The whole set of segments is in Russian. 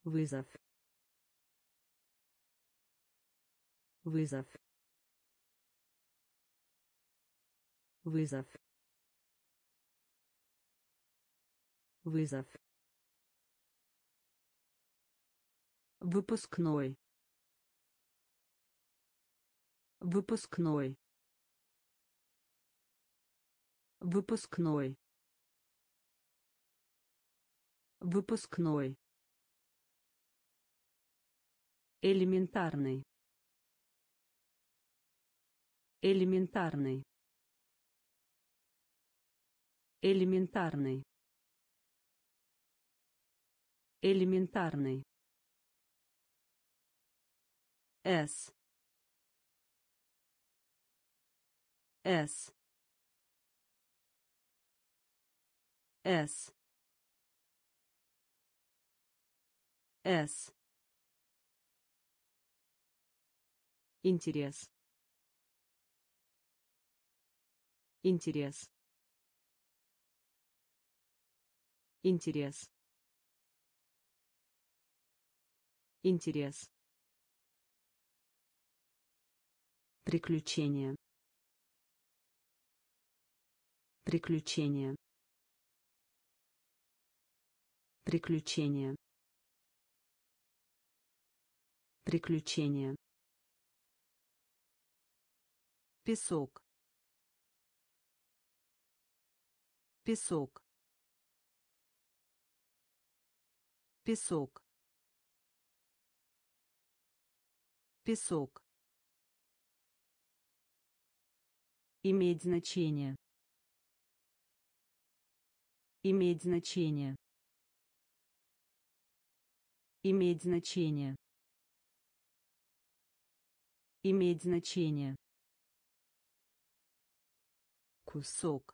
вызов, вызов, вызов, вызов, выпускной, выпускной, выпускной, выпускной, элементарный, элементарный, элементарный, элементарный, с, с, с, с, интерес, интерес, интерес, интерес, приключения, приключения, приключения, приключения, песок, песок, песок, песок, иметь значение, иметь значение, иметь значение, иметь значение, кусок,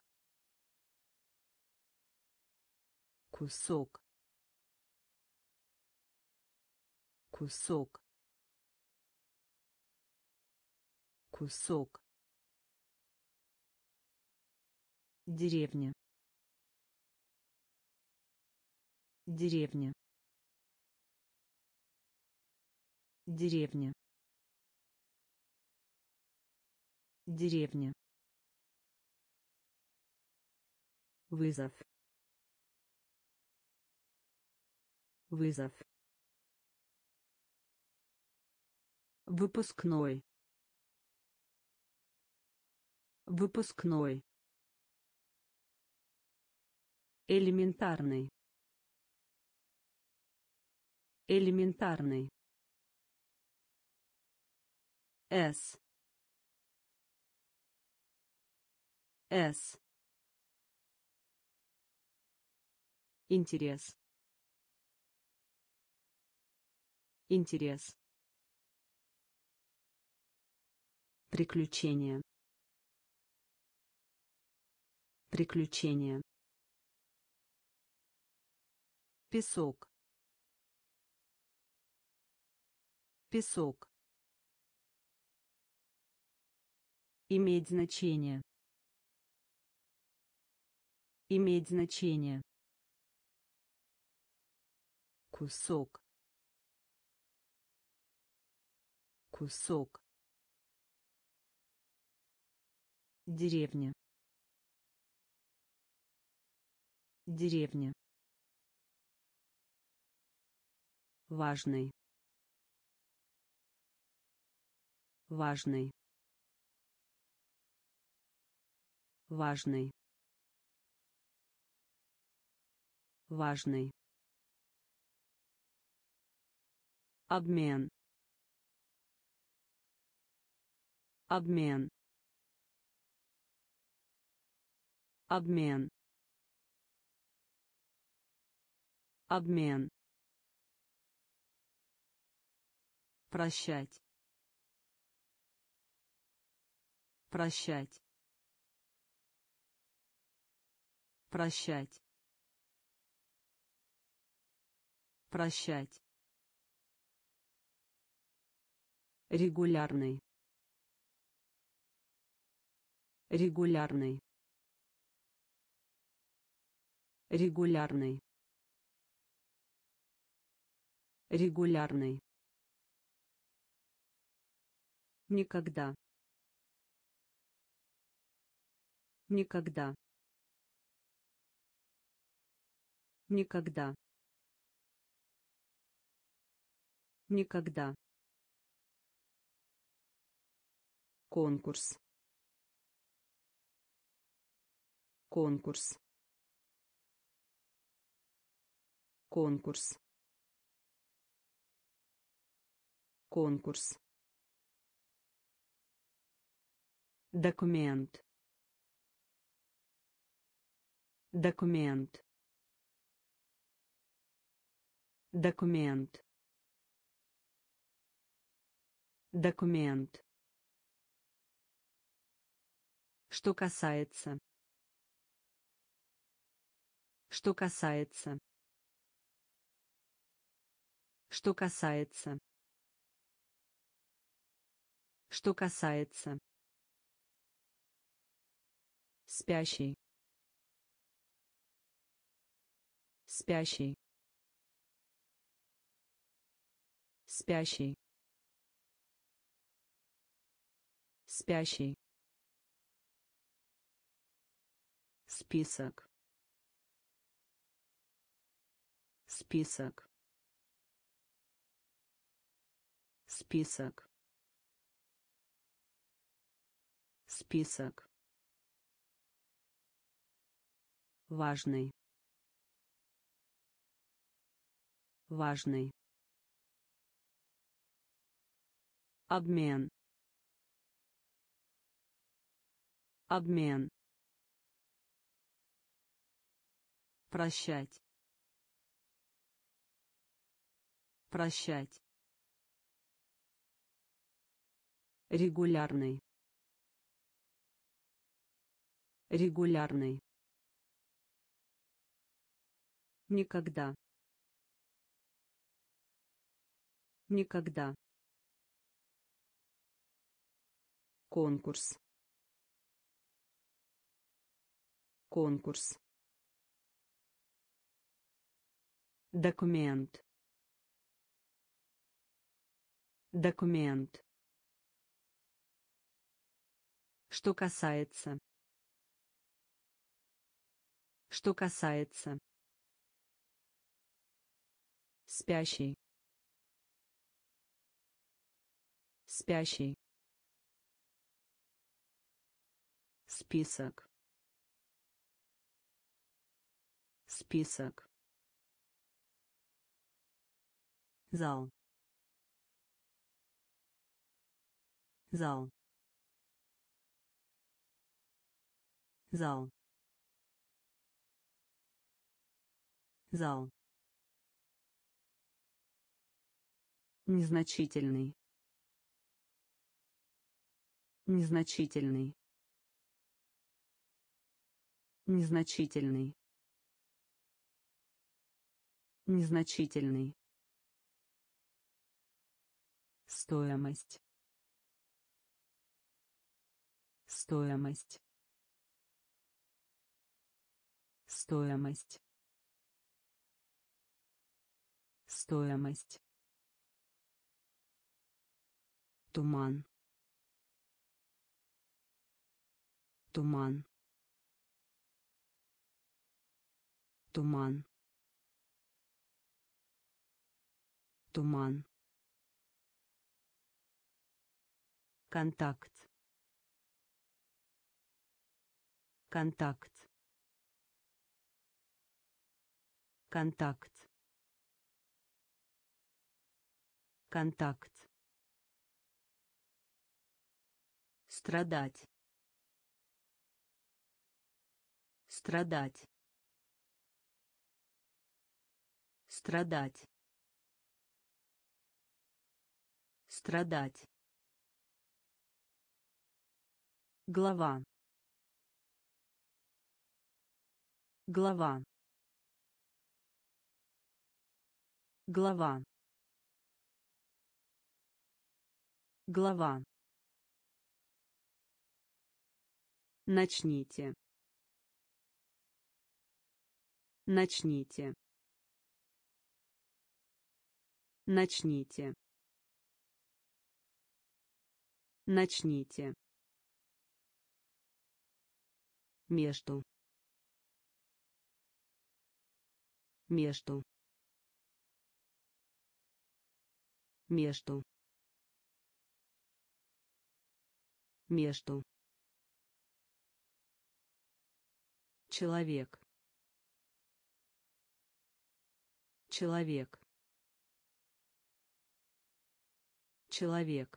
кусок, кусок, кусок, деревня, деревня, деревня, деревня, вызов, вызов, выпускной, выпускной, элементарный, элементарный, с, с, интерес, интерес, приключения, приключения, песок, песок, иметь значение, иметь значение, кусок, кусок, деревня, деревня, важный, важный, важный, важный, обмен, обмен, обмен, обмен, прощать, прощать, прощать, прощать, регулярный, регулярный, регулярный, Регулярный. Никогда. Никогда. Никогда. Никогда. Конкурс. Конкурс. Конкурс. Конкурс. Документ. Документ. Документ. Документ. Что касается. Что касается. Что касается. Что касается. Спящий. Спящий. Спящий. Спящий. Список. Список. Список. Список. Важный. Важный. Обмен. Обмен. Прощать. Прощать. Регулярный. Регулярный. Никогда. Никогда. Конкурс. Конкурс. Документ. Документ. Что касается. Что касается. Спящий. Спящий. Список. Список. Зал. Зал. Зал. Зал. Незначительный. Незначительный. Незначительный. Незначительный. Стоимость. Стоимость. Стоимость. Стоимость. Туман. Туман. Туман. Туман. Контакт. Контакт. Контакт. Контакт. Страдать. Страдать. Страдать. Страдать. Глава. Глава. Глава. Глава. Начните. Начните. Начните. Начните. Между. Между. Между. Между. Человек. Человек. Человек.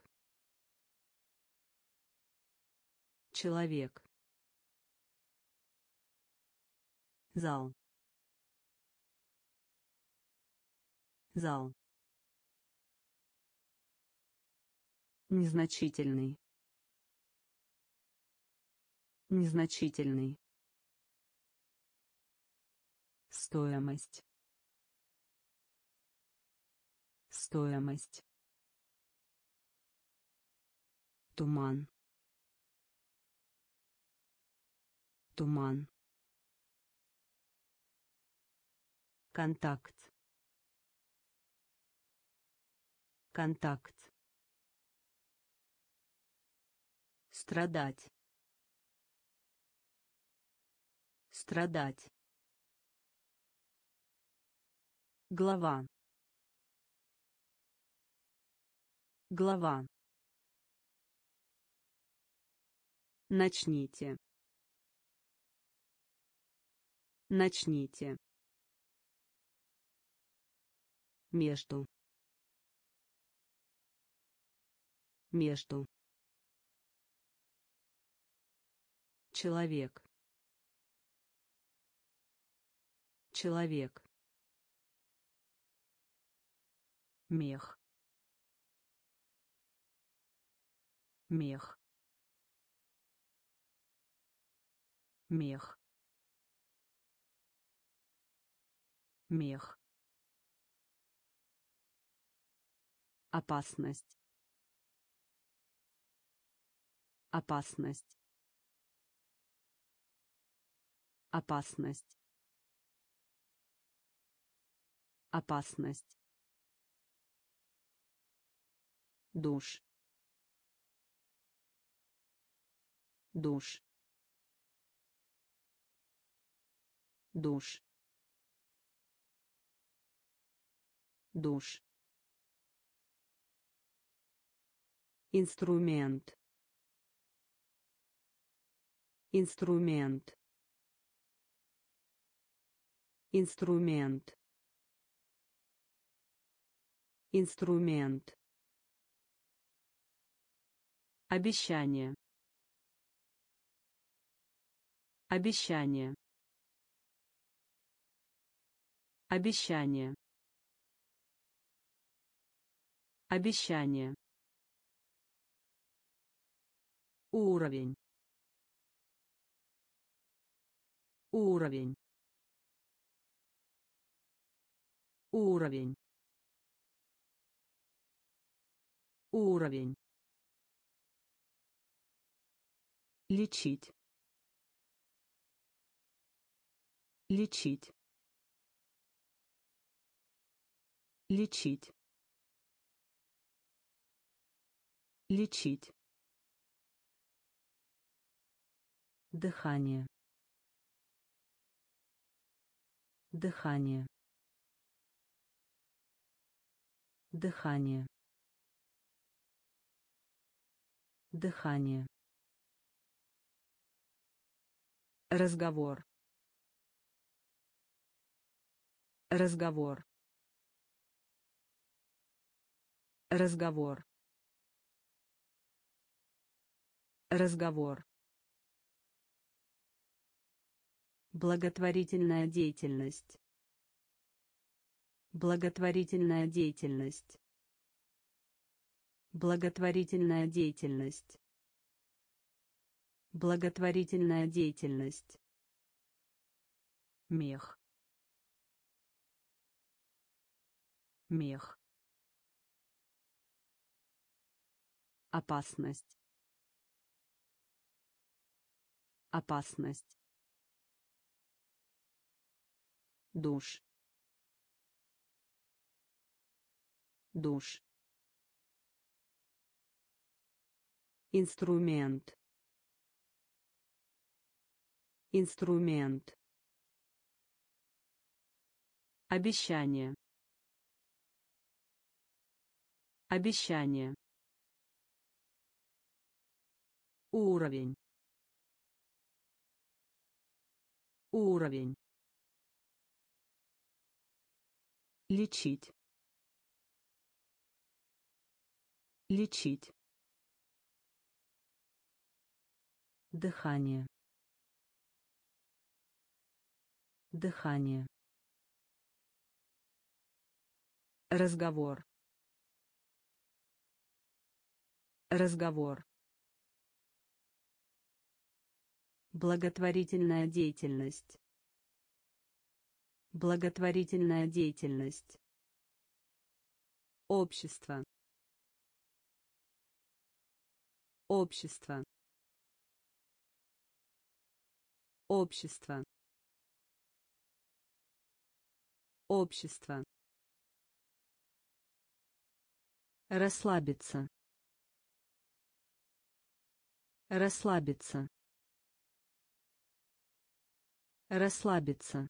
Человек. Зал. Зал. Незначительный. Незначительный. Стоимость. Стоимость. Туман. Туман. Контакт. Контакт. Страдать. Страдать. Глава. Глава. Начните. Начните. Между. Между. Человек. Человек. Мех. Мех. Мех. Мех. Опасность. Опасность. Опасность. Опасность. Душ. Душ. Душ. Душ. Инструмент. Инструмент. Инструмент. Инструмент. Обещание. Обещание. Обещание. Обещание. Уровень. Уровень. Уровень. Уровень. Лечить. Лечить. Лечить. Лечить. Дыхание. Дыхание. Дыхание. Дыхание. Разговор. Разговор. Разговор. Разговор. Благотворительная деятельность. Благотворительная деятельность. Благотворительная деятельность. Благотворительная деятельность. Мех. Мех. Опасность. Опасность. Душ. душ, инструмент, инструмент, обещание, обещание, уровень, уровень, лечить, лечить, дыхание, дыхание, разговор, разговор, благотворительная деятельность, благотворительная деятельность, общество, общество, общество, общество, расслабиться, расслабиться, расслабиться,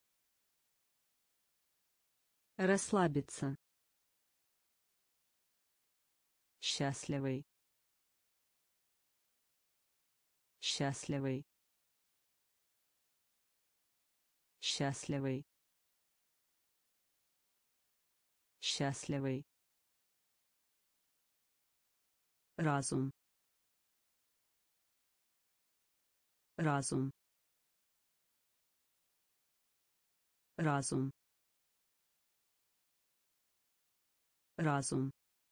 расслабиться, счастливый, счастливый, счастливый, счастливый, разум, разум, разум, разум,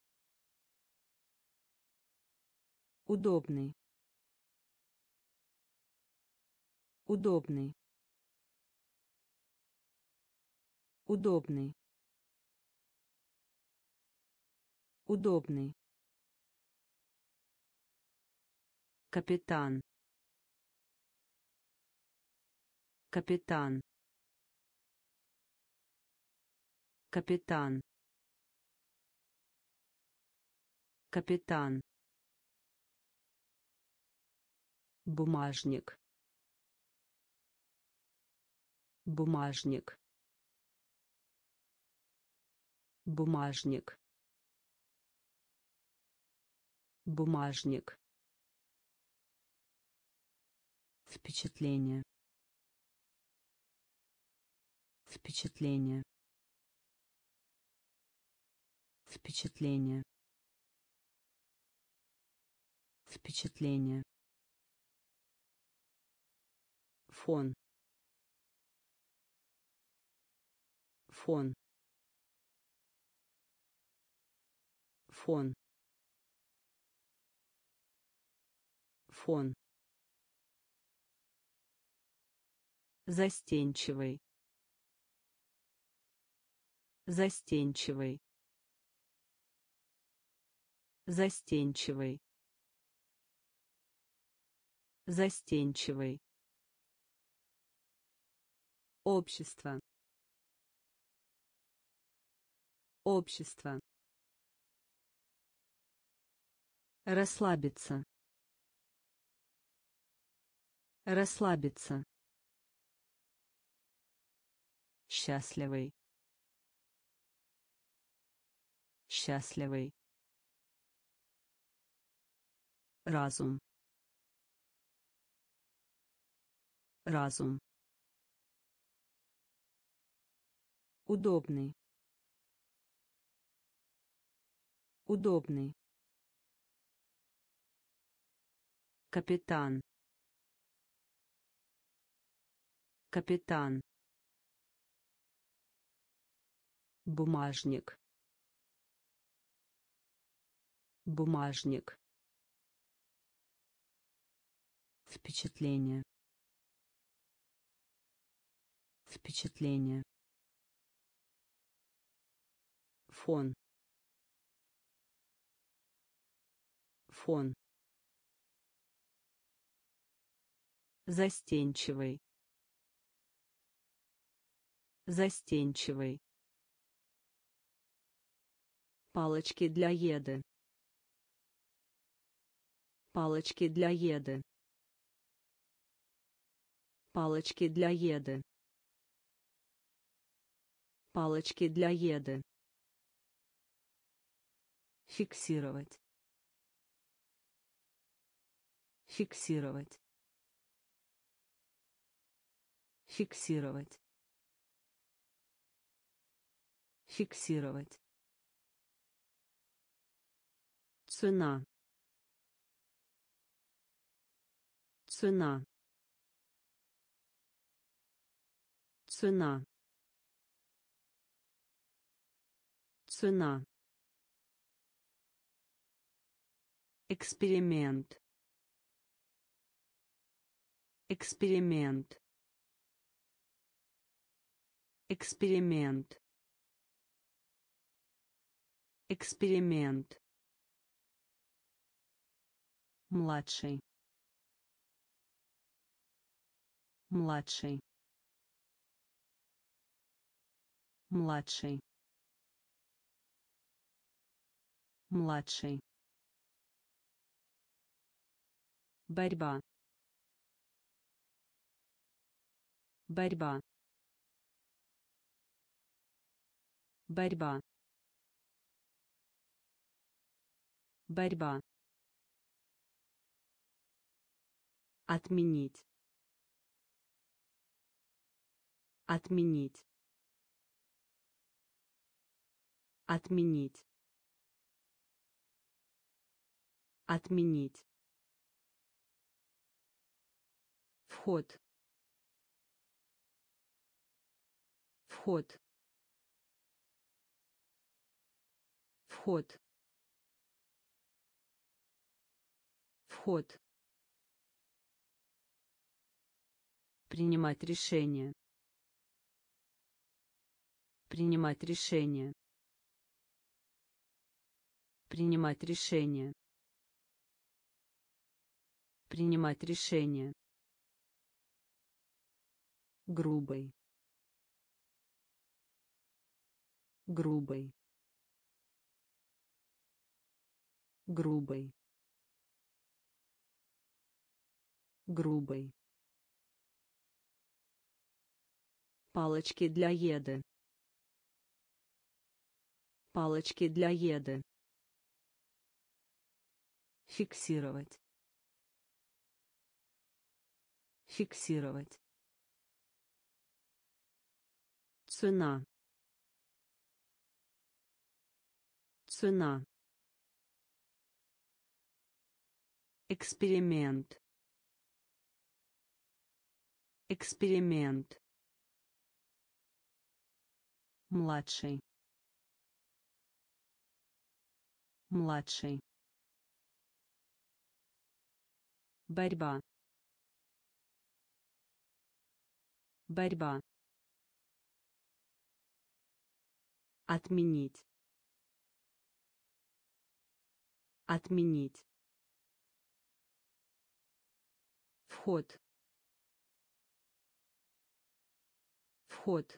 удобный, удобный, удобный, удобный, капитан, капитан, капитан, капитан, бумажник, бумажник, бумажник, бумажник, впечатление, впечатление, впечатление, впечатление, фон, фон, фон, фон, застенчивый, застенчивый, застенчивый, застенчивый, общество, общество, расслабиться, расслабиться, счастливый, счастливый, разум, разум, удобный, удобный, капитан, капитан, бумажник, бумажник, впечатление, впечатление, фон, фон, застенчивый, застенчивый, Палочки для еды. Палочки для еды. Палочки для еды. Палочки для еды. Фиксировать. Фиксировать. Фиксировать. Фиксировать. Цена. Цена. Цена. Цена. Эксперимент. Эксперимент. Эксперимент. Эксперимент. Младший. Младший. Младший. Младший. Борьба. Борьба. Борьба. Борьба. Отменить. Отменить. Отменить. Отменить. Вход. Вход. Вход. Вход. Принимать решение. Принимать решение. Принимать решение. Принимать решение. Грубый. Грубый. Грубый. Грубый. Палочки для еды. Палочки для еды. Фиксировать. Фиксировать. Цена. Цена. Эксперимент. Эксперимент. Младший. Младший. Борьба. Борьба. Отменить. Отменить. Вход. Вход.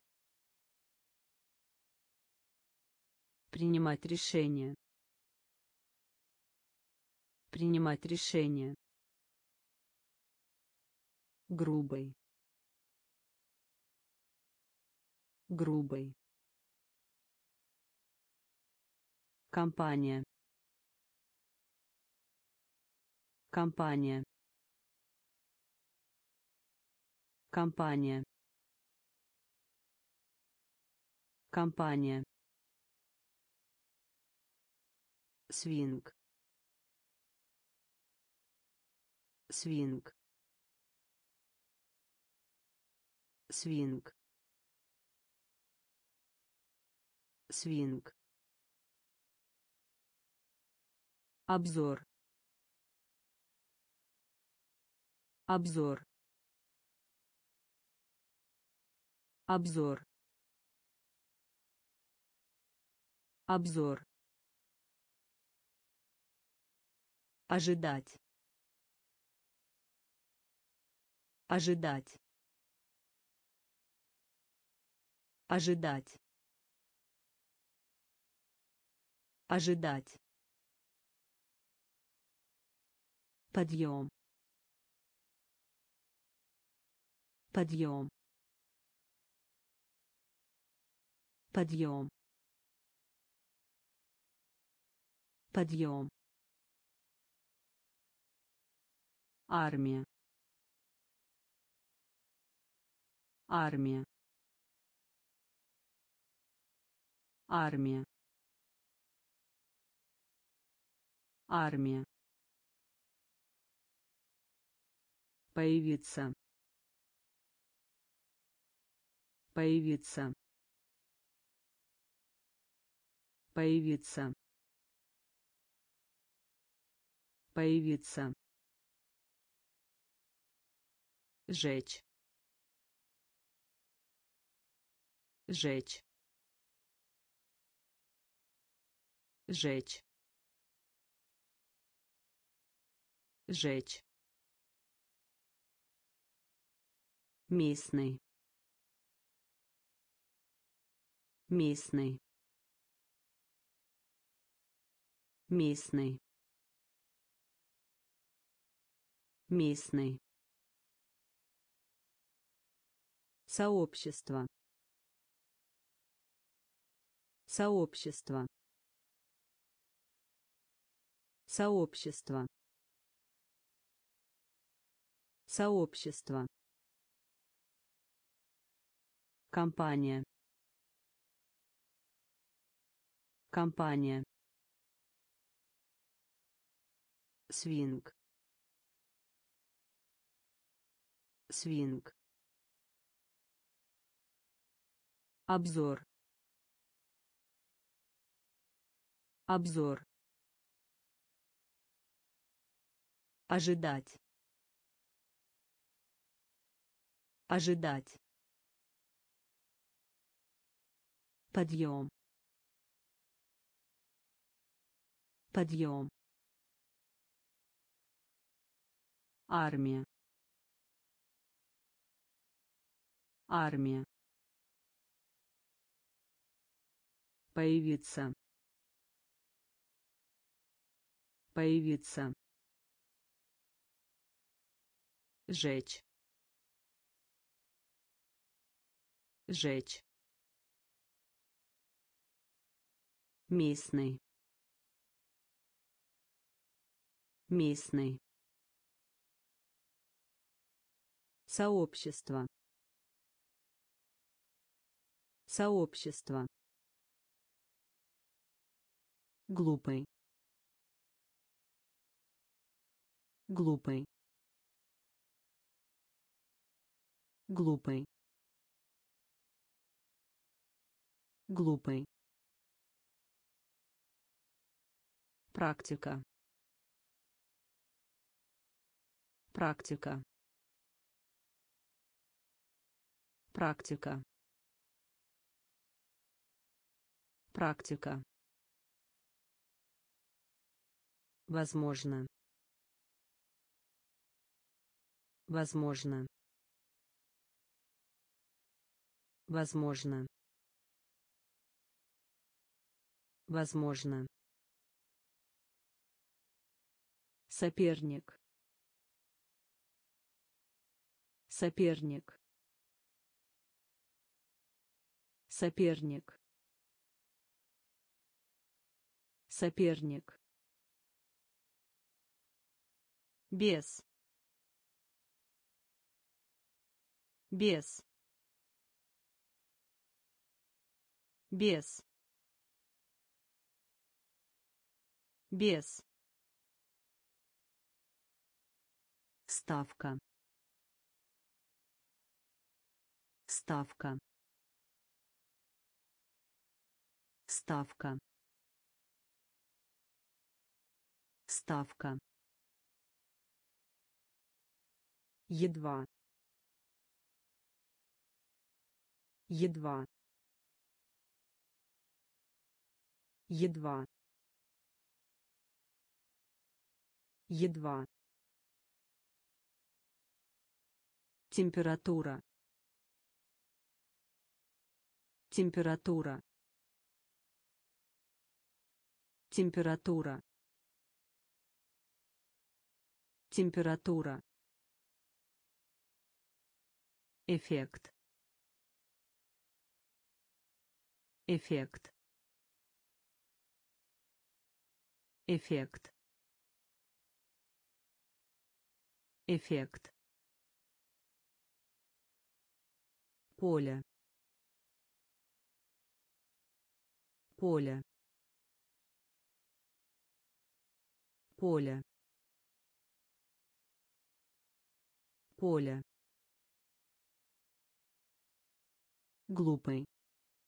Принимать решение. Принимать решение. Грубый. Грубый. Компания. Компания. Компания. Компания. Свинг. Свинг. Свинг. Свинг. Обзор. Обзор. Обзор. Обзор. Ожидать. Ожидать. Ожидать. Ожидать. Подъем. Подъем. Подъем. Подъем. Армия. Армия. Армия. Армия. Появиться. Появиться. Появиться. Появиться. Жечь. Жечь. Жечь. Жечь. Местный. Местный. Местный. Местный. Сообщество. Сообщество. Сообщество. Сообщество. Компания. Компания. Свинг. Свинг. Обзор. Обзор. Ожидать. Ожидать. Подъем. Подъем. Армия. Армия. Появиться. Появиться. Жечь. Жечь. Местный. Местный. Сообщество. Сообщество. Глупый. Глупый. Глупый. Глупый. Практика. Практика. Практика. Практика. Возможно. Возможно. Возможно. Возможно. Соперник. Соперник. Соперник. Соперник. Без. Без. Без. Без. Ставка. Ставка. Ставка. Ставка. Едва. Едва. Едва. Едва. Температура. Температура. температура, температура, эффект, эффект, эффект, эффект, поле, поле, поле, поле, глупый,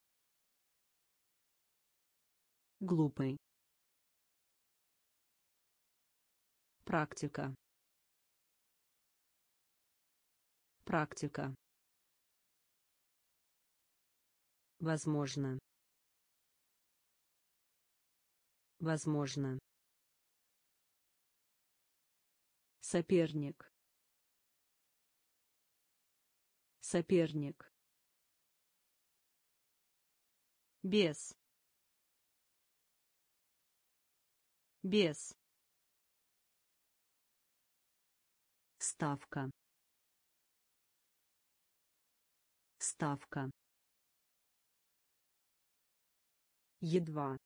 глупый, практика, практика, возможно, возможно, соперник, соперник, без, без, ставка, ставка, едва,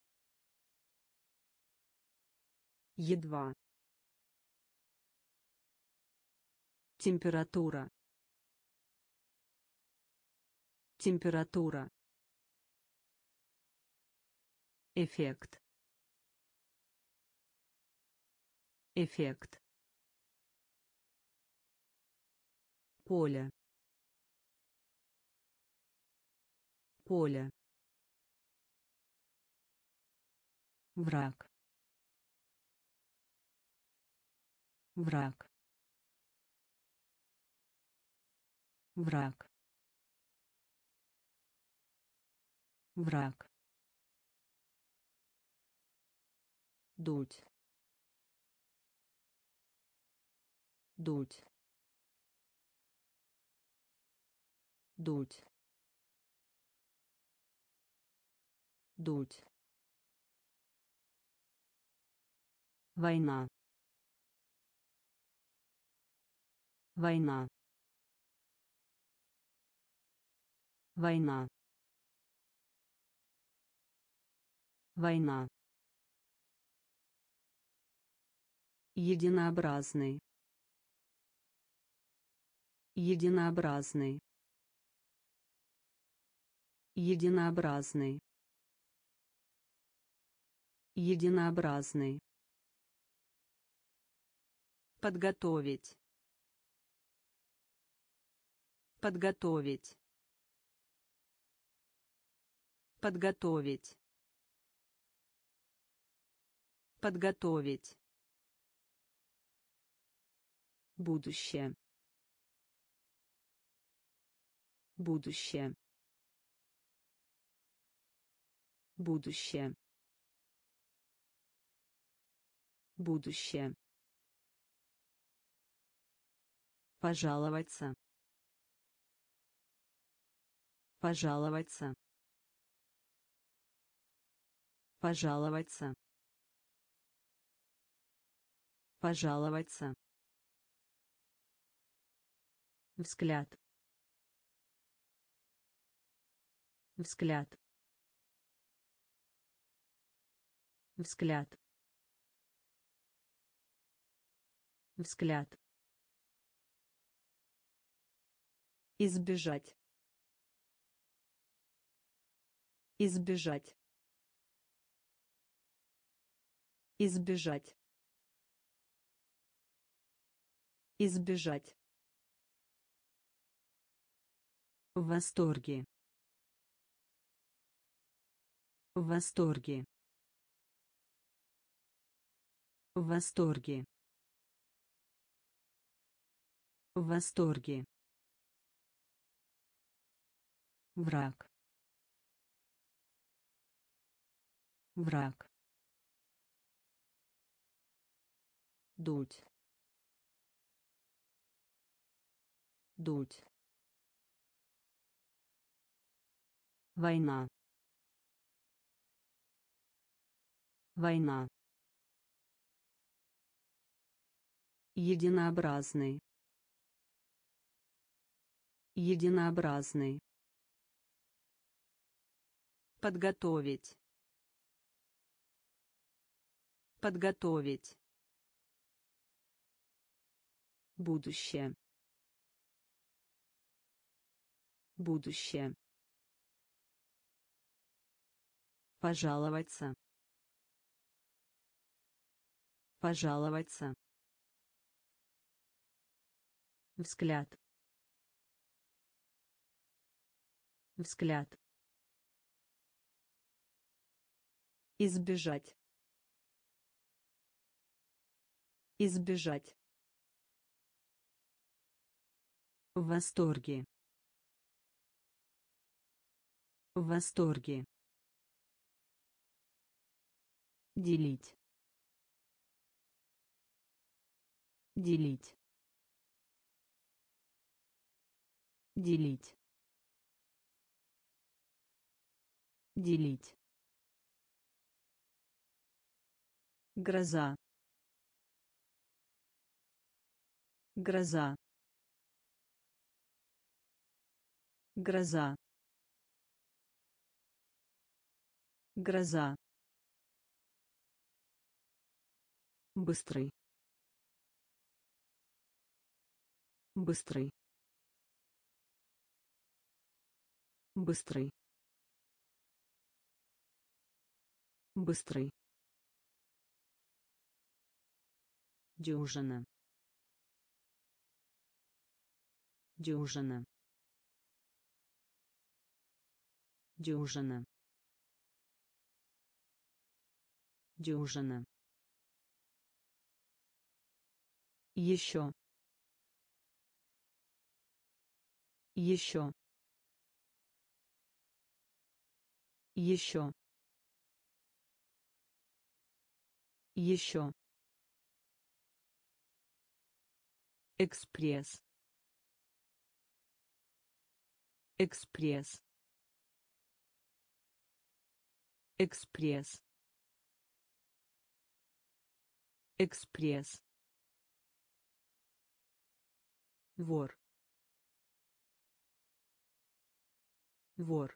едва, температура, температура, эффект, эффект, поле, поле, враг, враг, враг, враг, дуть, дуть, дуть, дуть, война, война, война, война, единообразный, единообразный, единообразный, единообразный, подготовить, подготовить, подготовить, подготовить, будущее, будущее, будущее, будущее, пожаловаться, пожаловаться, пожаловаться, пожаловаться, взгляд, взгляд, взгляд, взгляд, избежать, избежать, избежать, избежать, в восторге, в восторге, в восторге, в восторге, враг, враг, дуть, дуть, война, Война. Единообразный. Единообразный. Подготовить. Подготовить. Будущее. Будущее. Пожаловаться. Пожаловаться. Взгляд. Взгляд. Избежать. Избежать. В восторге. В восторге. Делить. Делить. Делить. Делить. Гроза. Гроза. Гроза. Гроза. Быстрый. Быстрый. Быстрый. Быстрый. Дюжина. Дюжина. Дюжина. Дюжина. Еще. Еще. Еще. Еще. Экспресс. Экспресс. Экспресс. Экспресс. Вор. Вор.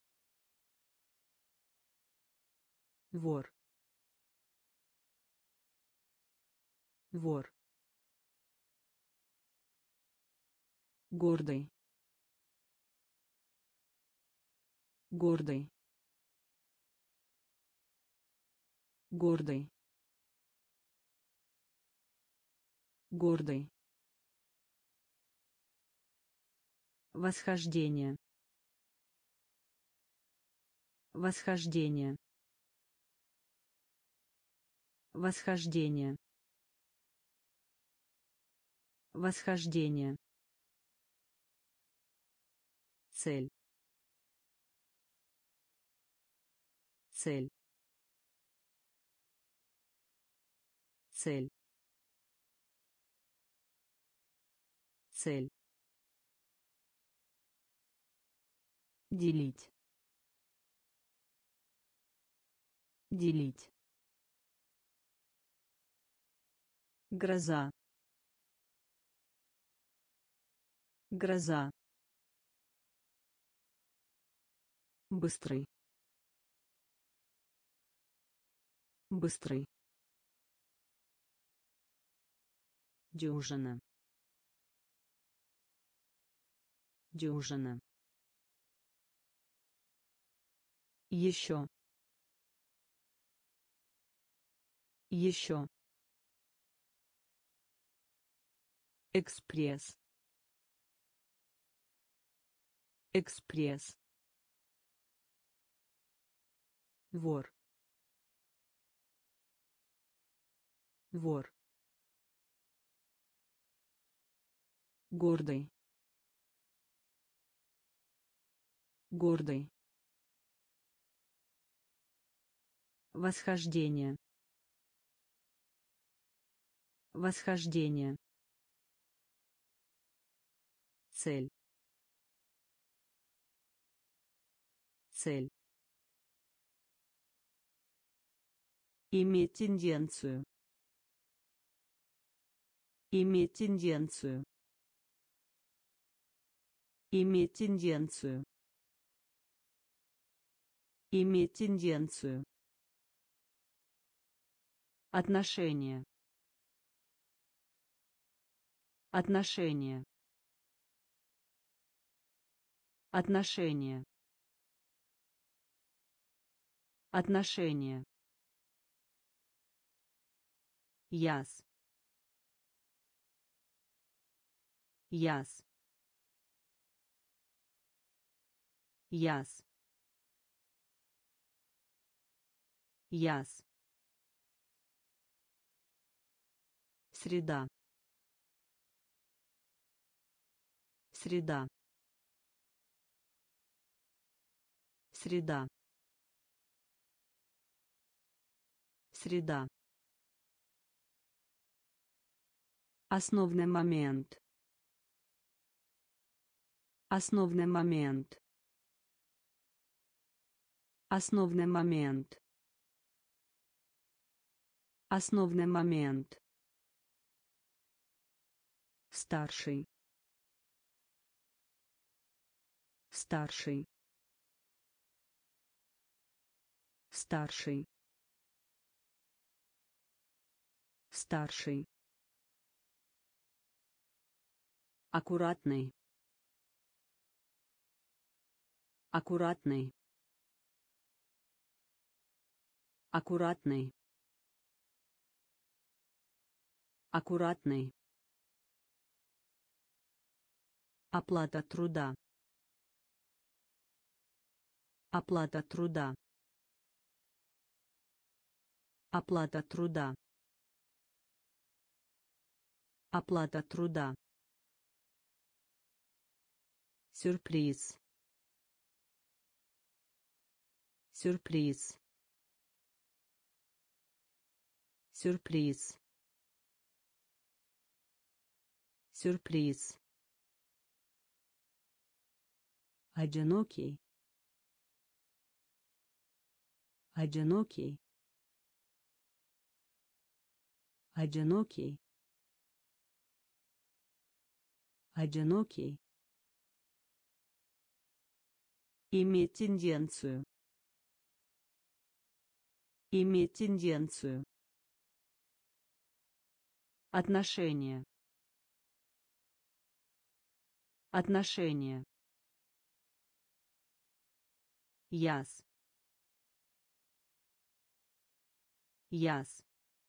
Вор. Вор. Гордый. Гордый. Гордый. Гордый. Восхождение. Восхождение. Восхождение. Восхождение. Цель. Цель. Цель. Цель. Делить. Делить. Гроза. Гроза. Быстрый. Быстрый. Дюжина. Дюжина. Еще. Еще. Экспресс. Экспресс. Вор. Вор. Гордый. Гордый. Восхождение. Восхождение. Цель. Цель. Иметь тенденцию. Иметь тенденцию. Иметь тенденцию. Иметь тенденцию. Отношения. Отношения. Отношения. Отношения. Яс. Яс. Яс. Яс. Среда. Среда. Среда. Среда. Основной момент. Основной момент. Основной момент. Основной момент. Старший. Старший. Старший. Старший. Аккуратный. Аккуратный. Аккуратный. Аккуратный. Оплата труда. Оплата труда. Оплата труда. Оплата труда. Сюрприз. Сюрприз. Сюрприз. Сюрприз. Одинокий. Одинокий. Одинокий. Одинокий. Иметь тенденцию. Иметь тенденцию. Отношения. Отношения. Яс. Яс.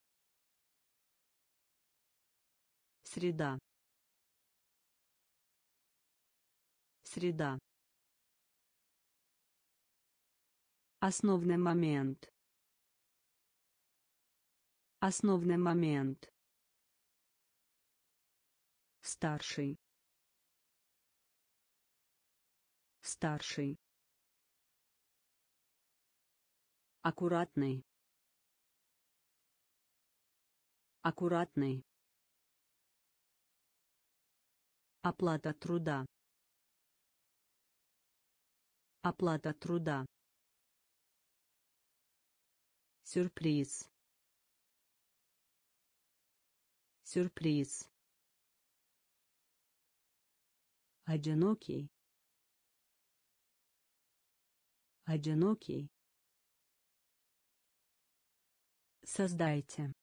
Среда. Среда. Основной момент. Основной момент. Старший. Старший. Аккуратный. Аккуратный. Оплата труда. Оплата труда. Сюрприз. Сюрприз. Одинокий. Одинокий. Создайте.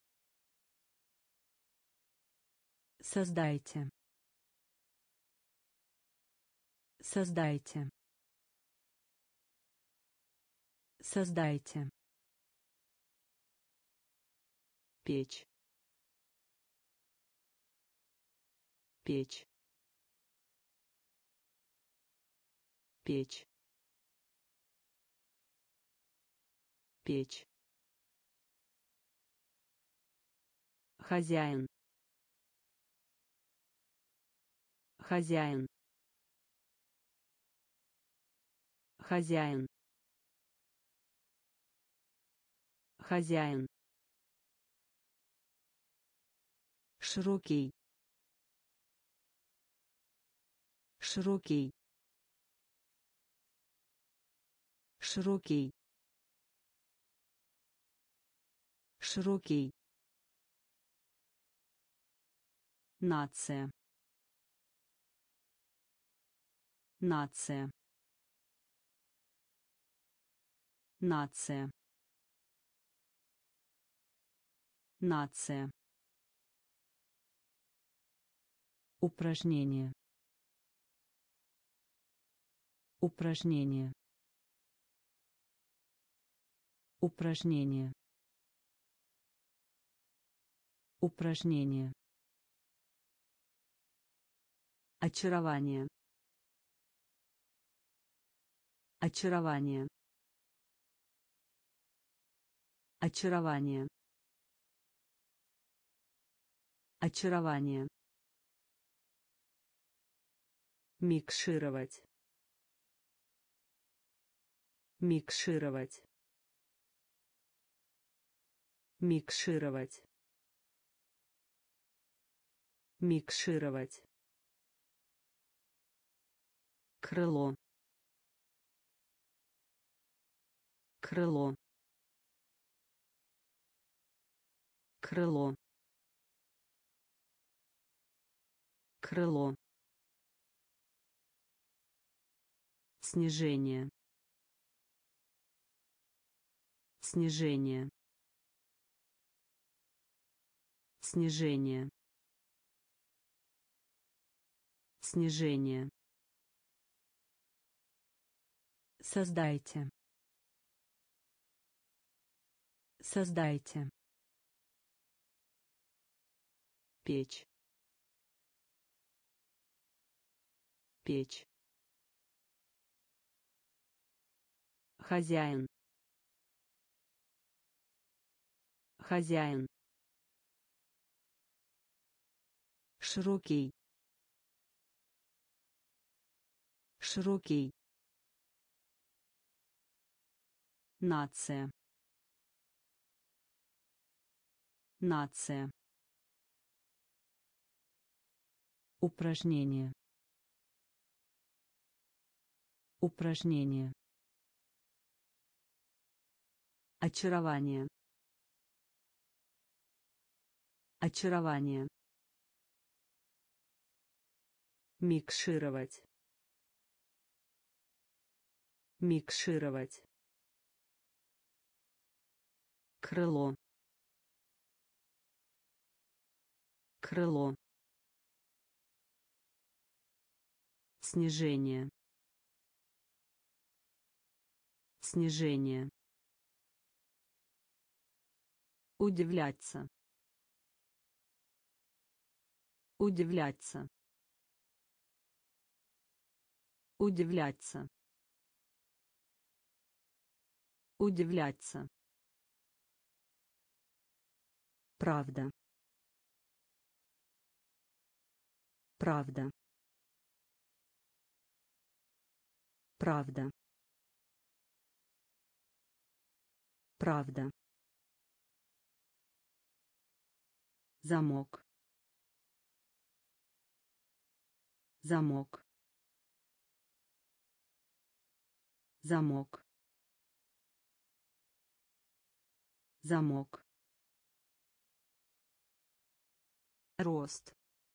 Создайте. Создайте. Создайте. Печь. Печь. Печь. Печь. Хозяин. Хозяин. Хозяин. Хозяин. Широкий. Широкий. Широкий. широкий, нация, нация, нация, нация, упражнение, упражнение, упражнение, упражнение, очарование, очарование, очарование, очарование, микшировать, микшировать, микшировать, микшировать, крыло, крыло, крыло, крыло, снижение, снижение, снижение, снижение, создайте, создайте, печь, печь, хозяин, хозяин, широкий, широкий, нация, нация, упражнение, упражнение, очарование, очарование, микшировать, микшировать, крыло, крыло, снижение, снижение, удивляться, удивляться, удивляться, удивляться, правда, правда, правда, правда, замок, замок, замок, замок, рост,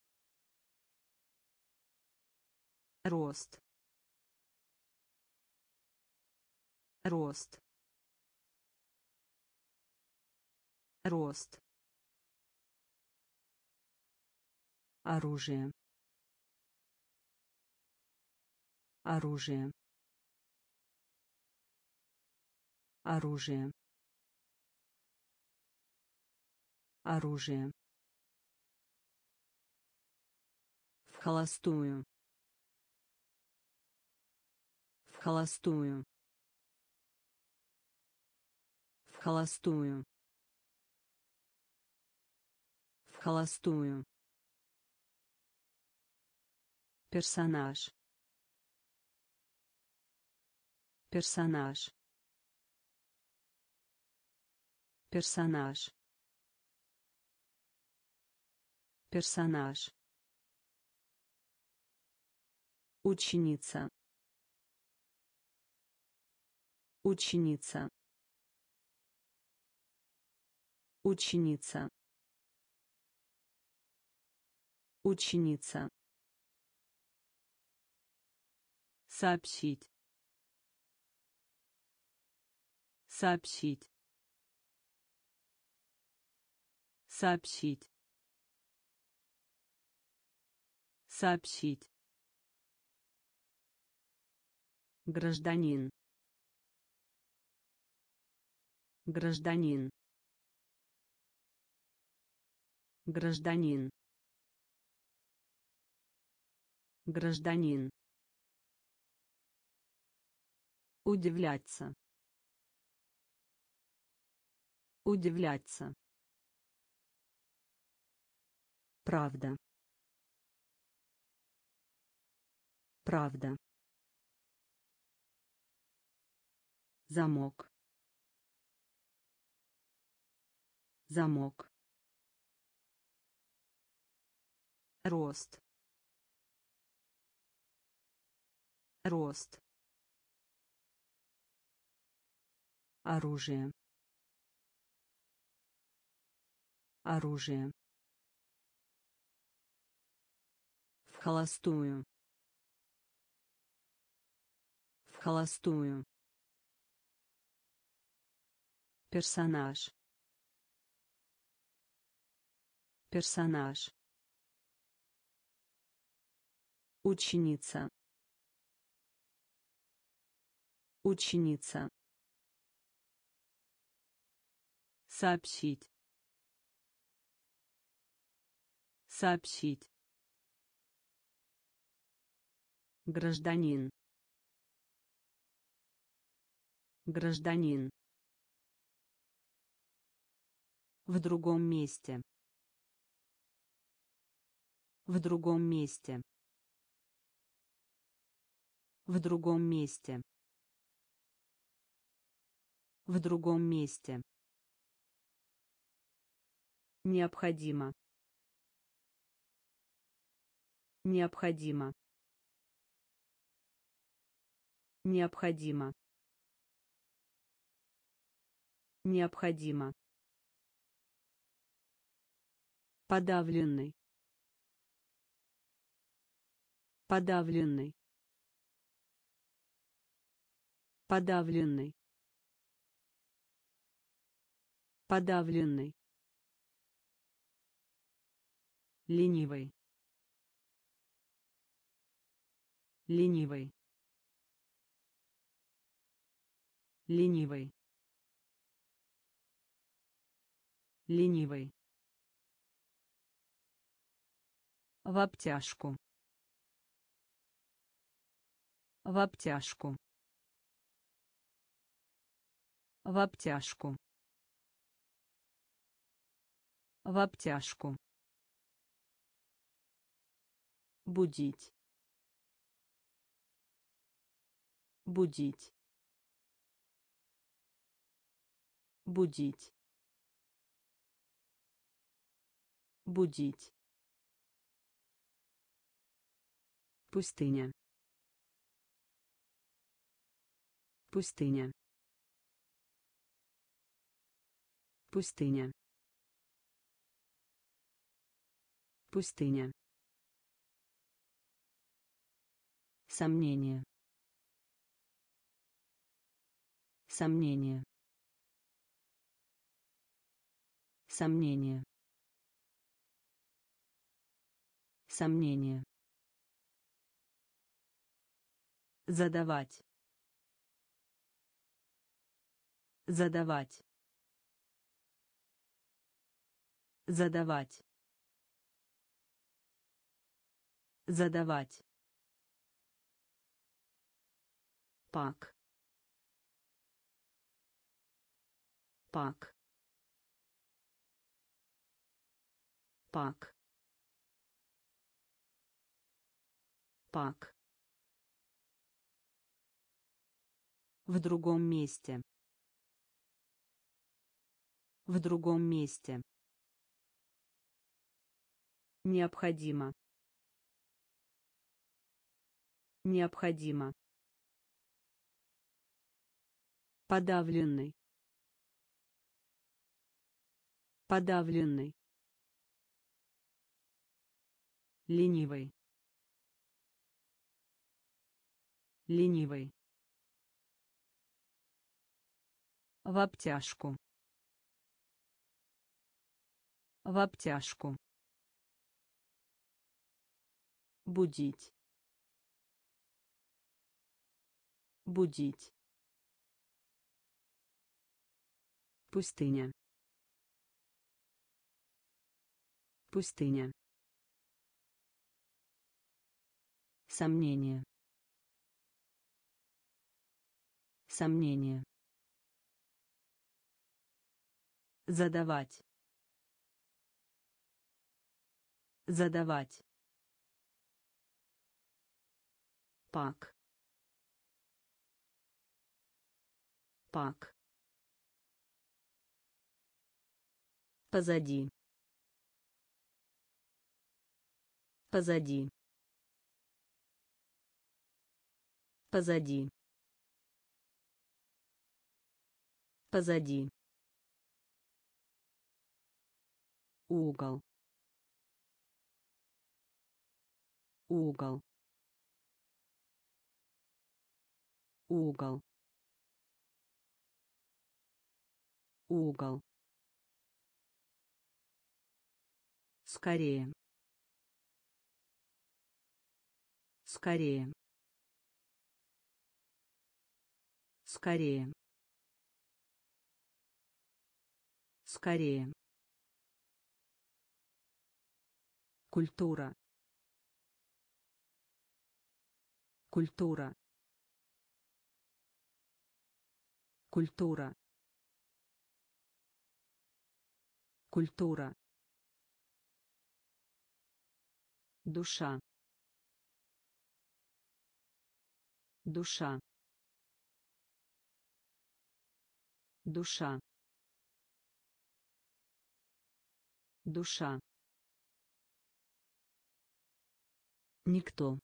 рост, рост, рост, оружие, оружие, оружие, оружие, в холостую, в холостую, в холостую, в холостую, персонаж, персонаж, персонаж, персонаж, ученица, ученица, Ученица. Ученица. Сообщить. Сообщить. Сообщить. Сообщить. Гражданин. Гражданин. Гражданин. Гражданин. Удивляться. Удивляться. Правда. Правда. Замок. Замок. Рост. Рост. Оружие. Оружие. В холостую. В холостую. Персонаж. Персонаж. Ученица. Ученица. Сообщить. Сообщить. Гражданин. Гражданин. В другом месте. В другом месте. В другом месте. В другом месте. Необходимо. Необходимо. Необходимо. Необходимо. Подавленный. Подавленный. Подавленный. Подавленный. Ленивый. Ленивый. Ленивый. Ленивый. В обтяжку. В обтяжку. В обтяжку. В обтяжку. Будить. Будить. Будить. Будить. Пустыня. Пустыня. Пустыня. Пустыня. Сомнение. Сомнение. Сомнение. Сомнение. Задавать. Задавать. Задавать. Задавать. Пак. Пак. Пак. Пак. В другом месте. В другом месте. Необходимо. Необходимо. Подавленный. подавленный, ленивый, ленивый, в обтяжку, в обтяжку, будить, будить, пустыня, пустыня, сомнение, сомнение, задавать, задавать, пак, пак, позади, позади, позади, позади, угол, угол, угол, угол, скорее, скорее, скорее, скорее, культура, культура, культура, культура, душа, душа, душа, душа, никто,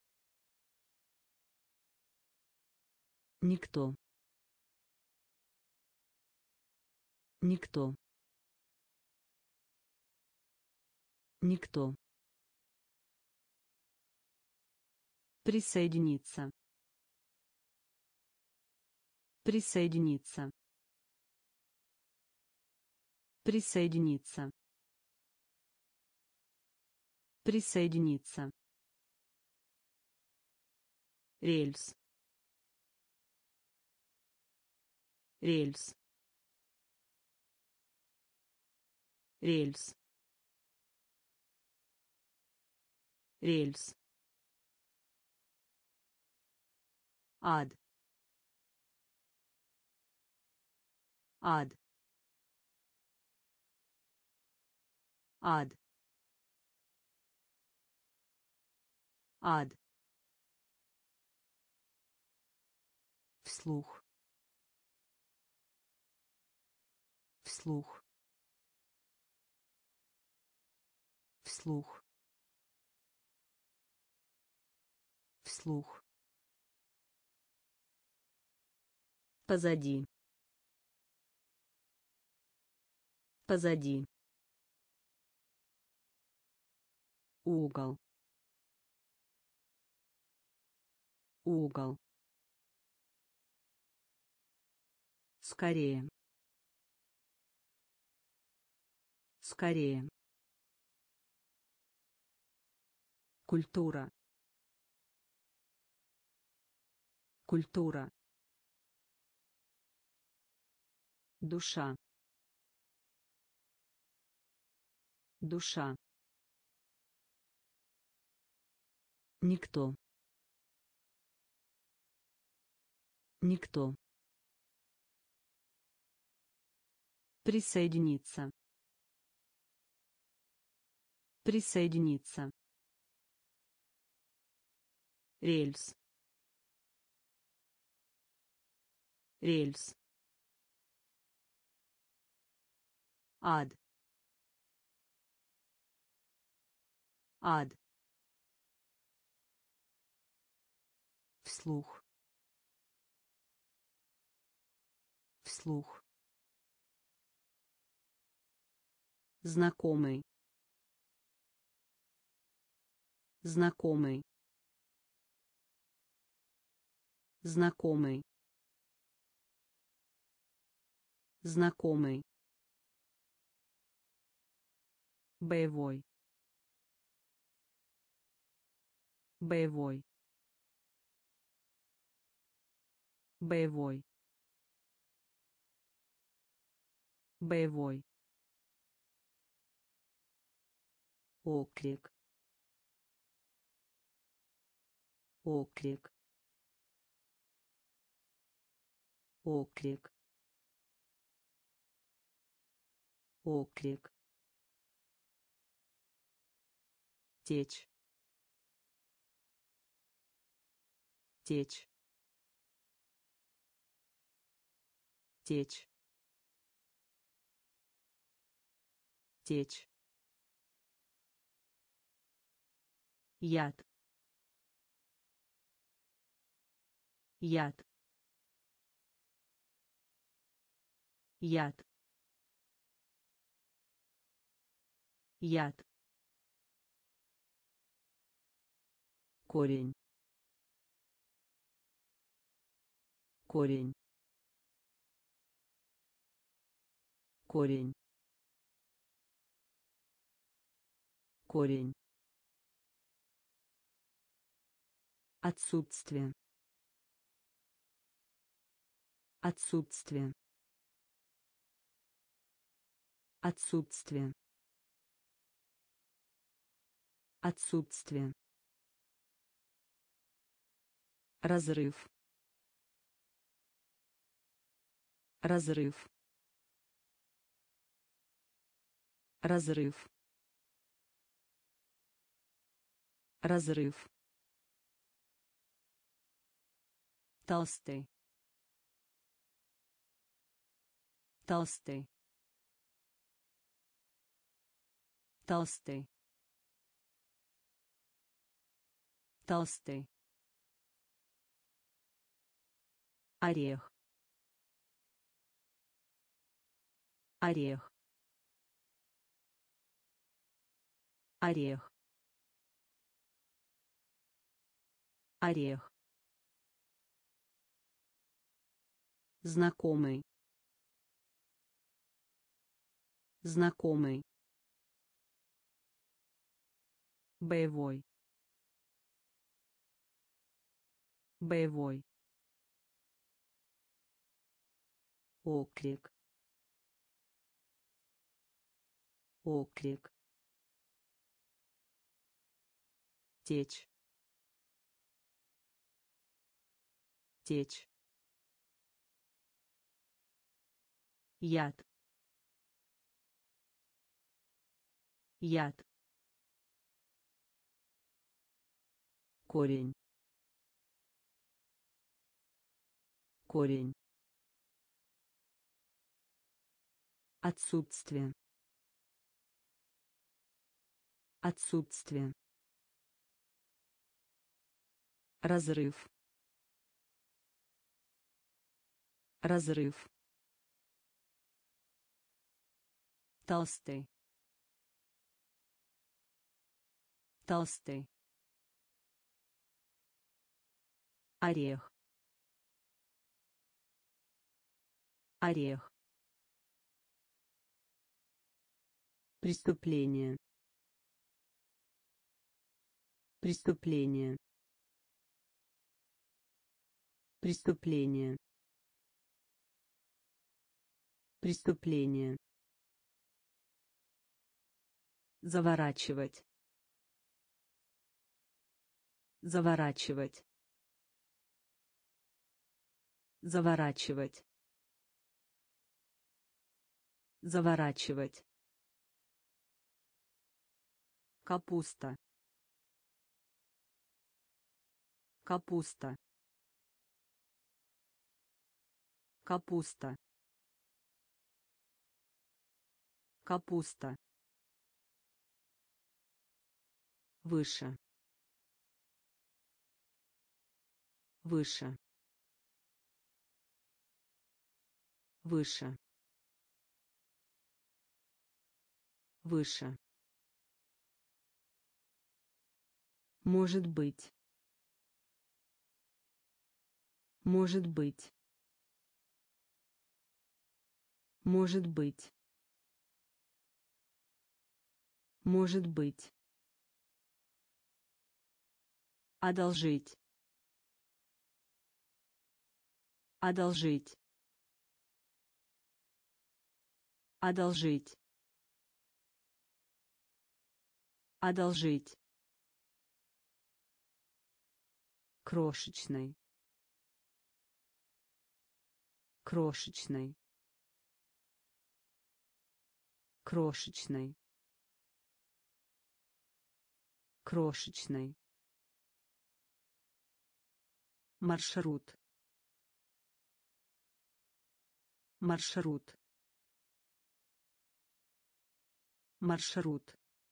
никто, никто, никто, присоединиться, присоединиться, присоединиться, присоединиться, рельс, рельс, рельс, рельс, ад, ад, ад, ад, вслух, вслух, вслух, вслух, позади, позади, угол, угол, скорее, скорее, культура, культура, душа, душа, никто, никто, присоединиться, присоединиться, рельс, рельс, ад, ад, вслух, вслух, знакомый, знакомый, знакомый, знакомый, боевой, боевой, боевой, боевой, оклик, оклик, оклик, оклик, течь, течь, течь, течь, яд, яд, яд, яд, корень, корень, корень, корень, отсутствие, отсутствие, отсутствие, отсутствие, разрыв, разрыв, разрыв, разрыв, толстый, толстый, толстый, толстый, орех, орех, орех, орех, знакомый, знакомый, боевой, боевой, оклик, оклик, течь, течь, яд, яд, корень, корень, отсутствие, отсутствие, разрыв, разрыв, толстый, толстый, орех, орех, преступление, преступление, преступление, преступление, заворачивать, заворачивать, заворачивать, заворачивать, капуста, капуста, капуста, капуста, выше, выше, выше, выше, может быть, может быть, может быть, может быть, одолжить, одолжить, одолжить, одолжить, крошечный, крошечный, крошечный, крошечный, маршрут, маршрут, маршрут,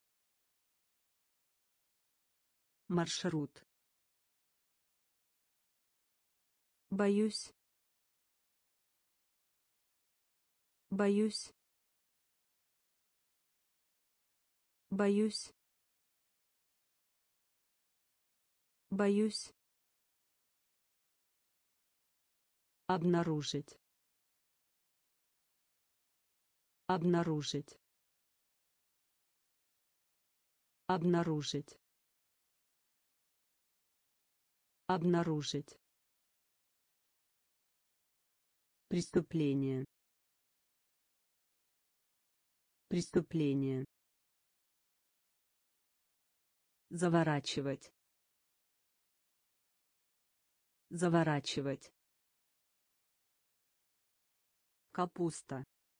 маршрут, боюсь, боюсь, боюсь, боюсь, обнаружить, обнаружить, обнаружить, обнаружить, преступление, преступление, заворачивать, заворачивать, капуста,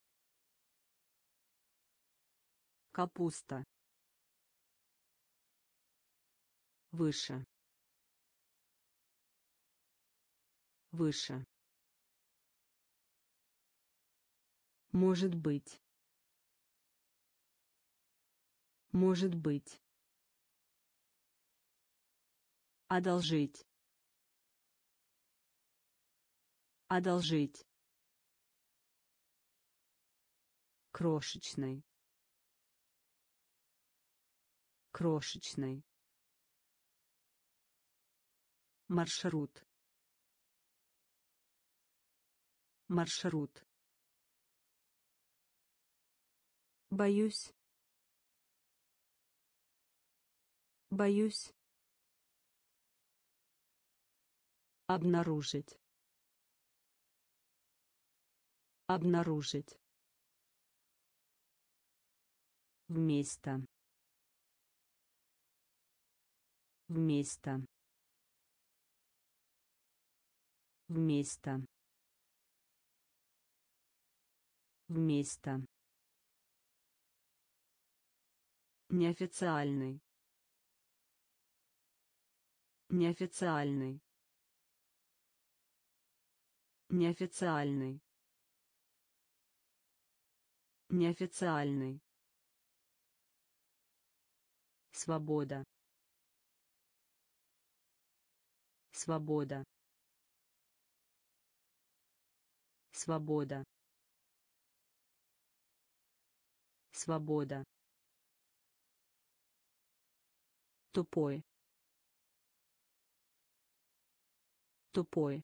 капуста, выше, выше, может быть, может быть, одолжить, одолжить, крошечный, крошечный, маршрут, маршрут, боюсь, боюсь, обнаружить, обнаружить, вместо, вместо, вместо, вместо, неофициальный, неофициальный, неофициальный, неофициальный, свобода, свобода, свобода, свобода, тупой, тупой,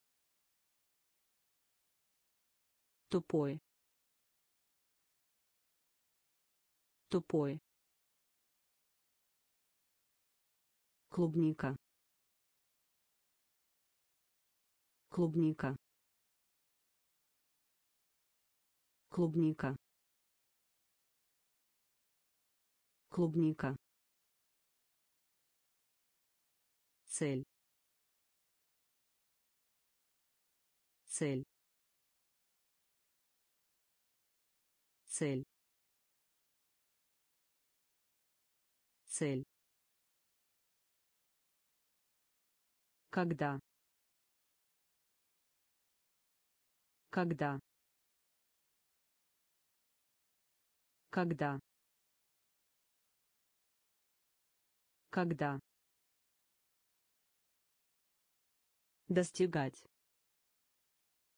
тупой, тупой, клубника, клубника, клубника, клубника, цель, цель, цель, цель, когда, когда, когда, когда, достигать,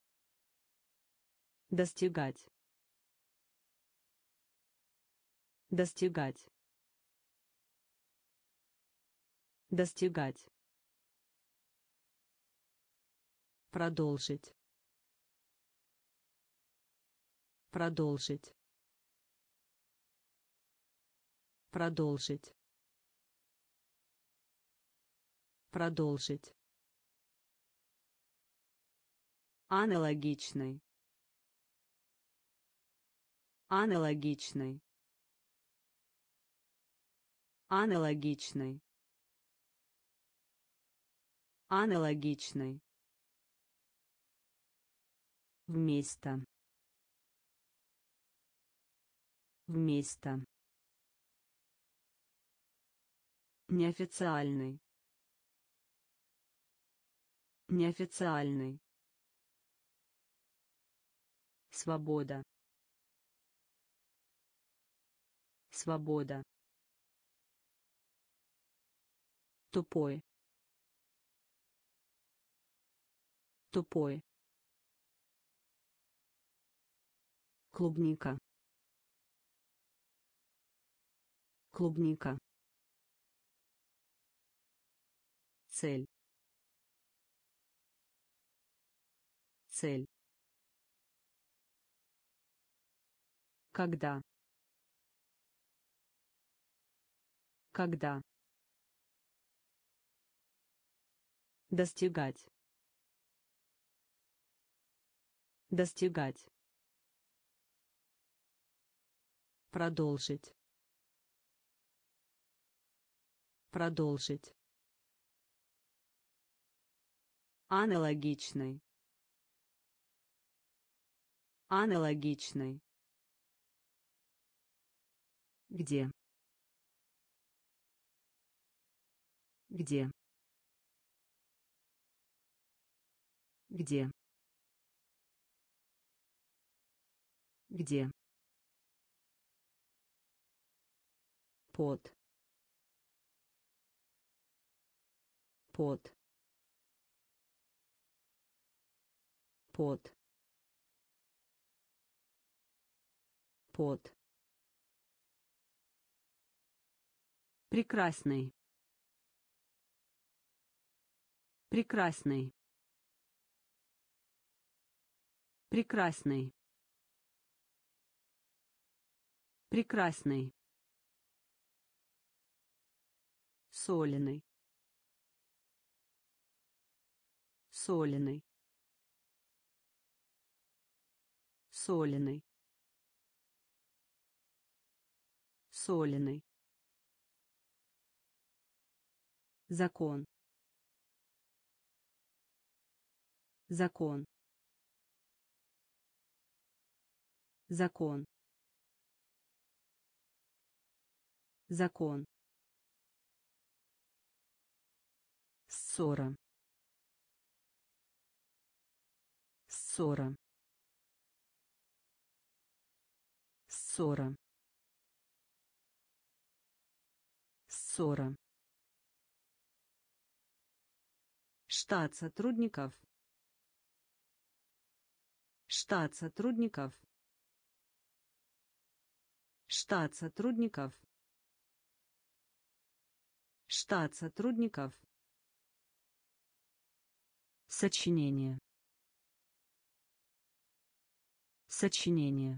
достигать, достигать, достигать, продолжить, продолжить, продолжить, продолжить, аналогичный, аналогичный, аналогичный, аналогичный, вместо, вместо, неофициальный, неофициальный, свобода, свобода, тупой, тупой, клубника, клубника, цель, цель, когда, когда, достигать, достигать, продолжить, продолжить, аналогичный, аналогичный, где, где, где, где, под, под, под, под, прекрасный, прекрасный, прекрасный, прекрасный, соленый, соленый, соленый, соленый, закон, закон, закон, закон, ссора, ссора, ссора, ссора, штат сотрудников, штат сотрудников, штат сотрудников, штат сотрудников, сочинение, сочинение,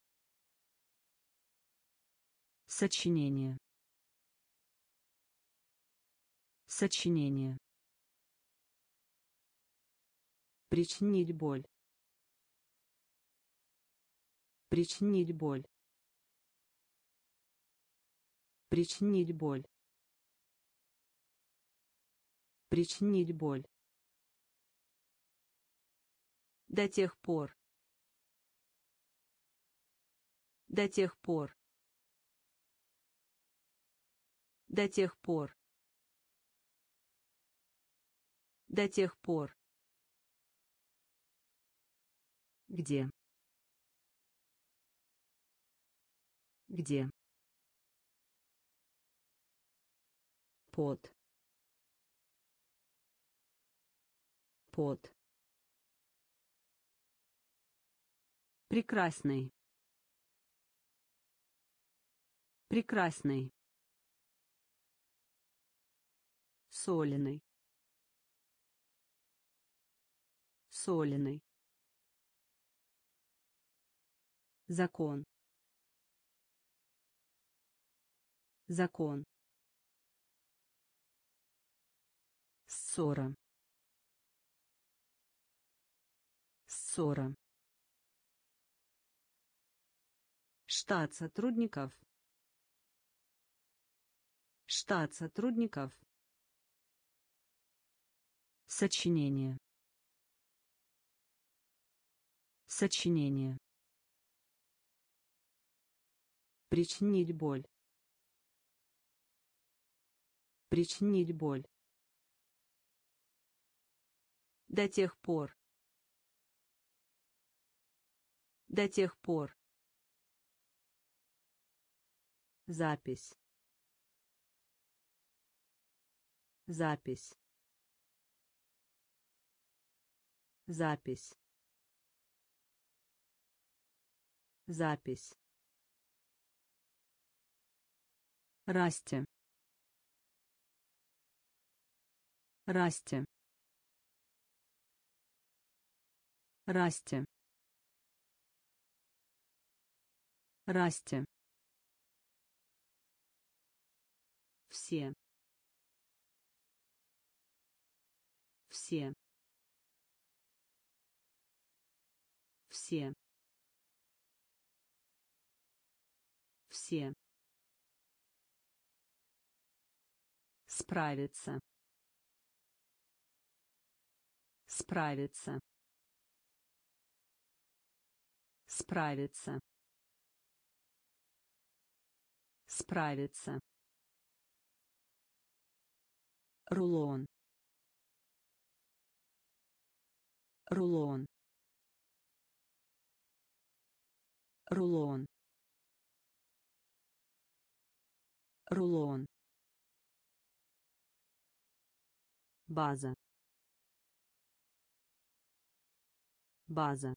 сочинение, сочинение, причинить боль, причинить боль, причинить боль, причинить боль, до тех пор, до тех пор, до тех пор, до тех пор, где, где, под, под, прекрасный, Прекрасный. Соленый. Соленый. Закон. Закон. Ссора. Ссора. Штат сотрудников. Штат сотрудников. Сочинение. Сочинение. Причинить боль. Причинить боль. До тех пор. До тех пор. Запись. Запись. Запись. Запись. Расти. Расти. Расти. Расти. Все. Все. Все. Все. Справиться. Справиться. Справиться. Справиться. Рулон. Рулон. Рулон. Рулон. База. База.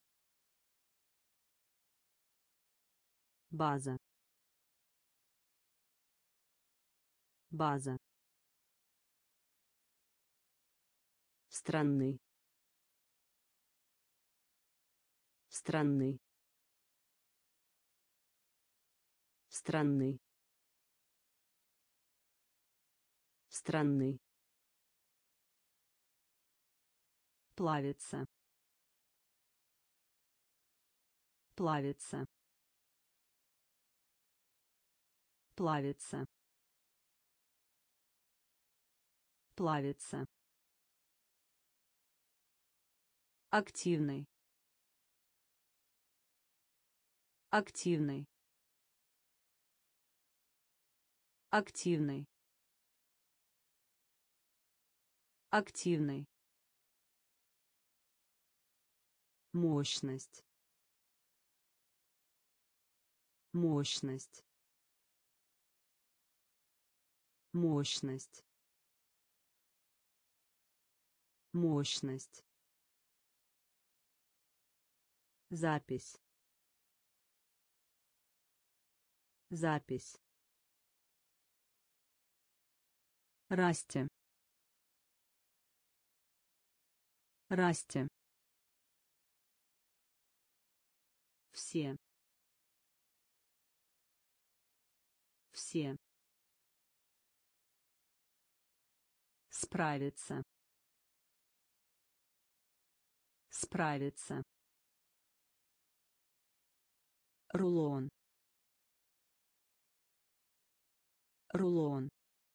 База. База. Странный. Странный. Странный. Странный. Плавится. Плавится. Плавится. Плавится. Активный. Активный. Активный. Активный. Мощность. Мощность. Мощность. Мощность. Запись. Запись. Расти. Расти. Все. Все. Справиться. Справиться. Рулон. Рулон.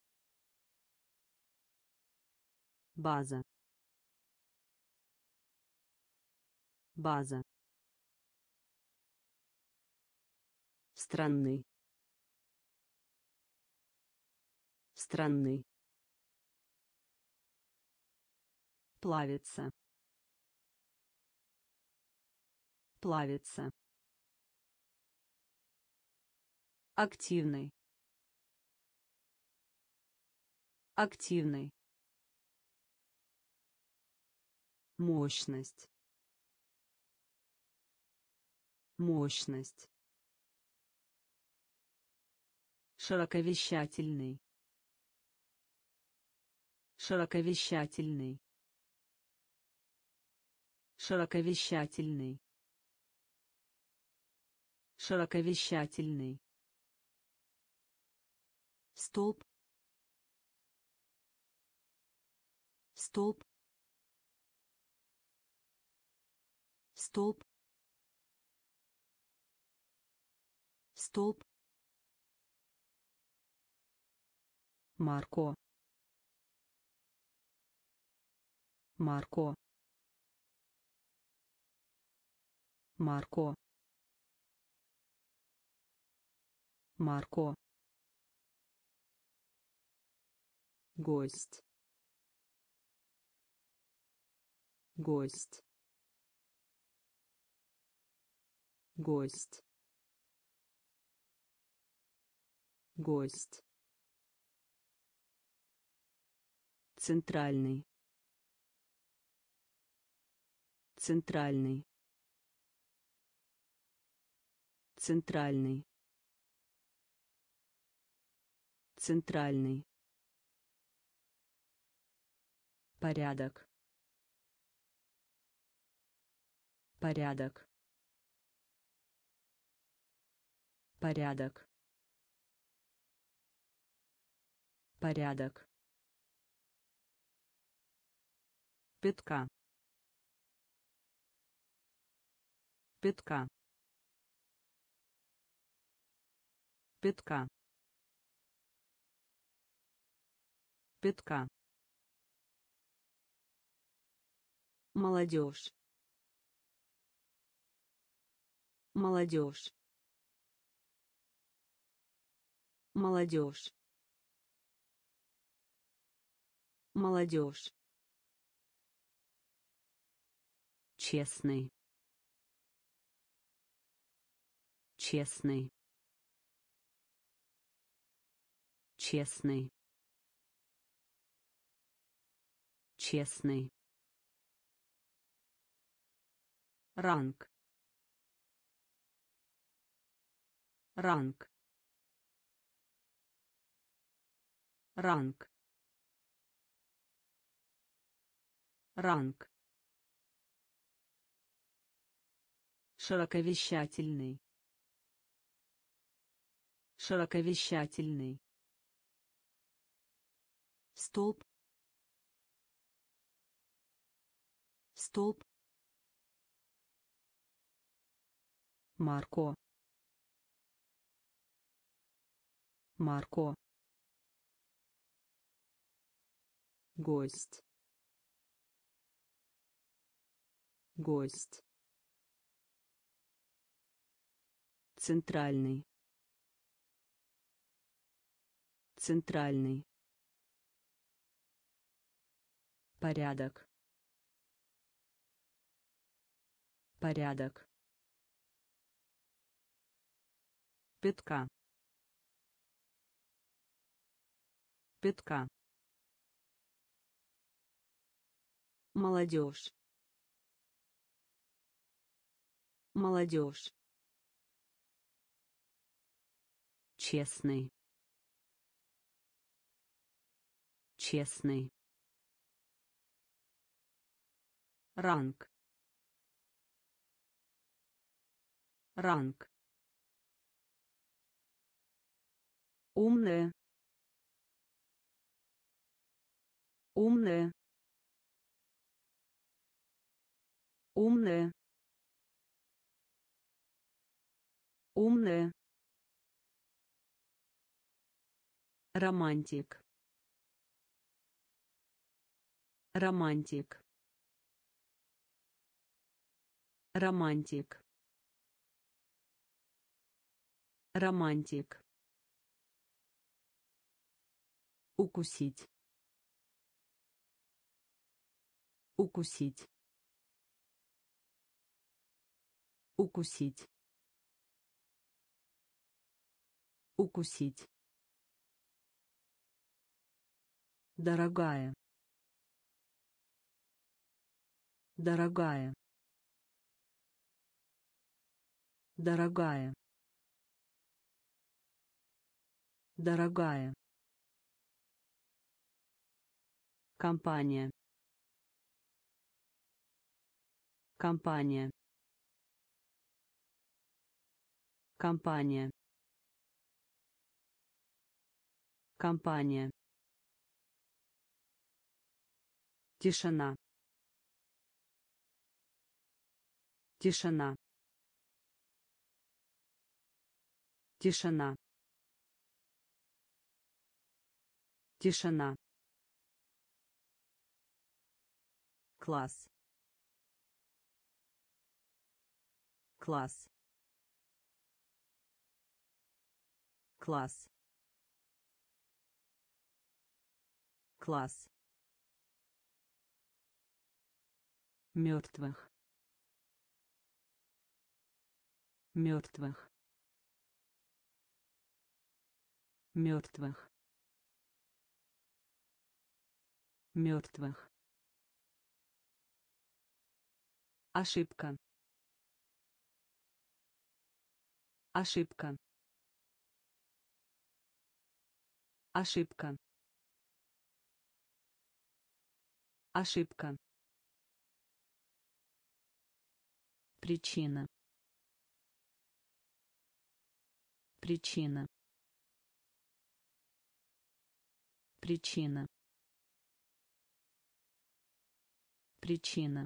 База. База. Странный. Странный. Плавится. Плавится. Активный. Активный. Мощность. Мощность. широковещательный, широковещательный, широковещательный, широковещательный, столб, столб, столб, столб, Марко, Марко, Марко, Марко, гость, гость, гость, гость, центральный, центральный, центральный, центральный, порядок, порядок, порядок, порядок, пятка, пятка, пятка, пятка, молодежь, молодежь, молодежь, молодежь, честный, честный, честный, честный, ранг, ранг, ранг, ранг, широковещательный, широковещательный, столб, столб, Марко, Марко, гость, гость, центральный, центральный, порядок, порядок, пятка, пятка, молодежь, молодежь, честный, честный, ранг, ранг, умная, умная, умная, умная, романтик, романтик, романтик, романтик, укусить, укусить, укусить, укусить, дорогая, дорогая, дорогая, Дорогая. Компания. Компания. Компания. Компания. Тишина. Тишина. Тишина. Тишина. Класс. Класс. Класс. Класс. Мертвых. Мертвых. Мертвых. Мертвых. Ошибка. Ошибка. Ошибка. Ошибка. Причина. Причина. Причина. Причина.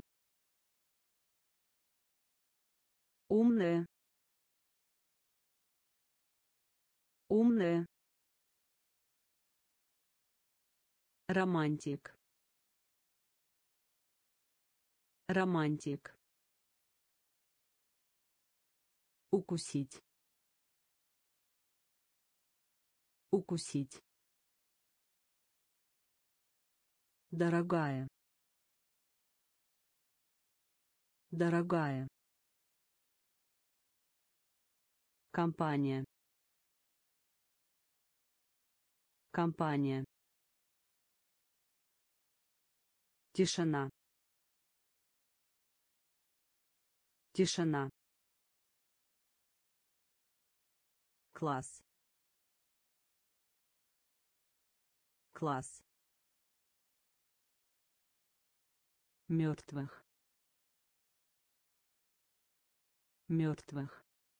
Умная. Умная. Романтик. Романтик. Укусить. Укусить. Дорогая. Дорогая. Компания. Компания. Тишина. Тишина. Класс. Класс. Мертвых. Мертвых.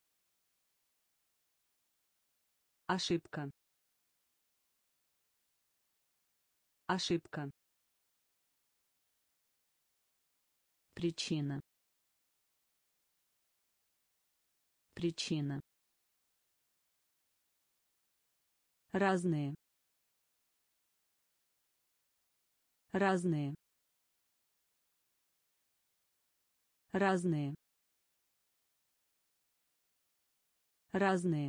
Ошибка. Ошибка. Причина. Причина. Разные. Разные. Разные. Разные.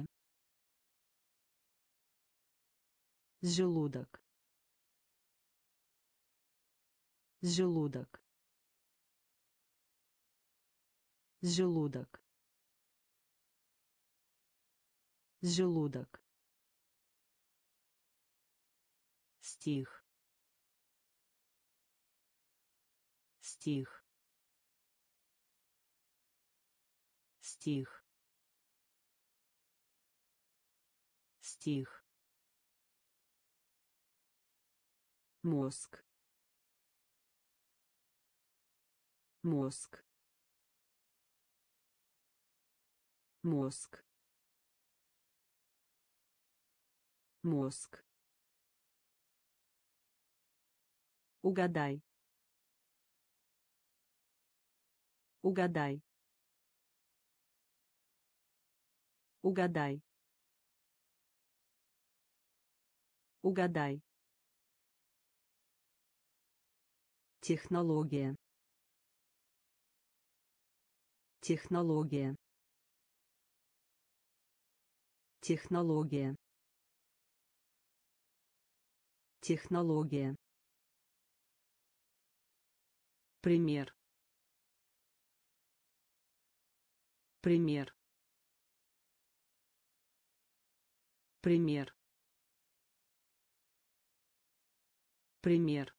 Желудок. Желудок. Желудок. Желудок. Стих. Стих. Стих. Стих. Мозг. Мозг. Мозг. Мозг. Угадай. Угадай. Угадай. Угадай. Технология. Технология. Технология. Технология. Пример. Пример. Пример. Пример.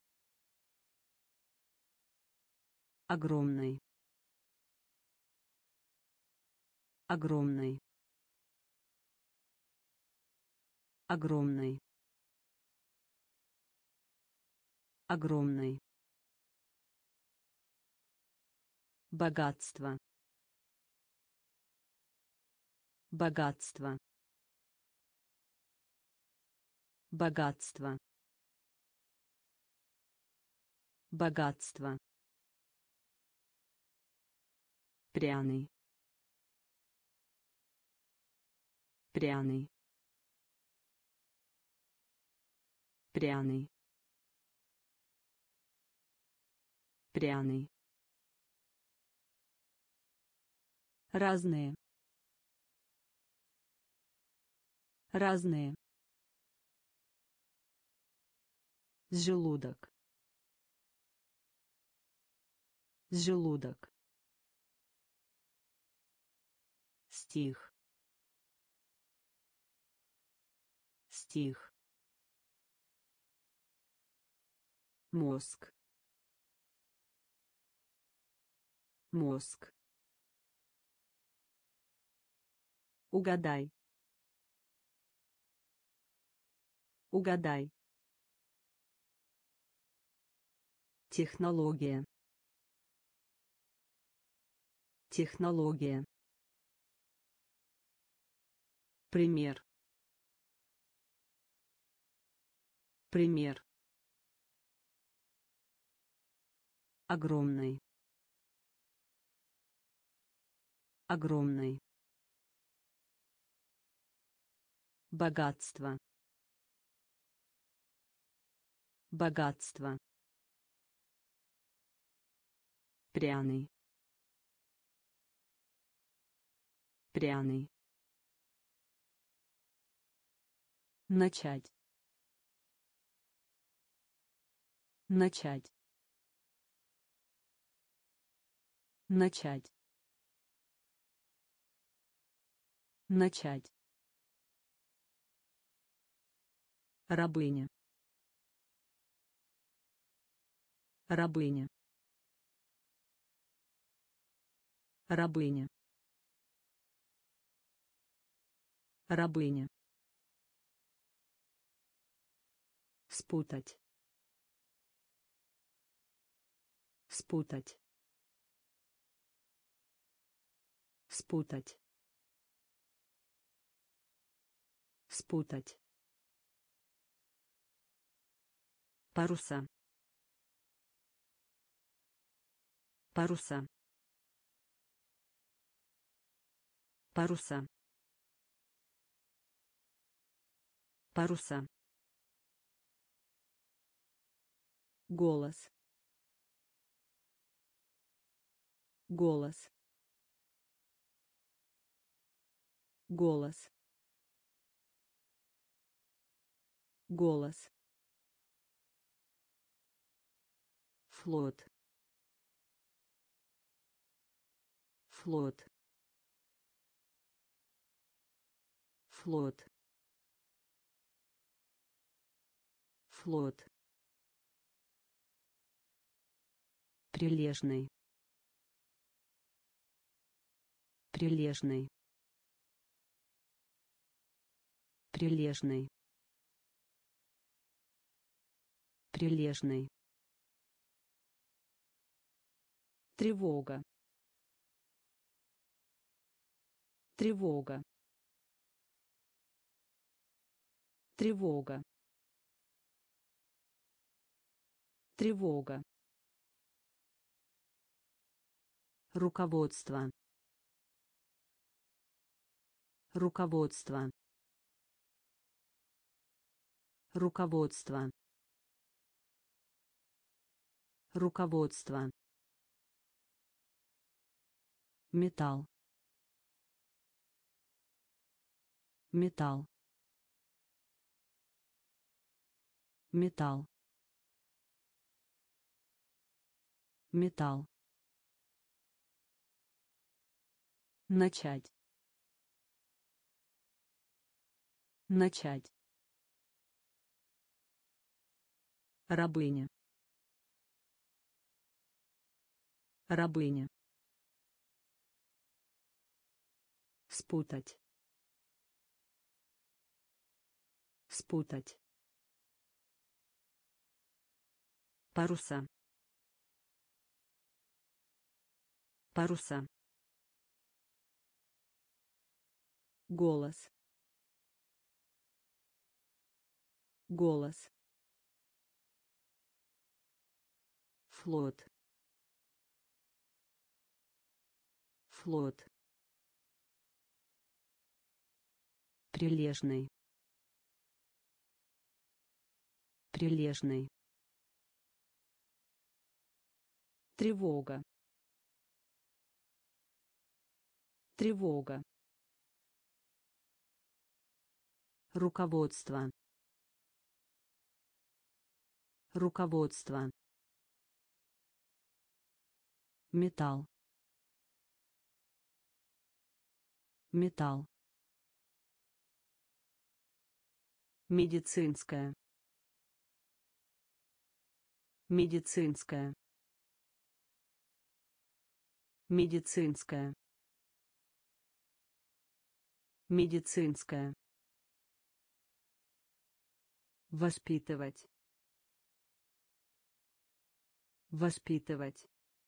Огромный. Огромный. огромный, огромный, богатство, богатство, богатство, богатство, пряный, пряный, пряный, пряный, разные, разные, желудок, желудок, стих, стих, мозг, мозг, угадай, угадай, технология, технология, пример, пример, огромный, огромный, богатство, богатство, пряный, пряный, начать, начать, начать, начать, рабыня, рабыня, рабыня, рабыня, спутать, спутать, спутать, спутать, паруса, паруса, паруса, паруса, голос, голос, голос, голос, флот, флот, флот, флот, прилежный, прилежный, прилежный, прилежный, тревога, тревога, тревога, тревога, руководство, руководство, руководство, руководство, металл, металл, металл, металл, начать, начать, рабыня, рабыня, спутать, спутать. Паруса. Паруса. Голос. Голос. Флот. Флот. Прилежный. Прилежный. Тревога. Тревога. Руководство. Руководство. Металл. Металл. Медицинская. Медицинская. Медицинская. Медицинская. Воспитывать. Воспитывать.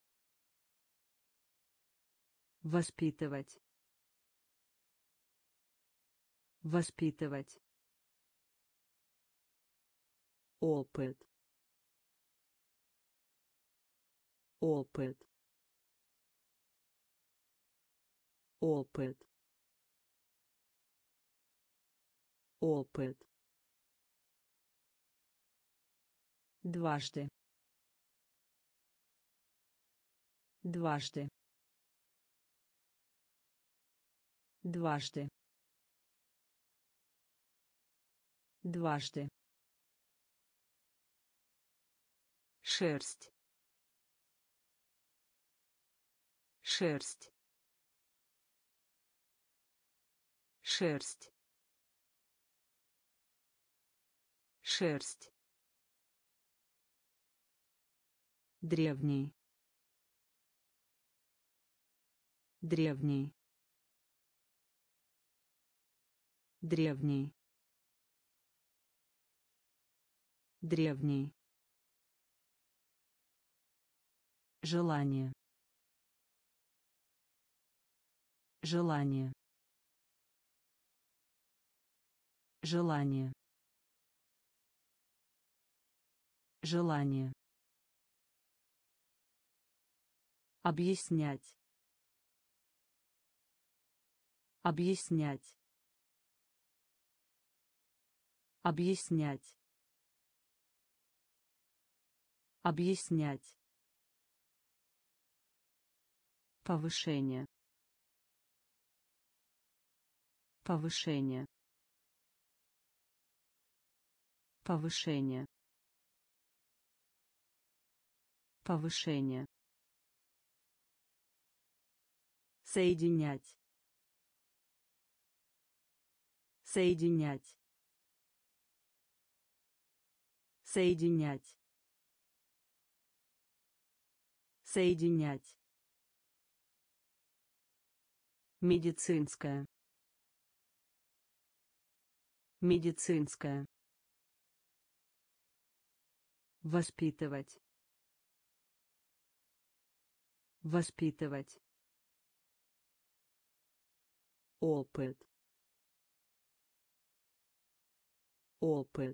Воспитывать. Воспитывать. Опыт. Опыт. Опыт. Опыт. Дважды. Дважды. Дважды. Дважды. Шерсть. Шерсть. Шерсть. Шерсть. Древний. Древний. Древний. Древний. Желание. Желание. Желание. Желание. Объяснять. Объяснять. Объяснять. Объяснять. Повышение. Повышение. Повышение. Повышение. Соединять. Соединять. Соединять. Соединять. Медицинская. Медицинская. Воспитывать. Воспитывать. Опыт. Опыт.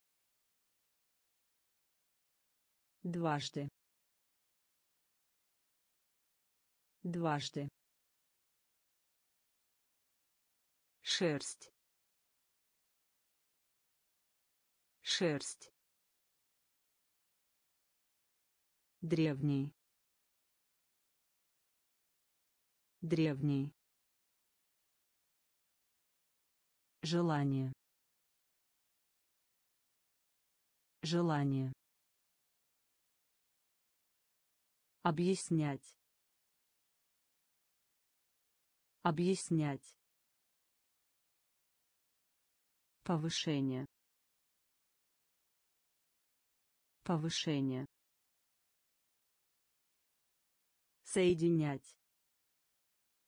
Дважды. Дважды. Шерсть. Шерсть. Древний. Древний. Желание. Желание. Объяснять. Объяснять. Повышение. Повышение. Соединять.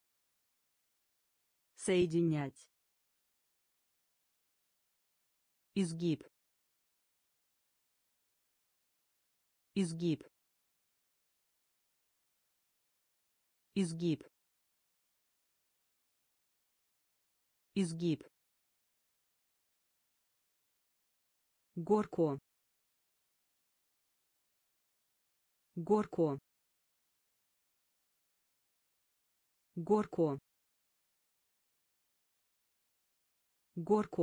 Соединять. изгиб, изгиб, изгиб, изгиб, горко, горко, горко, горко,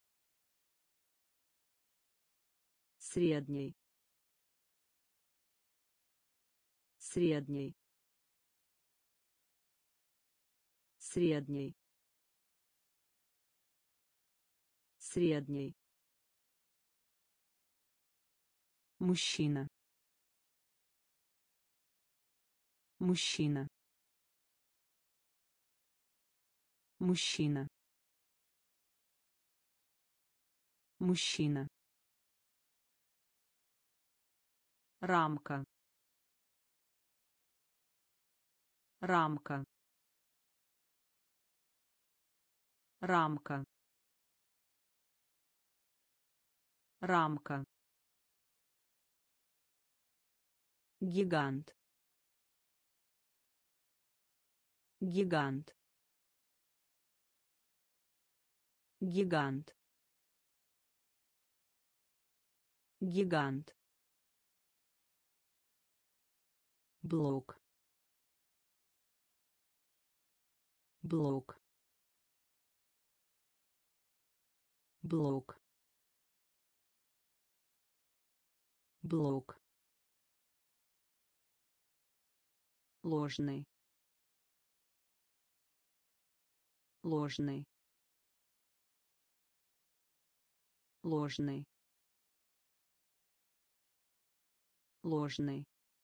средний, средний, средний, средний, мужчина, мужчина, мужчина, мужчина, рамка, рамка, рамка, рамка, гигант, гигант, гигант, гигант, блок, блок, блок, блок, ложный, ложный, ложный, ложный,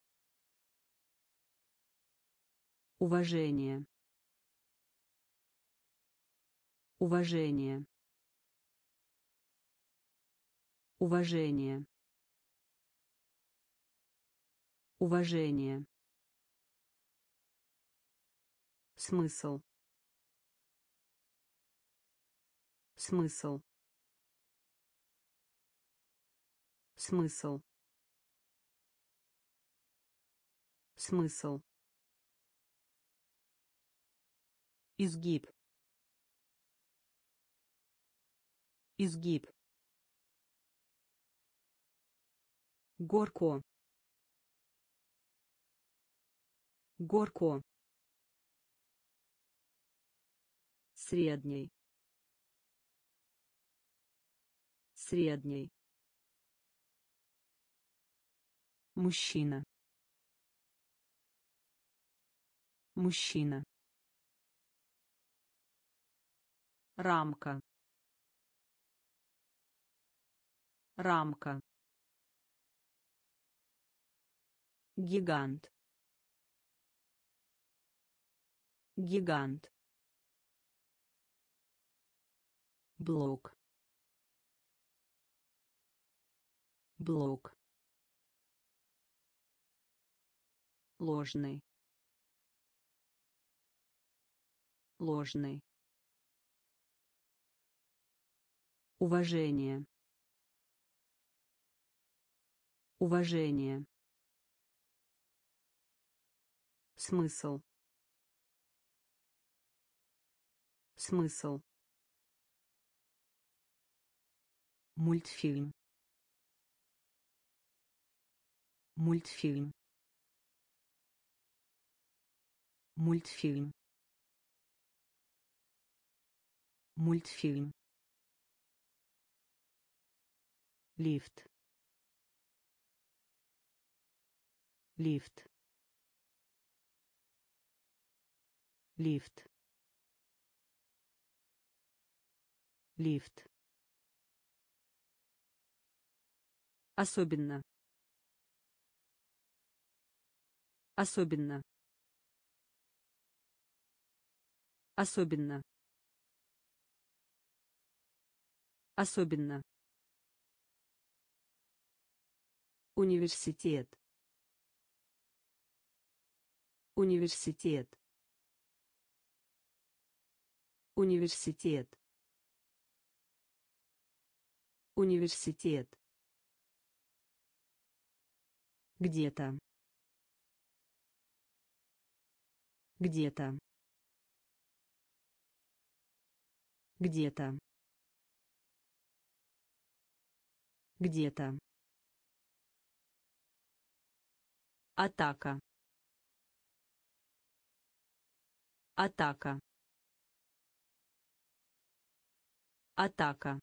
уважение, уважение, уважение, уважение, смысл, смысл, смысл, смысл, изгиб, изгиб, горко, горко, средний, средний, мужчина, мужчина, рамка, рамка, гигант, гигант, блок, блок, ложный, ложный, уважение, уважение, смысл, смысл, мультфильм, мультфильм, мультфильм, мультфильм, лифт, лифт, лифт, лифт, особенно, особенно, особенно, особенно, университет, университет, университет, Университет. Где-то. Где-то. Где-то. Где-то. Атака. Атака. Атака.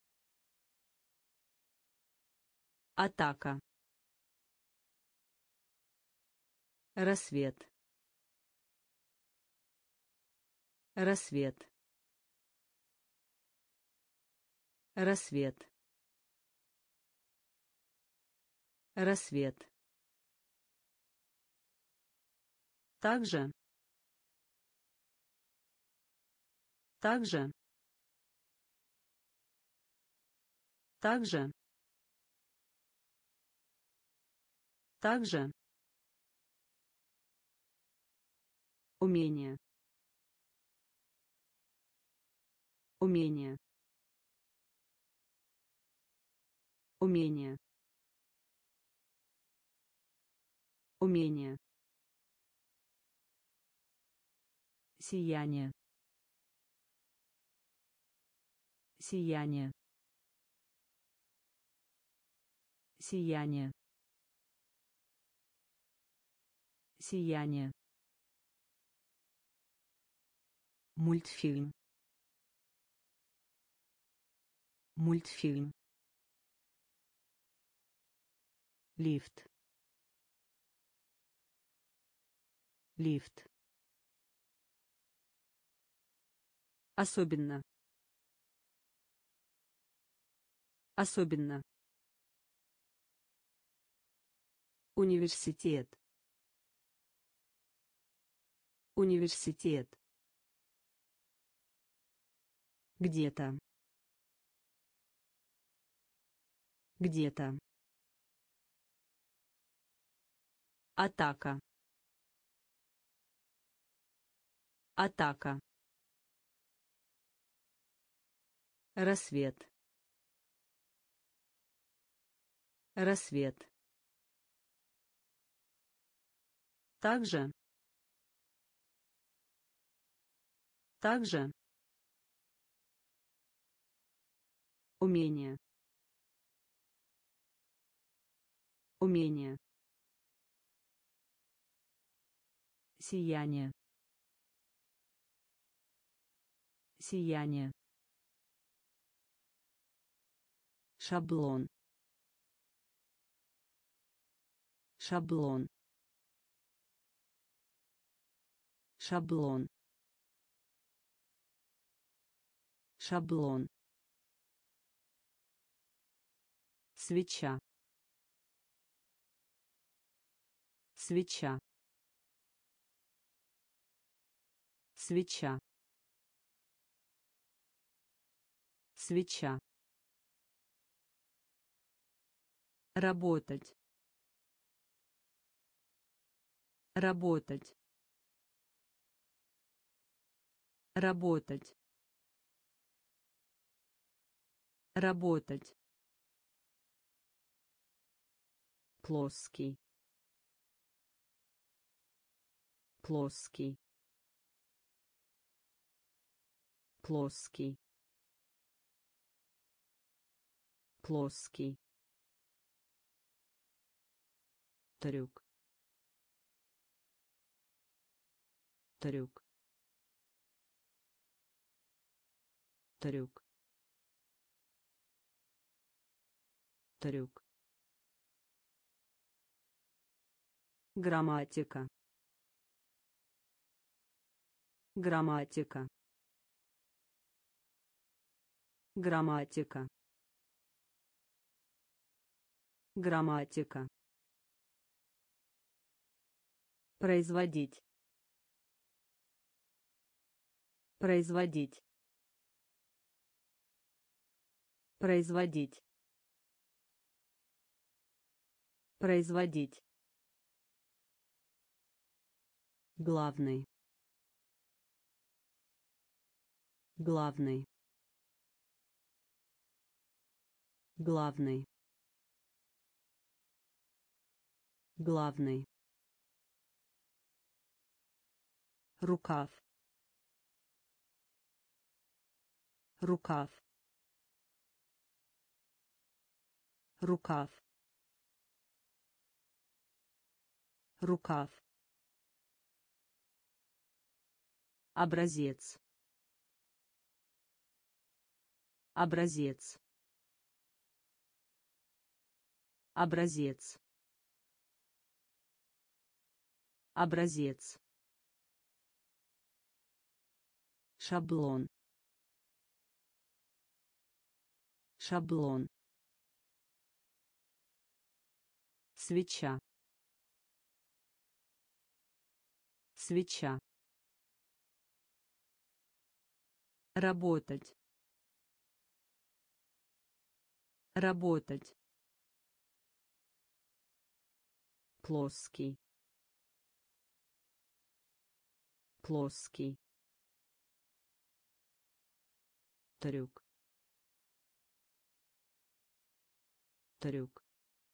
Атака. Рассвет. Рассвет. Рассвет. Рассвет. Также. Также. Также. Также. Умение. Умение. Умение. Умение. Сияние. Сияние. Сияние. Сияние. Мультфильм. Мультфильм. Лифт. Лифт. Особенно. Особенно. Университет. Университет. Где-то. Где-то. Атака. Атака. Рассвет. Рассвет. Также. Также. Умение. Умение. Сияние. Сияние. Шаблон. Шаблон. Шаблон. Шаблон. Свеча. Свеча. Свеча. Свеча. Работать. Работать. Работать. Работать. Плоский. Плоский. Плоский. Плоский. Трюк. Трюк. Трюк. Трюк. Грамматика. Грамматика. Грамматика. Грамматика. Производить. Производить. Производить. Производить. Главный. Главный. главный, главный, рукав, рукав, рукав, рукав, образец, образец, образец, образец, шаблон, шаблон, свеча, свеча, работать, работать, плоский, плоский, трюк, трюк,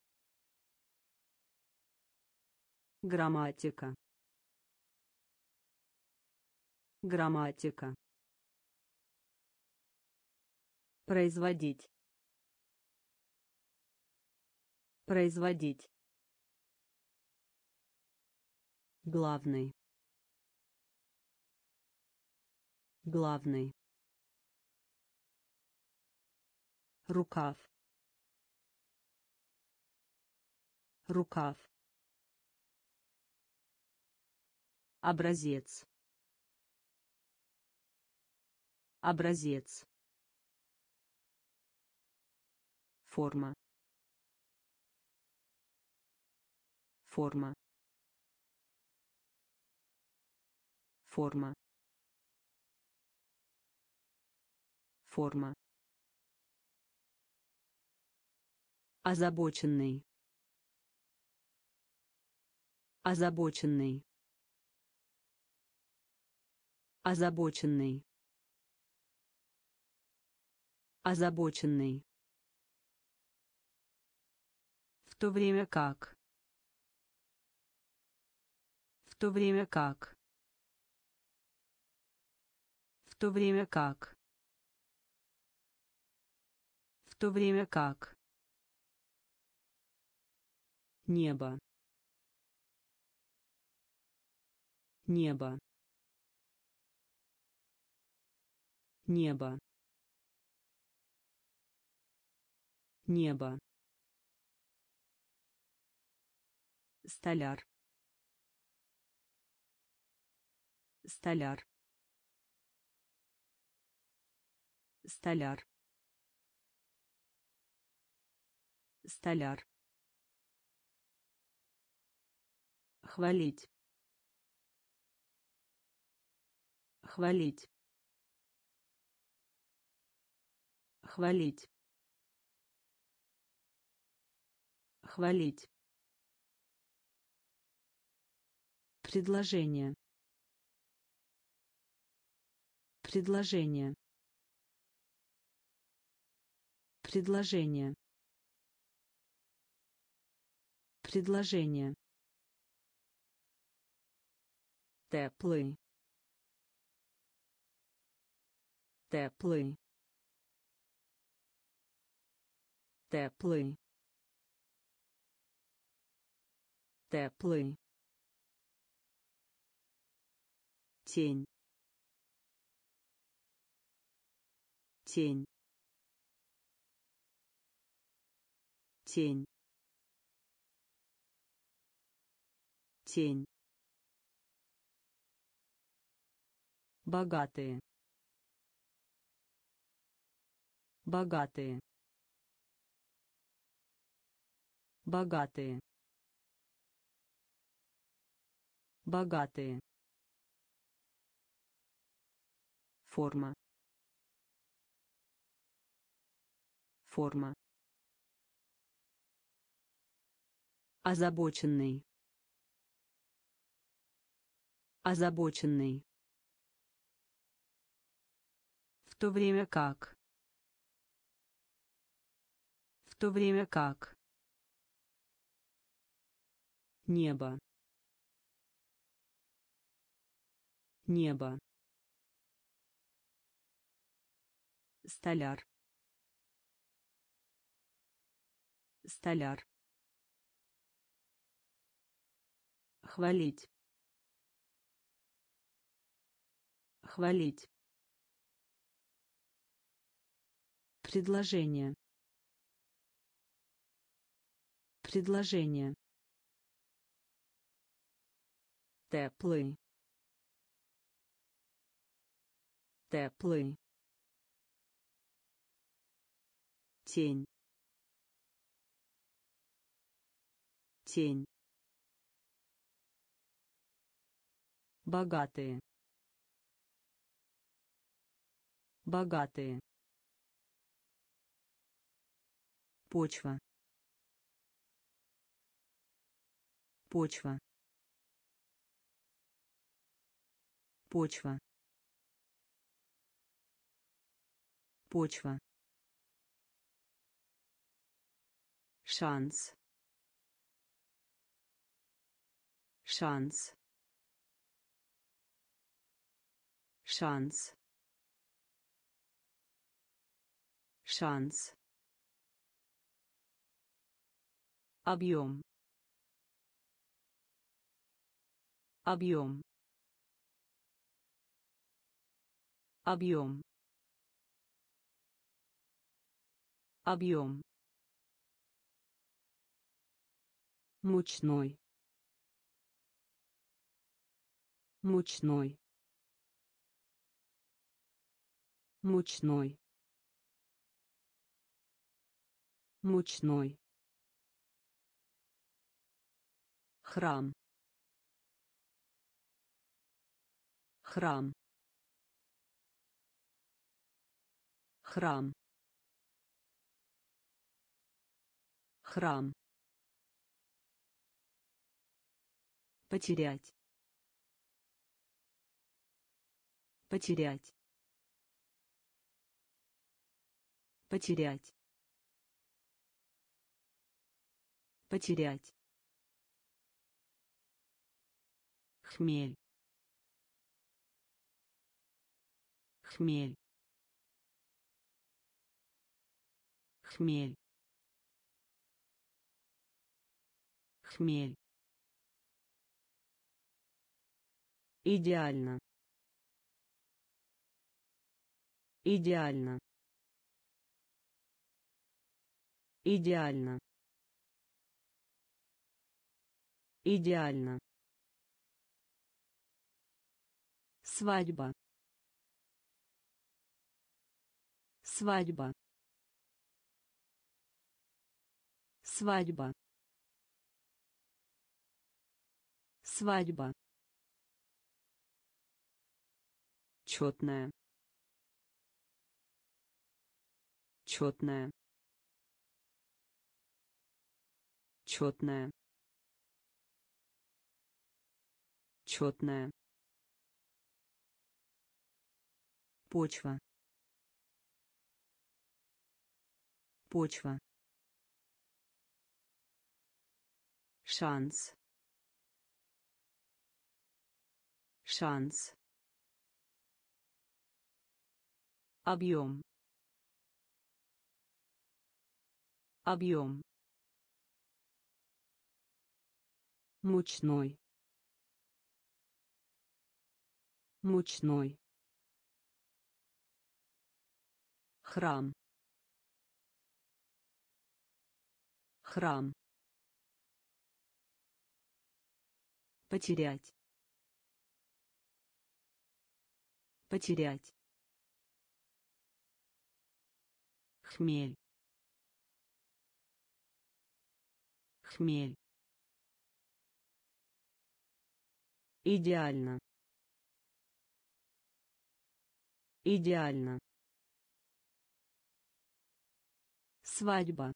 грамматика, грамматика, производить, производить, главный, главный, рукав, рукав, образец, образец, форма, форма, форма, форма, озабоченный, озабоченный, озабоченный, озабоченный, в то время как, в то время как, в то время как, в то время как, небо, небо, небо, небо, столяр, столяр, столяр, столяр, хвалить, хвалить, хвалить, хвалить, предложение, предложение, предложение, предложение, теплый, теплый, теплый, теплый, тень, тень, тень, тень, богатые, богатые, богатые, богатые, форма, форма, озабоченный, озабоченный, в то время как, то время как. Небо. Небо. Столяр. Столяр. Хвалить. Хвалить. Предложение. Предложение. Теплый. Теплый. Тень. Тень. Богатые. Богатые. Почва. Почва. Почва. Почва. Шанс. Шанс. Шанс. Шанс. Объем. Объем. Объем. Объем. Мучной. Мучной. Мучной. Мучной. Храм. Храм. Храм. Храм. Потерять. Потерять. Потерять. Потерять. Хмель. Хмель. Хмель. Хмель. Идеально. Идеально. Идеально. Идеально. Свадьба. Свадьба. Свадьба. Свадьба. Четная. Четная. Четная. Четная. Почва. Почва. Шанс. Шанс. Объем. Объем. Мучной. Мучной. Храм. Храм. Потерять. Потерять. Хмель. Хмель. Идеально. Идеально. Свадьба.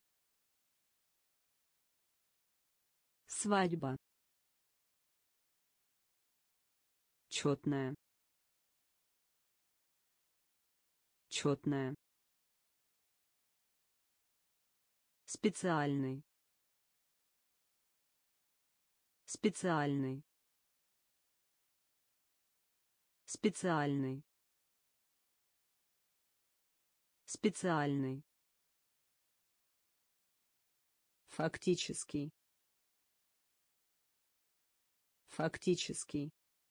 Свадьба. Четная. Четная. Специальный. Специальный. Специальный. Специальный. Фактический. Фактический.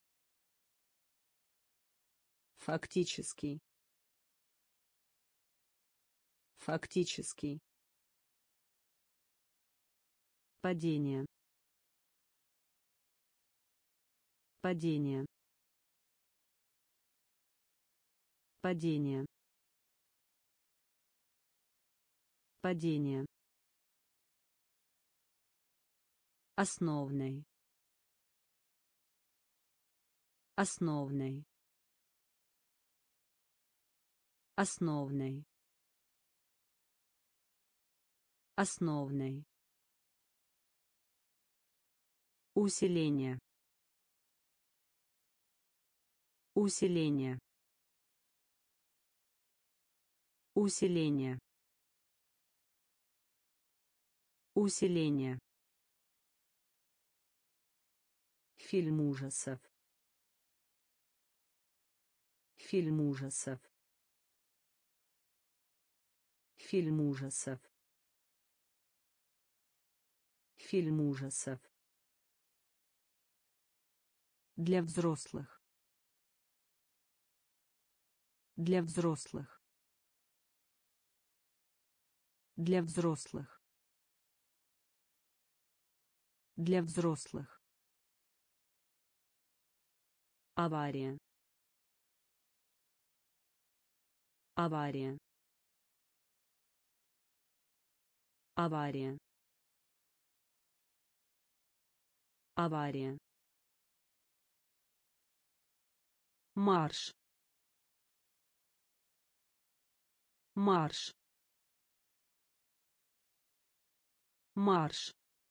Фактический. Фактический. Падение. Падение. Падение. Падение. Основной. Основной. Основной. Основной. Усиление. Усиление. Усиление. Усиление. Фильм ужасов. Фильм ужасов. Фильм ужасов. Фильм ужасов. Для взрослых. Для взрослых. Для взрослых. Для взрослых. Авария. Авария. Авария. Авария. Марш. Марш. Марш.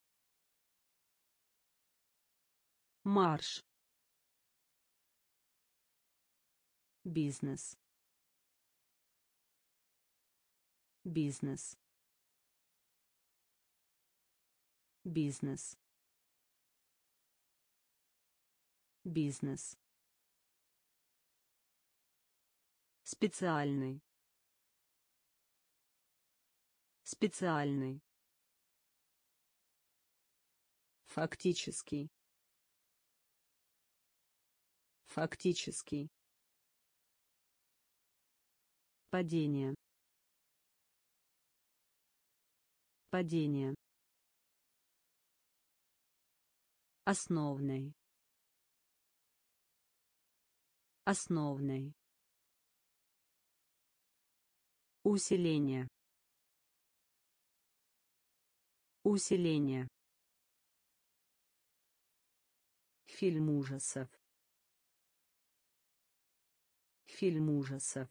Марш. Бизнес. Бизнес. Бизнес. Бизнес. Специальный. Специальный. Фактический. Фактический. Падение. Падение. Основной. Основной. Усиление. Усиление. Фильм ужасов. Фильм ужасов.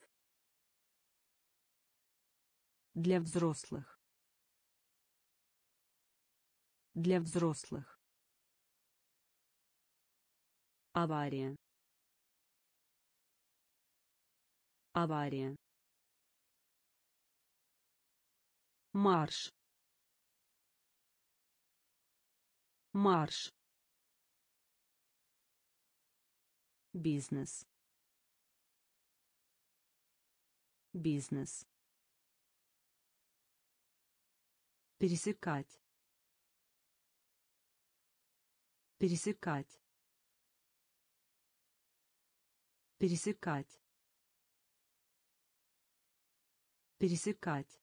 Для взрослых. Для взрослых. Авария. Авария. Марш. Марш. Бизнес. Бизнес. Пересекать. Пересекать. Пересекать. Пересекать.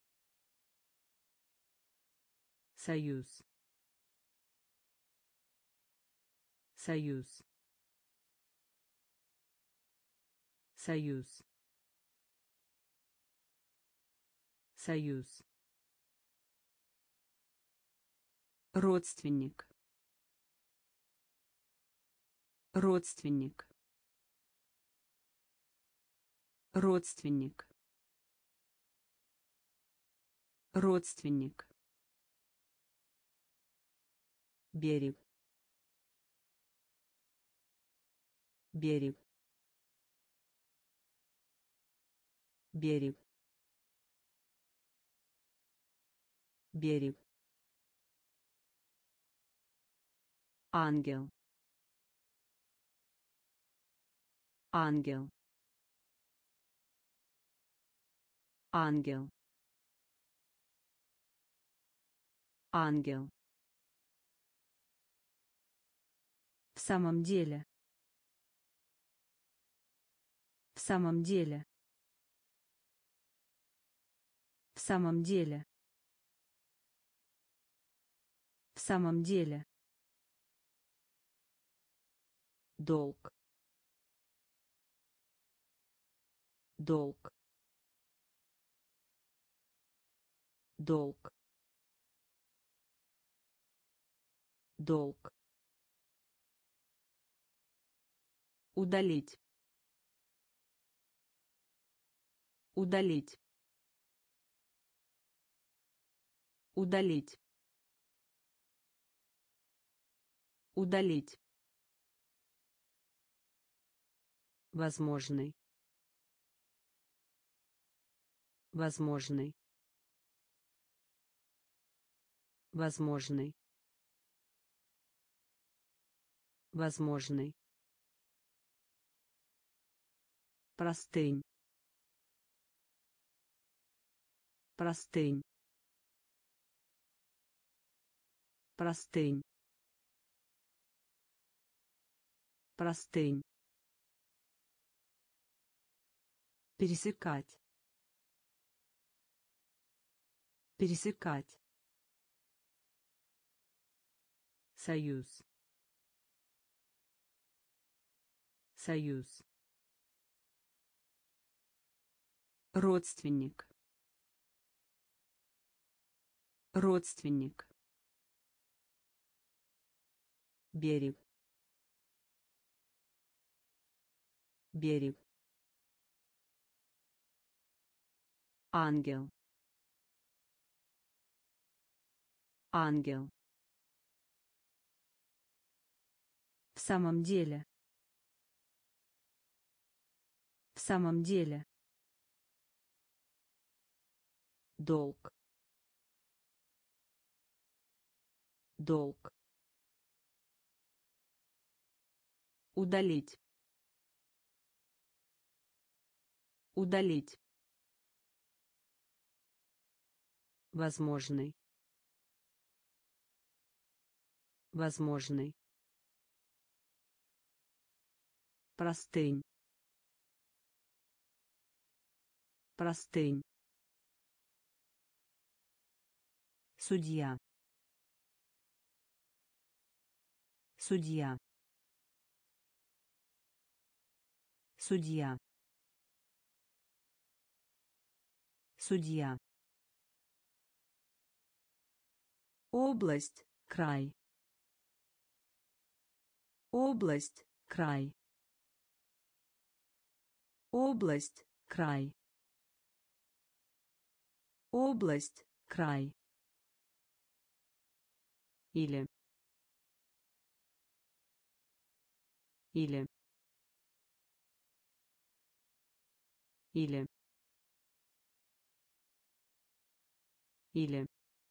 Союз. Союз. Союз. Союз. Родственник. Родственник. Родственник. Родственник. Берег. Берег. Берег. берег, ангел, ангел, ангел, ангел. В самом деле. В самом деле. В самом деле. В самом деле. Долг. Долг. Долг. Долг. Удалить. Удалить. Удалить. Удалить. Возможный. Возможный. Возможный. Возможный. Простынь. Простынь. Простынь. Простынь. Пересекать. Пересекать. Союз. Союз. Родственник. Родственник. Берег. Берег. Ангел. Ангел. В самом деле. В самом деле. Долг. Долг. Удалить. Удалить. Возможный. Возможный. Простынь. Простынь. Судья. Судья. Судья. Судья. Область, край. Область, край. Область, край. Область, край. Или. Или. Или. Или.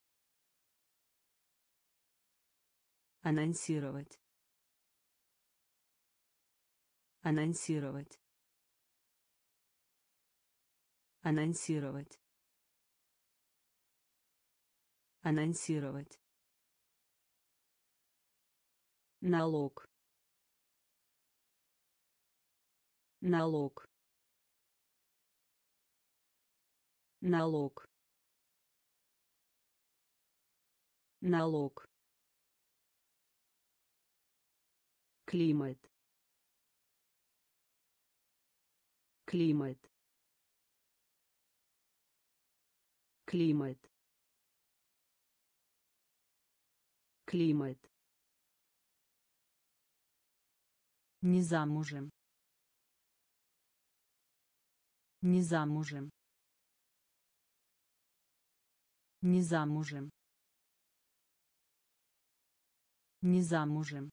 Анонсировать. Анонсировать. Анонсировать. Анонсировать. Налог. Налог. Налог. Налог. Климат. Климат. Климат. Климат. Не замужем. Не замужем. Не замужем. Не замужем.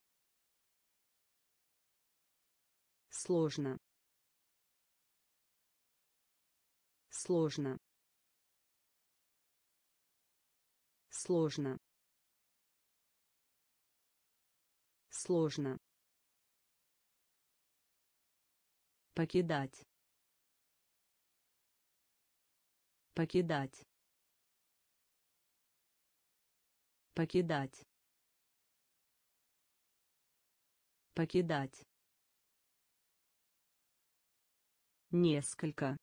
Сложно. Сложно. Сложно. Сложно. Покидать. Покидать. Покидать. Покидать. Несколько.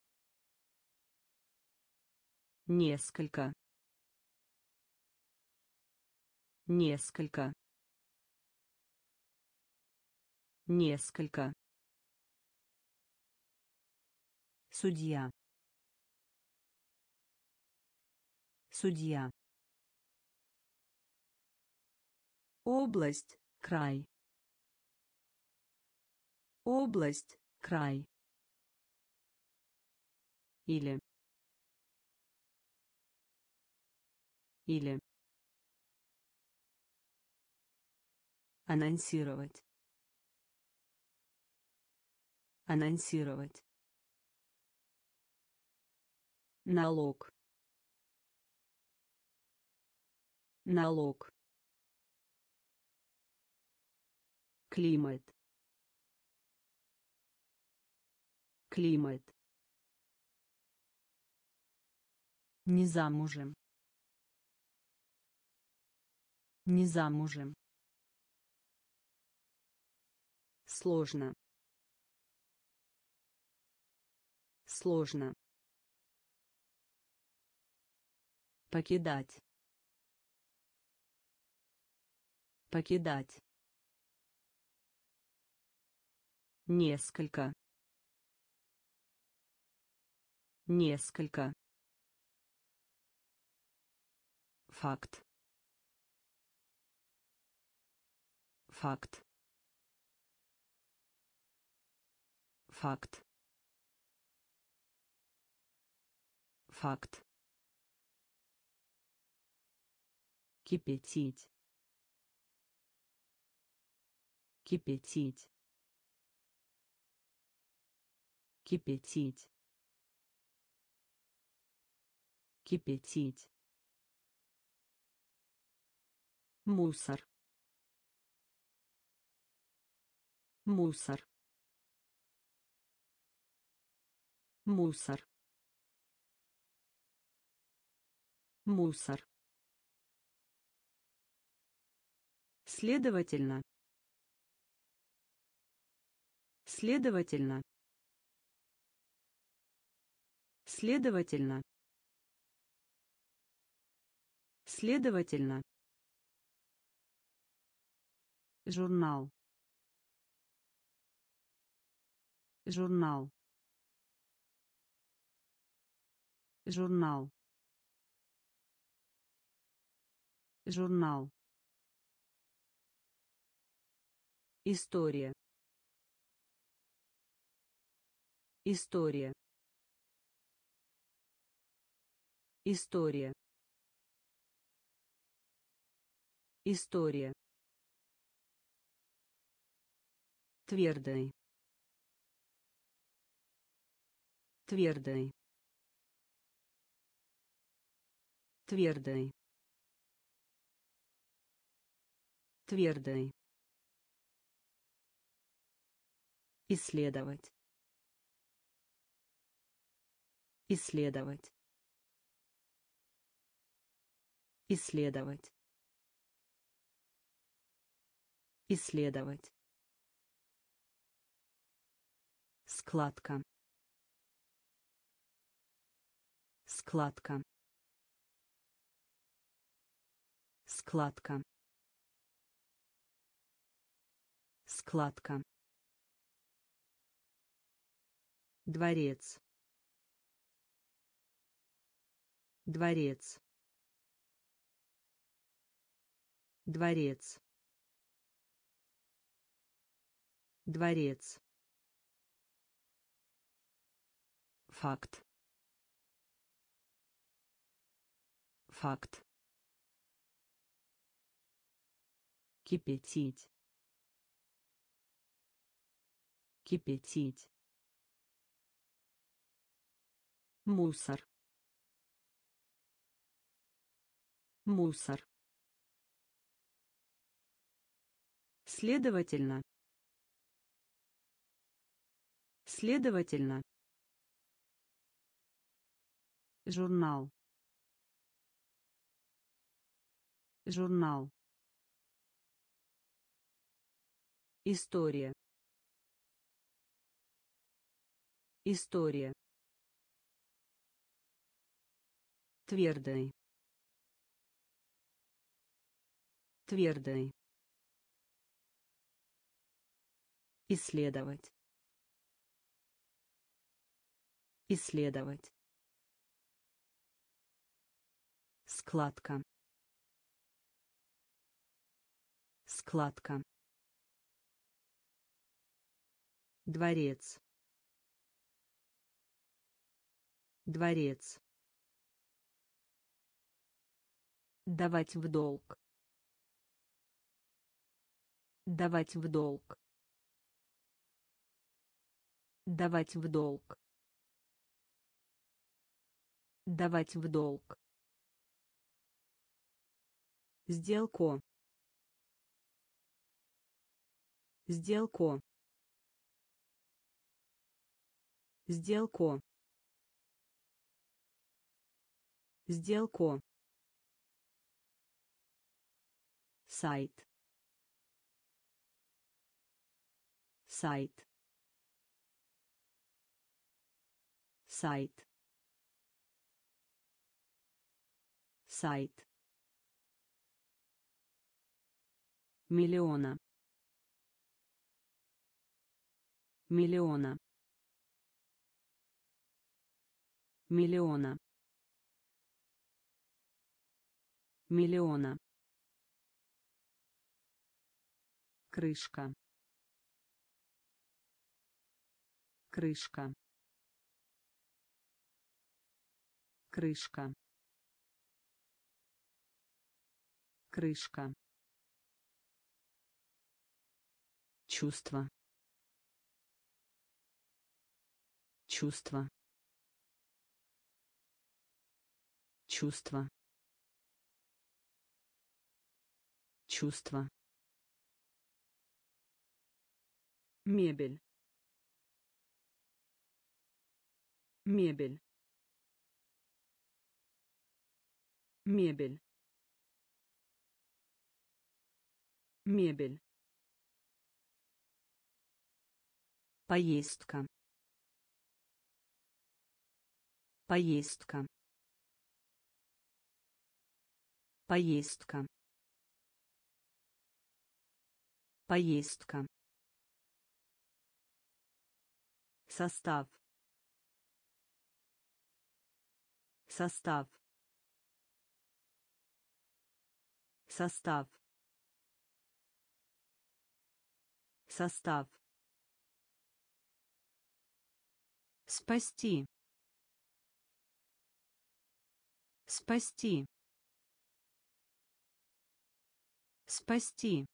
Несколько. Несколько. Несколько. Судья. Судья. Область, край. Область, край. Или. Или. Анонсировать. Анонсировать. Налог. Налог. Климат. Климат. Не замужем. Не замужем. Сложно. Сложно. Покидать. Покидать. Несколько. Несколько. Факт. Факт. Факт. Факт. Кипятить. Кипятить. Кипятить. Кипятить. Мусор. Мусор. Мусор. Мусор. Следовательно. Следовательно. Следовательно. Следовательно. Журнал. Журнал. Журнал. Журнал. История. История. История. История. Твердый. Твердый. Твердый. Твердый. Исследовать. Исследовать. Исследовать. Исследовать. Складка. Складка. Складка. Складка. Дворец. Дворец. Дворец. Дворец. Факт. Факт. Кипятить. Кипятить. Мусор. мусор, следовательно, следовательно, журнал, журнал, история, история, твердый, твердый, исследовать, исследовать, складка, складка, дворец, дворец, давать в долг, давать в долг, давать в долг, давать в долг, сделку, сделку, сделку, сделку, сайт, сайт, сайт, сайт, миллиона, миллиона, миллиона, миллиона, крышка, крышка, крышка, крышка, чувство, чувство, чувство, чувство, мебель, мебель, мебель, мебель, поездка, поездка, поездка, поездка, состав, состав, состав, состав, спасти, спасти, спасти,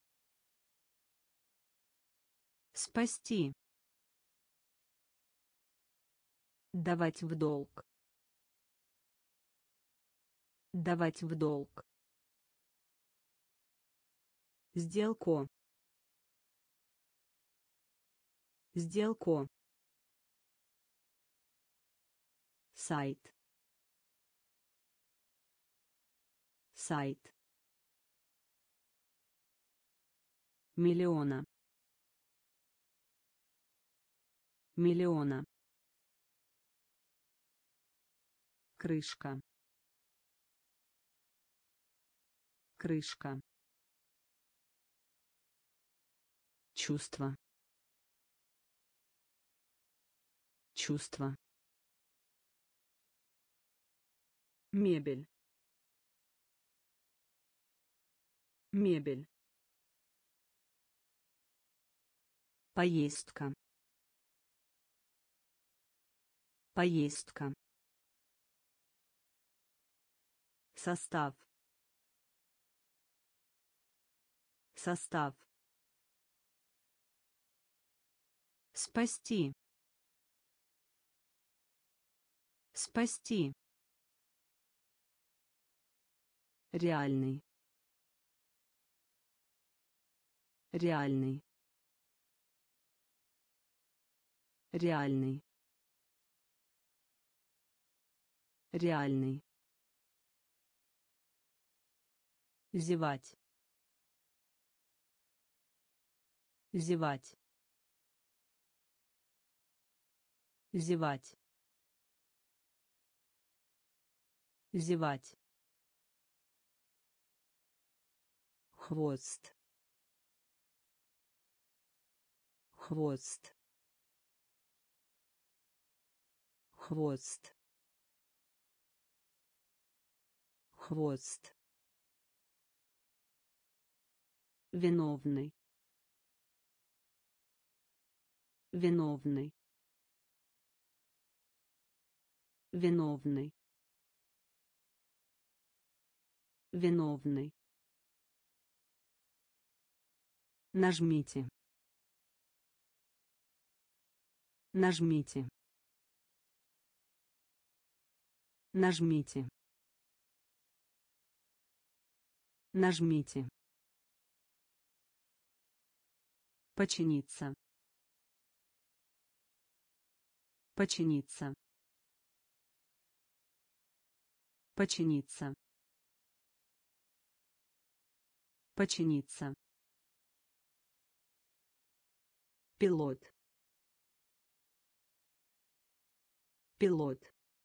спасти, давать в долг, давать в долг, сделку, сделку, сайт, сайт, миллиона, миллиона, крышка, крышка, чувство, чувство, мебель, мебель, поездка, поездка, состав, состав, спасти, спасти, Реальный. Реальный. Реальный. Реальный. Зевать. Зевать. Зевать. Зевать. Хвост. Хвост. Хвост. Хвост. Виновный. Виновный. Виновный. Виновный. Нажмите. Нажмите. Нажмите. Нажмите. Починиться. Починиться. Починиться. Починиться. Пилот. Пилот.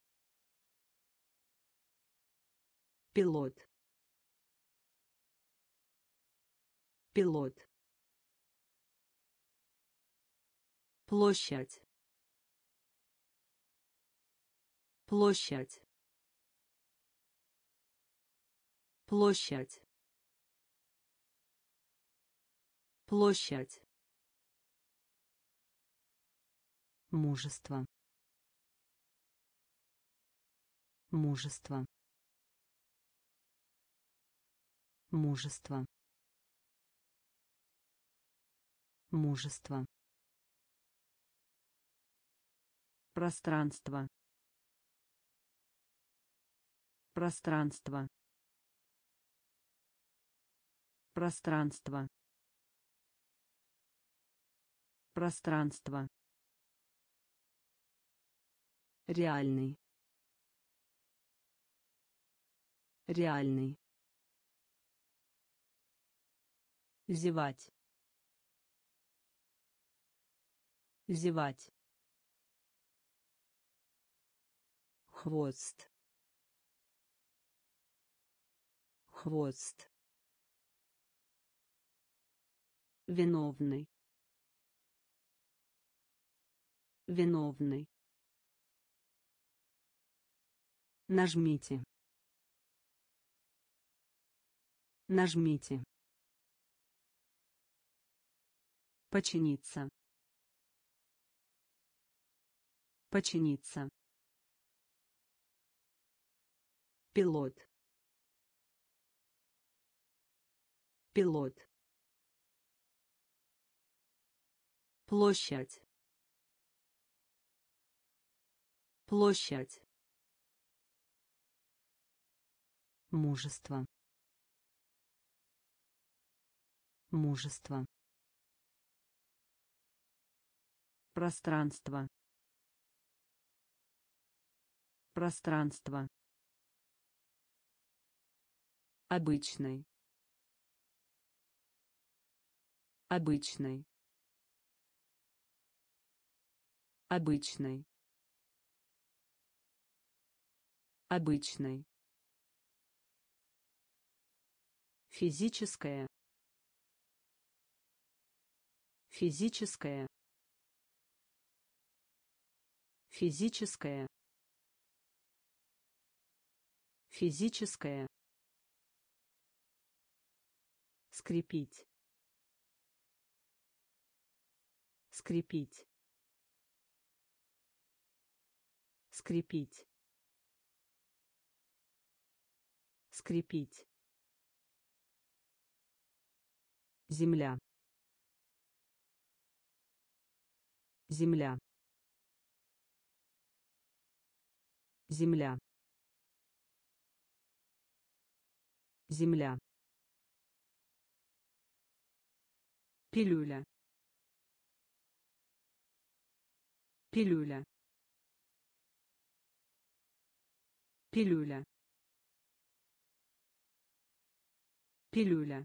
Пилот. Пилот. Площадь. Площадь. Площадь. Площадь. Мужество. Мужество. Мужество. Мужество. Пространство. Пространство. Пространство. Пространство. Реальный. Реальный. Зевать. Зевать. Хвост. Хвост. Виновный. Виновный. Нажмите. Нажмите. Починиться. Починиться. Пилот. Пилот. Площадь. Площадь. Мужество. Мужество. Пространство. Пространство. Обычный. Обычный. Обычный. Обычный. Физическое. Физическое. Физическое. Физическое. Скрепить. Скрепить. Скрепить. Скрепить. Земля. Земля. Земля. Земля. Пилюля. Пилюля. Пилюля. Пилюля.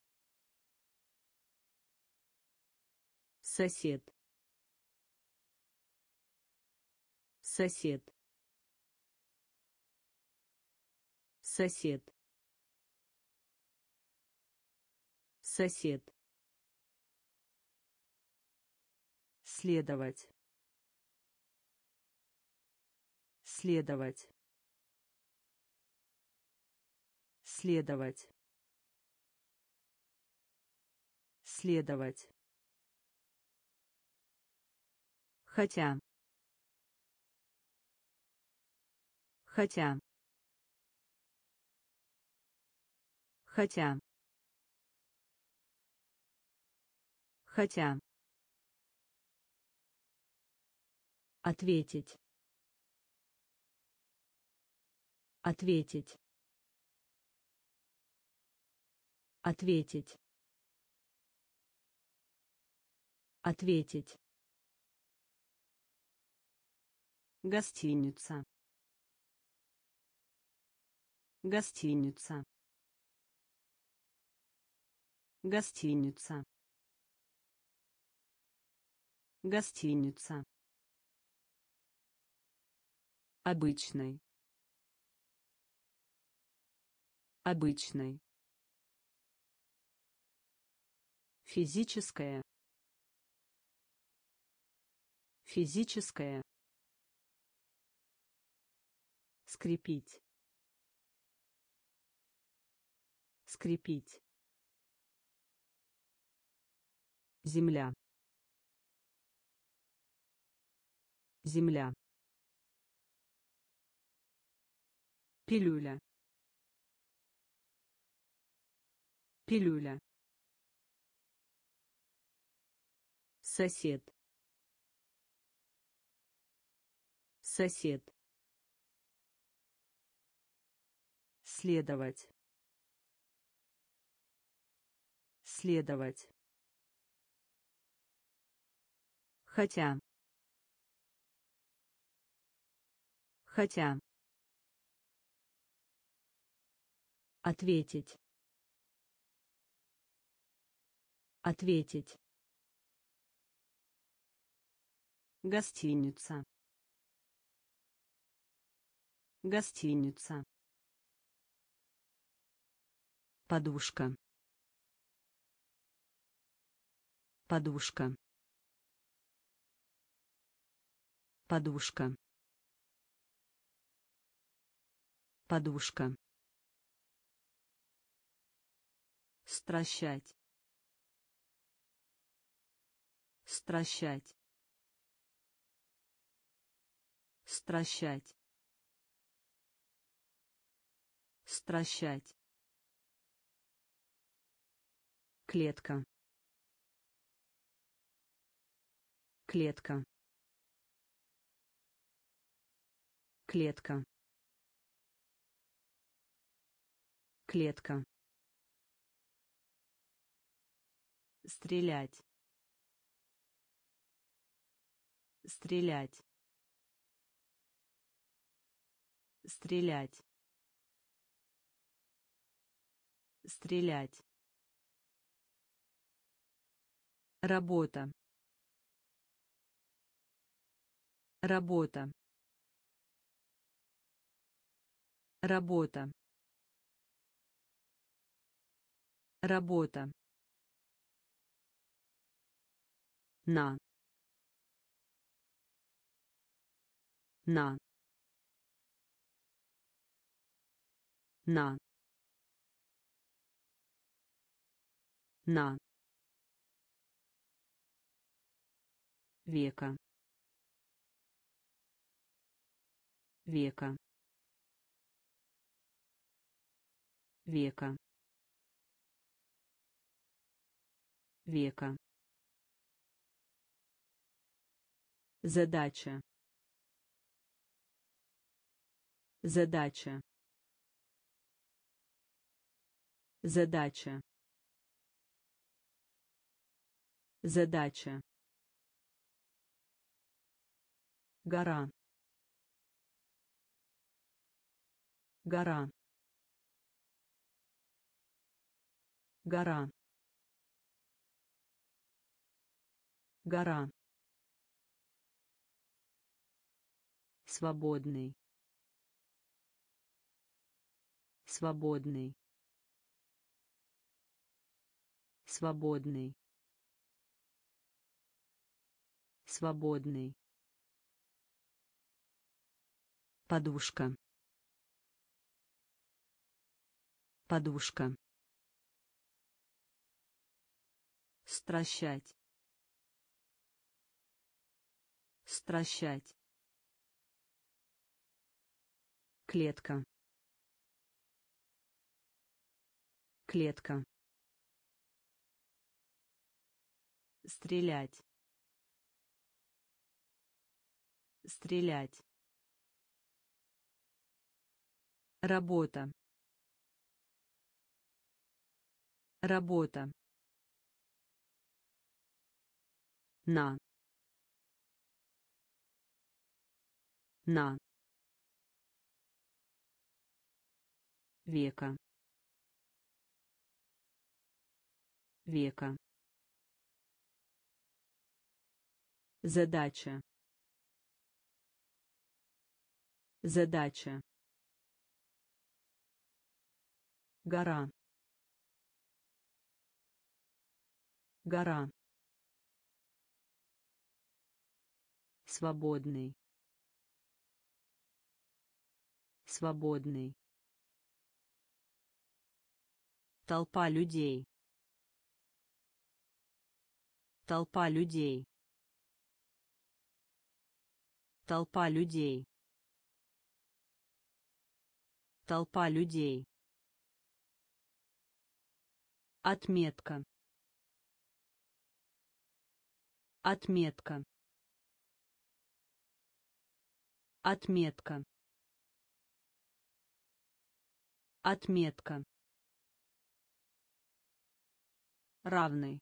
Сосед. Сосед. Сосед. Сосед. Следовать. Следовать. Следовать. Следовать. Хотя. Хотя. Хотя. Хотя. Ответить. Ответить. Ответить. Ответить. Гостиница. Гостиница. Гостиница. Гостиница. Обычный. Обычный. Физическое. Физическое. Скрепить. Скрепить. Земля. Земля. Пилюля. Пилюля. Сосед. Сосед. Следовать. Следовать. Хотя. Хотя. Ответить. Ответить. Гостиница. Гостиница. Подушка. Подушка. Подушка. Подушка. Стращать. Стращать. Стращать. Стращать. Клетка. Клетка. Клетка. Клетка. Стрелять. Стрелять. Стрелять. Стрелять. Работа. Работа. Работа. Работа. На. На. На. На. Века. Века. Века. Века. Задача. Задача. Задача. Задача. Гора. Гора. Гора. Гора. Свободный. Свободный. Свободный. Свободный. Подушка. Подушка. Стращать. Стращать. Клетка. Клетка. Стрелять. Стрелять. Работа. Работа. На. На. Века. Века. Задача. Задача. Гора. Гора. Свободный. Свободный. Толпа людей. Толпа людей. Толпа людей. Толпа людей. Отметка. Отметка. Отметка. Отметка. Равный.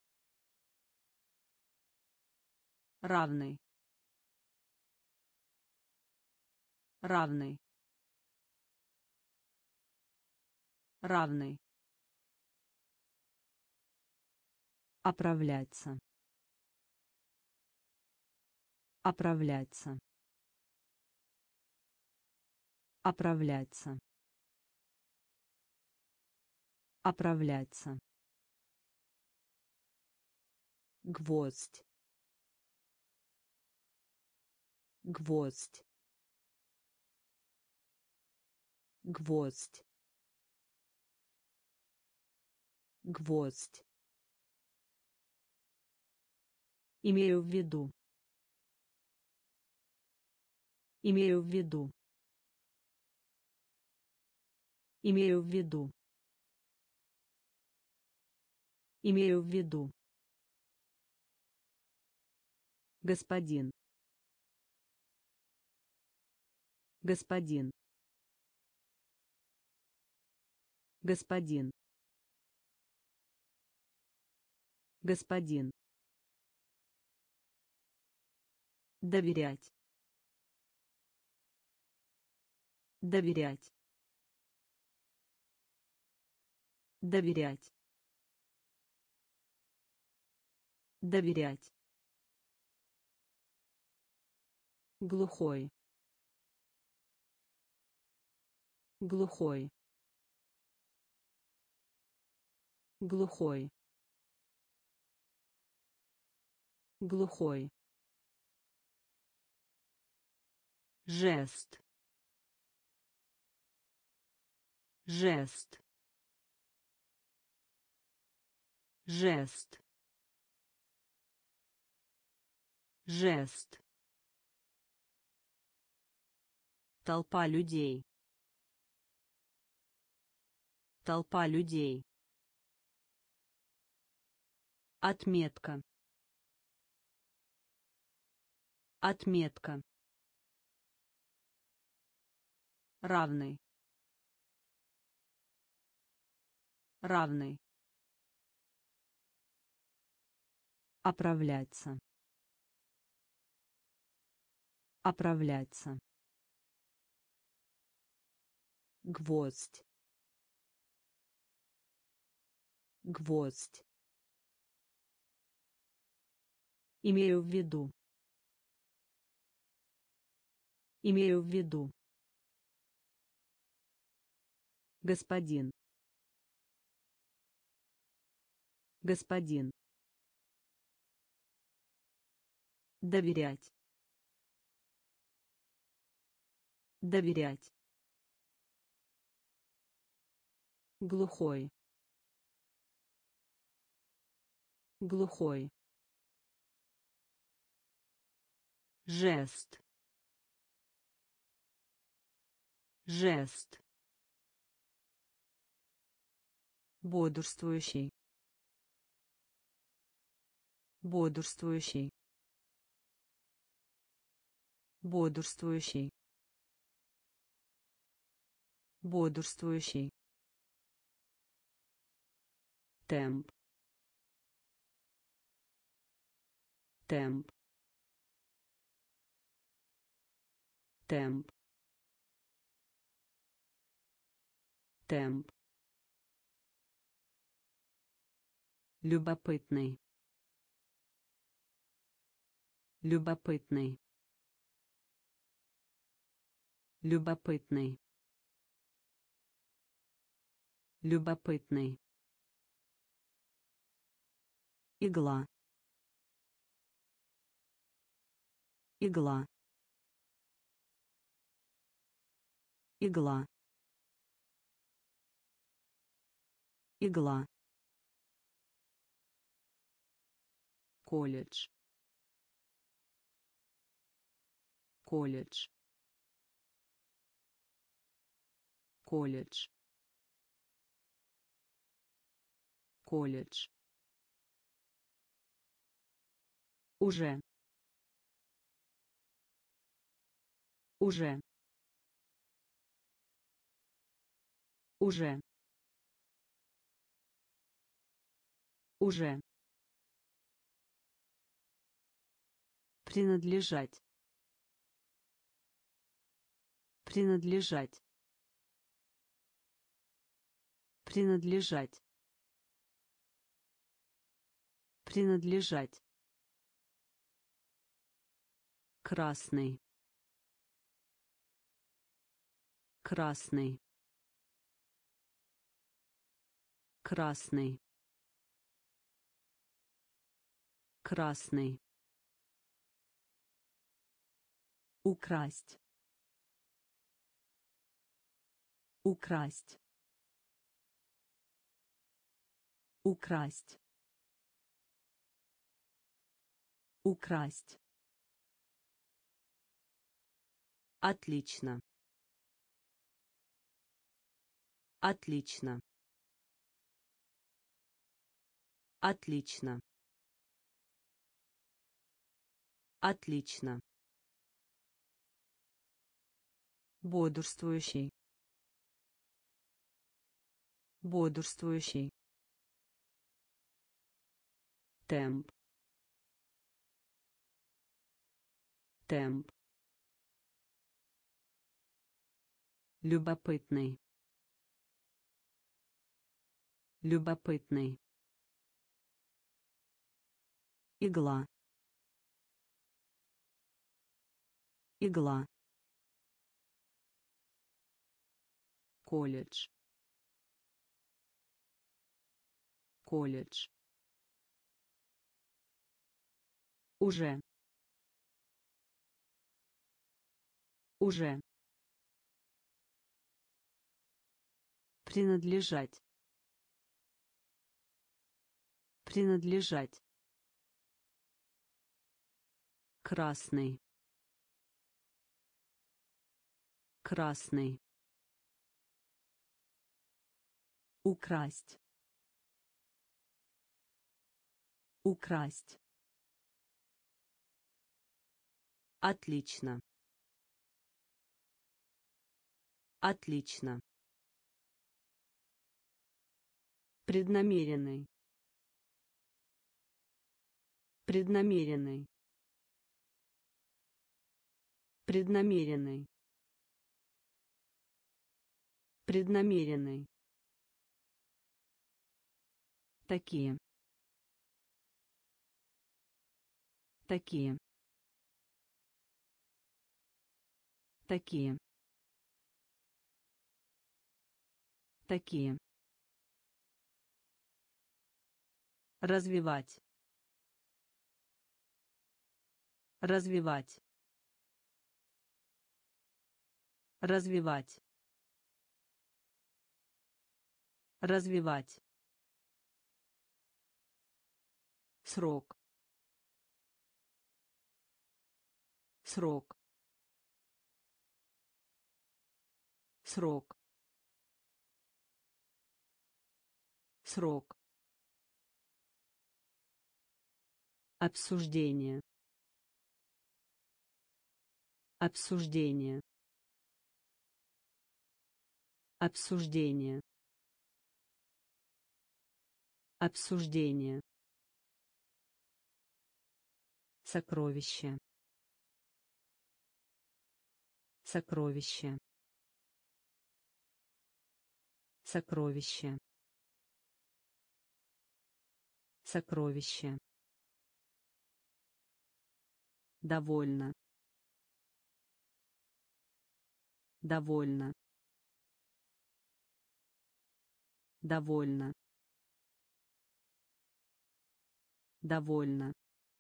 Равный. Равный. Равный. Оправляться. Оправляться. Оправляться. Оправляться. Гвоздь. Гвоздь. Гвоздь. Гвоздь. Имею в виду. Имею в виду. Имею в виду. Имею в виду. Господин. Господин. Господин. Господин. Доверять. Доверять. Доверять. Доверять. Глухой. Глухой. Глухой. Глухой. Жест. Жест. Жест. Жест. Толпа людей. Толпа людей. Отметка. Отметка. Равный. равный, оправляться, оправляться, гвоздь, гвоздь, имею в виду, имею в виду, господин, господин, доверять, доверять, глухой, глухой, жест, жест, бодрствующий, бодрствующий, бодрствующий, бодрствующий, темп, темп, темп, темп, любопытный, любопытный, любопытный, любопытный, игла, игла, игла, игла, колледж, колледж, колледж, колледж, уже, уже, уже, уже, принадлежать, принадлежать, принадлежать, принадлежать, красный, красный, красный, красный, украсть, украсть, украсть, украсть, отлично, отлично, отлично, отлично, бодрствующий, бодрствующий, темп, темп, любопытный, любопытный, игла, игла, колледж, колледж, уже, уже, принадлежать, принадлежать, красный, красный, украсть, украсть, отлично, отлично, Преднамеренный. Преднамеренный. Преднамеренный. Преднамеренный. Такие. Такие. Такие. Такие. Развивать. Развивать. Развивать. Развивать. Срок. Срок. Срок. Срок. Обсуждение. Обсуждение. Обсуждение. Обсуждение. Сокровище. Сокровище. Сокровище. Сокровище. Довольно. Довольно. Довольно. Довольно.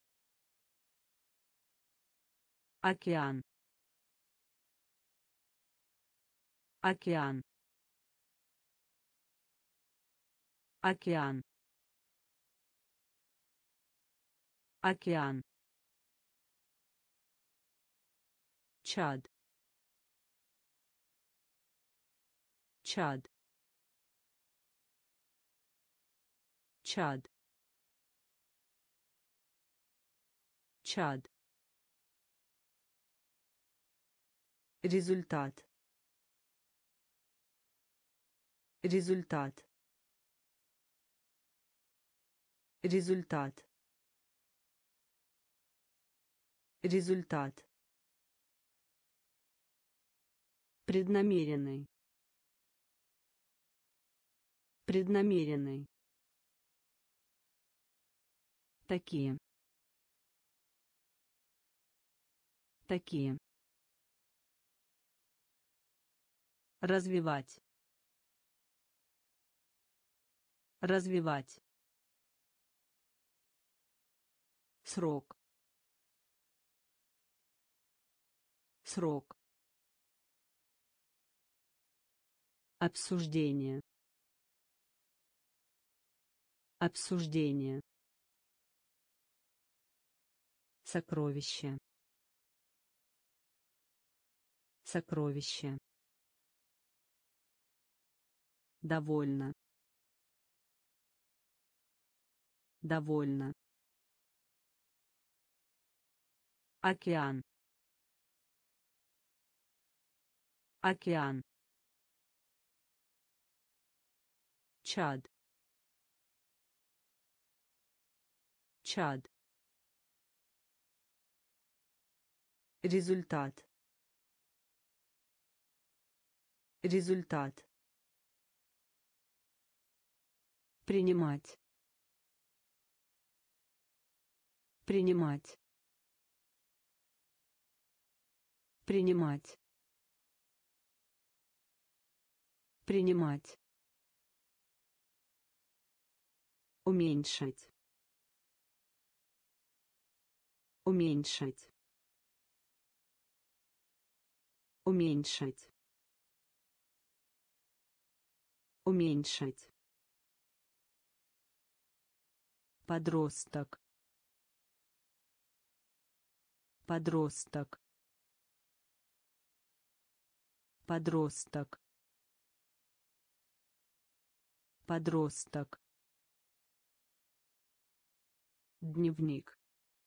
Океан. Океан. Океан. Океан. Чад. Чад. Чад. Чад. Результат. Результат. Результат. Результат. Преднамеренный. Преднамеренный. Такие. Такие. Развивать. Развивать. Срок. Срок. Обсуждение. Обсуждение. Сокровище. Сокровище. Довольно. Довольно. Океан. Океан. Чад. Чад. Результат. Результат. Принимать. Принимать. Принимать. Принимать. Уменьшить. Уменьшить. Уменьшить. Уменьшить. Подросток. Подросток. Подросток. Подросток. Дневник.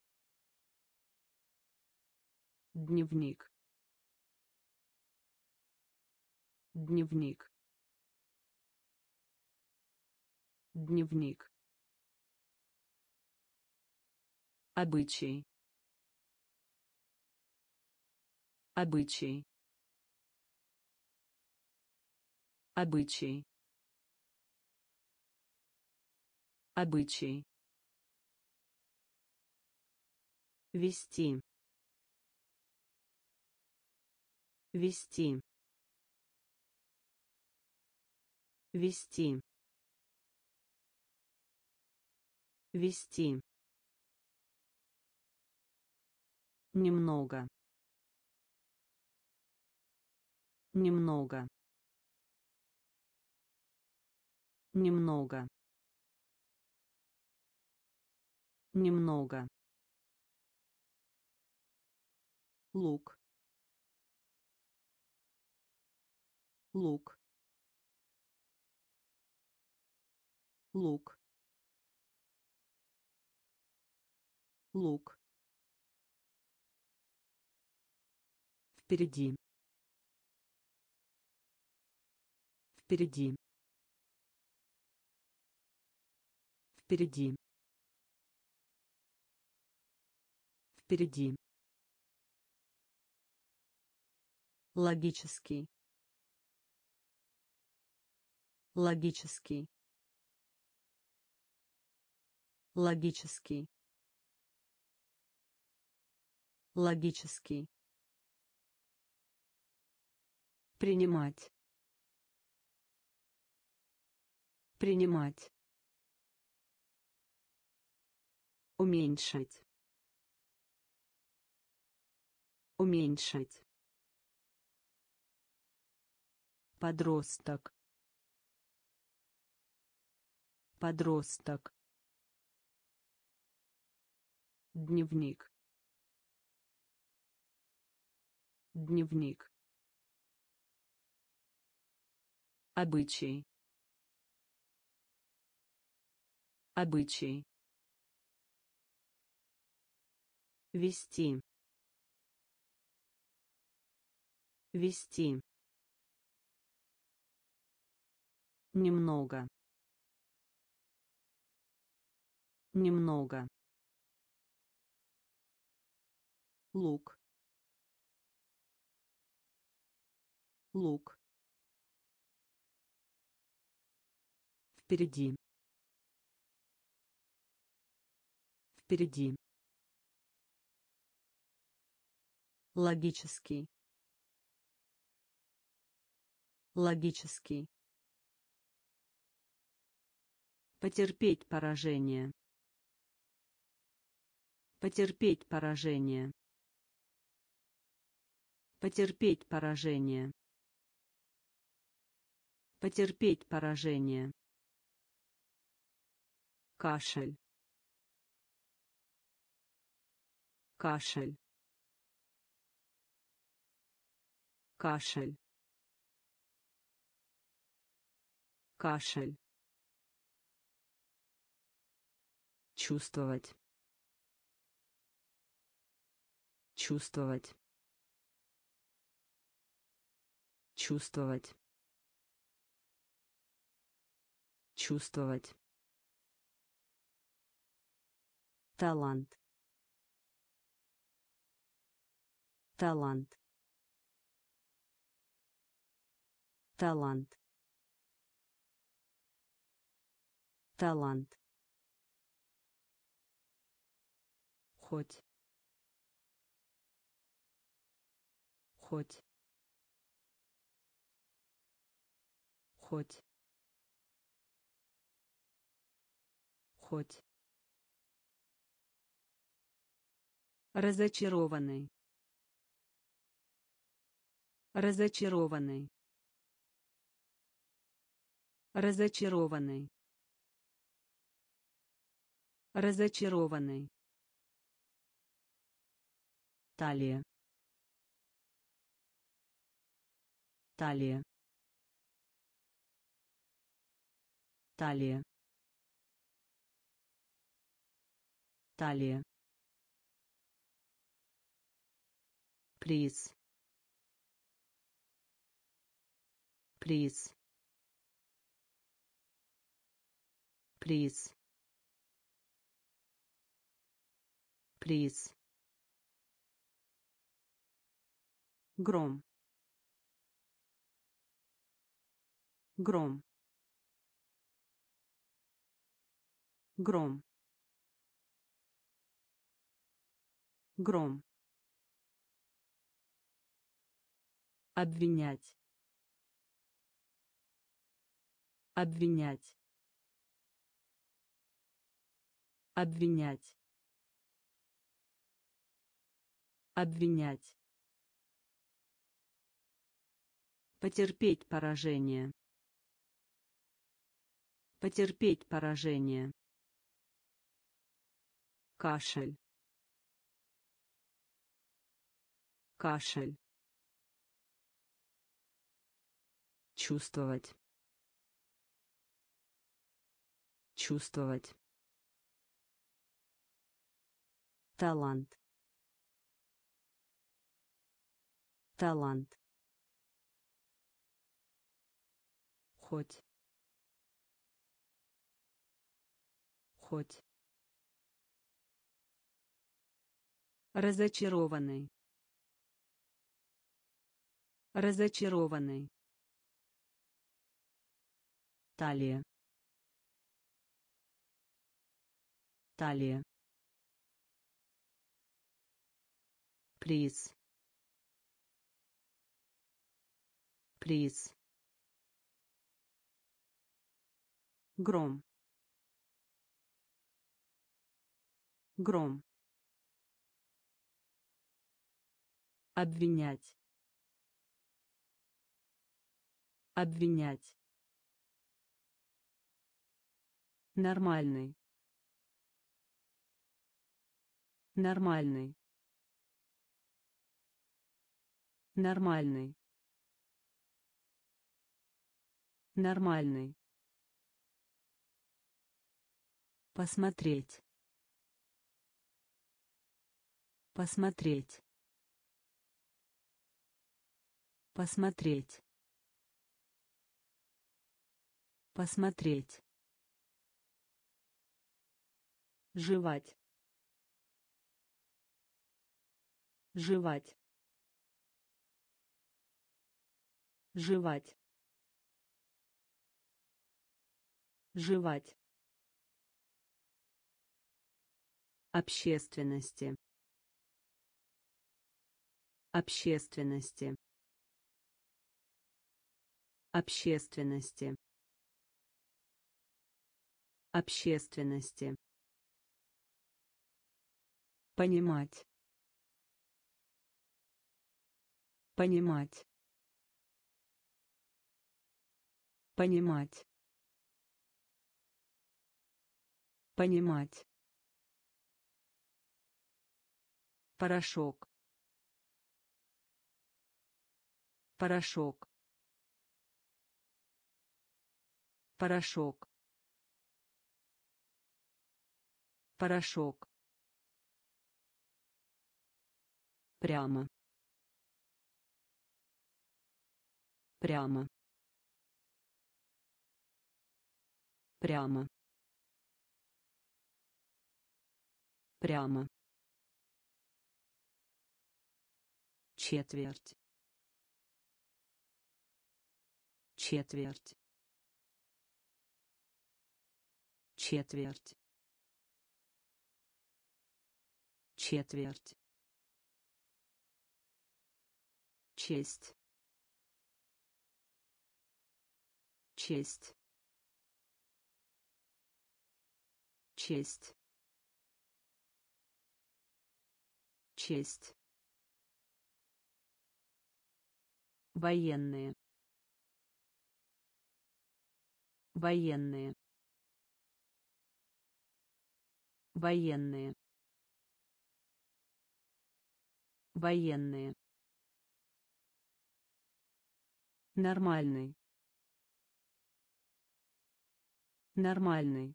Дневник. Дневник. Дневник. Обычай. Обычай. Обычай. Обычай. Вести. Вести. Вести. Вести. Немного. Немного. Немного. Немного. Лук. Лук. Лук. Лук. Впереди. Впереди. Впереди. Впереди. Логический. Логический. Логический. Логический. Принимать. Принимать. Уменьшить. Уменьшить. Подросток. Подросток. Дневник. Дневник. Обычай. Обычай. Вести. Вести. Немного. Немного. Лук. Лук. Впереди. Впереди. Логический. Логический. Потерпеть поражение. Потерпеть поражение. Потерпеть поражение. Потерпеть поражение. Кашель. Кашель. Кашель. Кашель. Чувствовать. Чувствовать. Чувствовать. Чувствовать. Талант. Талант. Талант. Талант. Хоть. Хоть. Хоть. Хоть. Разочарованный. Разочарованный. Разочарованный. Разочарованный. Талия. Талия. Талия. Талия. Приз. Приз. приз, приз, гром, гром, гром, гром, обвинять, обвинять, обвинять, обвинять, потерпеть поражение, потерпеть поражение, кашель, кашель, чувствовать, чувствовать, талант, талант, хоть, хоть, разочарованный, разочарованный, талия, талия, приз, приз, гром, гром, обвинять, обвинять, нормальный, нормальный, нормальный, нормальный, посмотреть, посмотреть, посмотреть, посмотреть, жевать, жевать, жевать, жевать, общественности, общественности, общественности, общественности, понимать, понимать, понимать, понимать, порошок, порошок, порошок, порошок, прямо, прямо, прямо, прямо, четверть, четверть, четверть, четверть, честь, честь, честь, честь, военные, военные, военные, военные, нормальный, нормальный,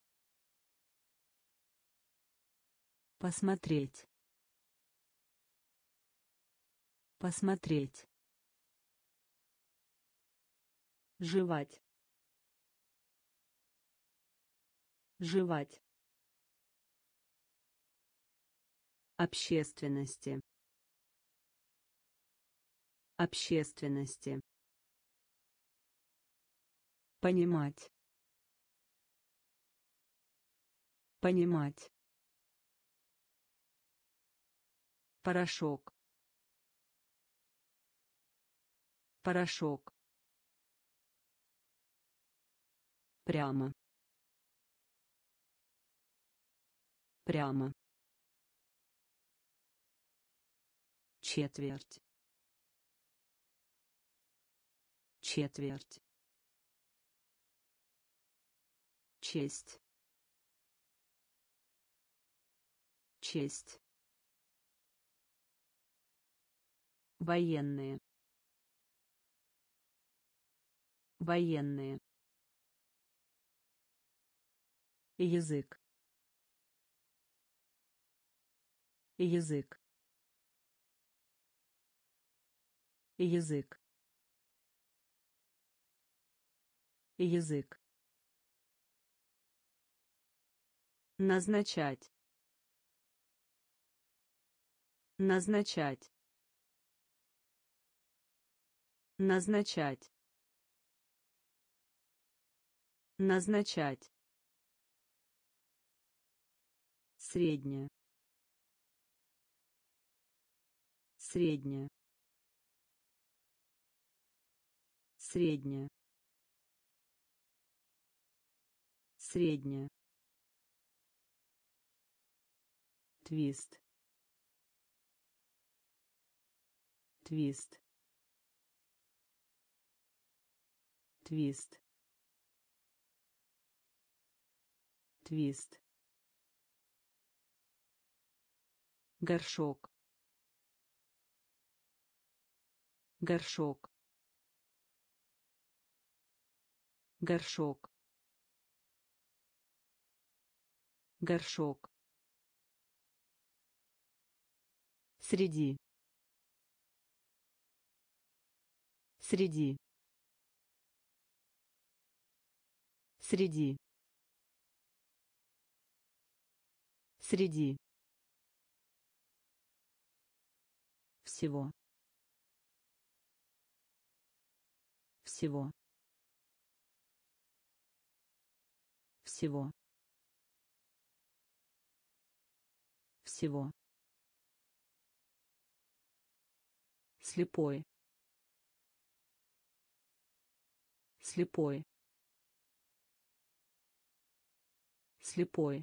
посмотреть, посмотреть, жевать, жевать, общественности, общественности, понимать, понимать, порошок, порошок, прямо, прямо, четверть, четверть, честь, честь, военные, военные, язык, язык, язык, язык, назначать, назначать, назначать, назначать, средняя, средняя, средняя, средняя, твист, твист, твист, твист, горшок, горшок, горшок, горшок, среди, среди, среди, среди, всего, всего, всего, всего, слепой, слепой, слепой,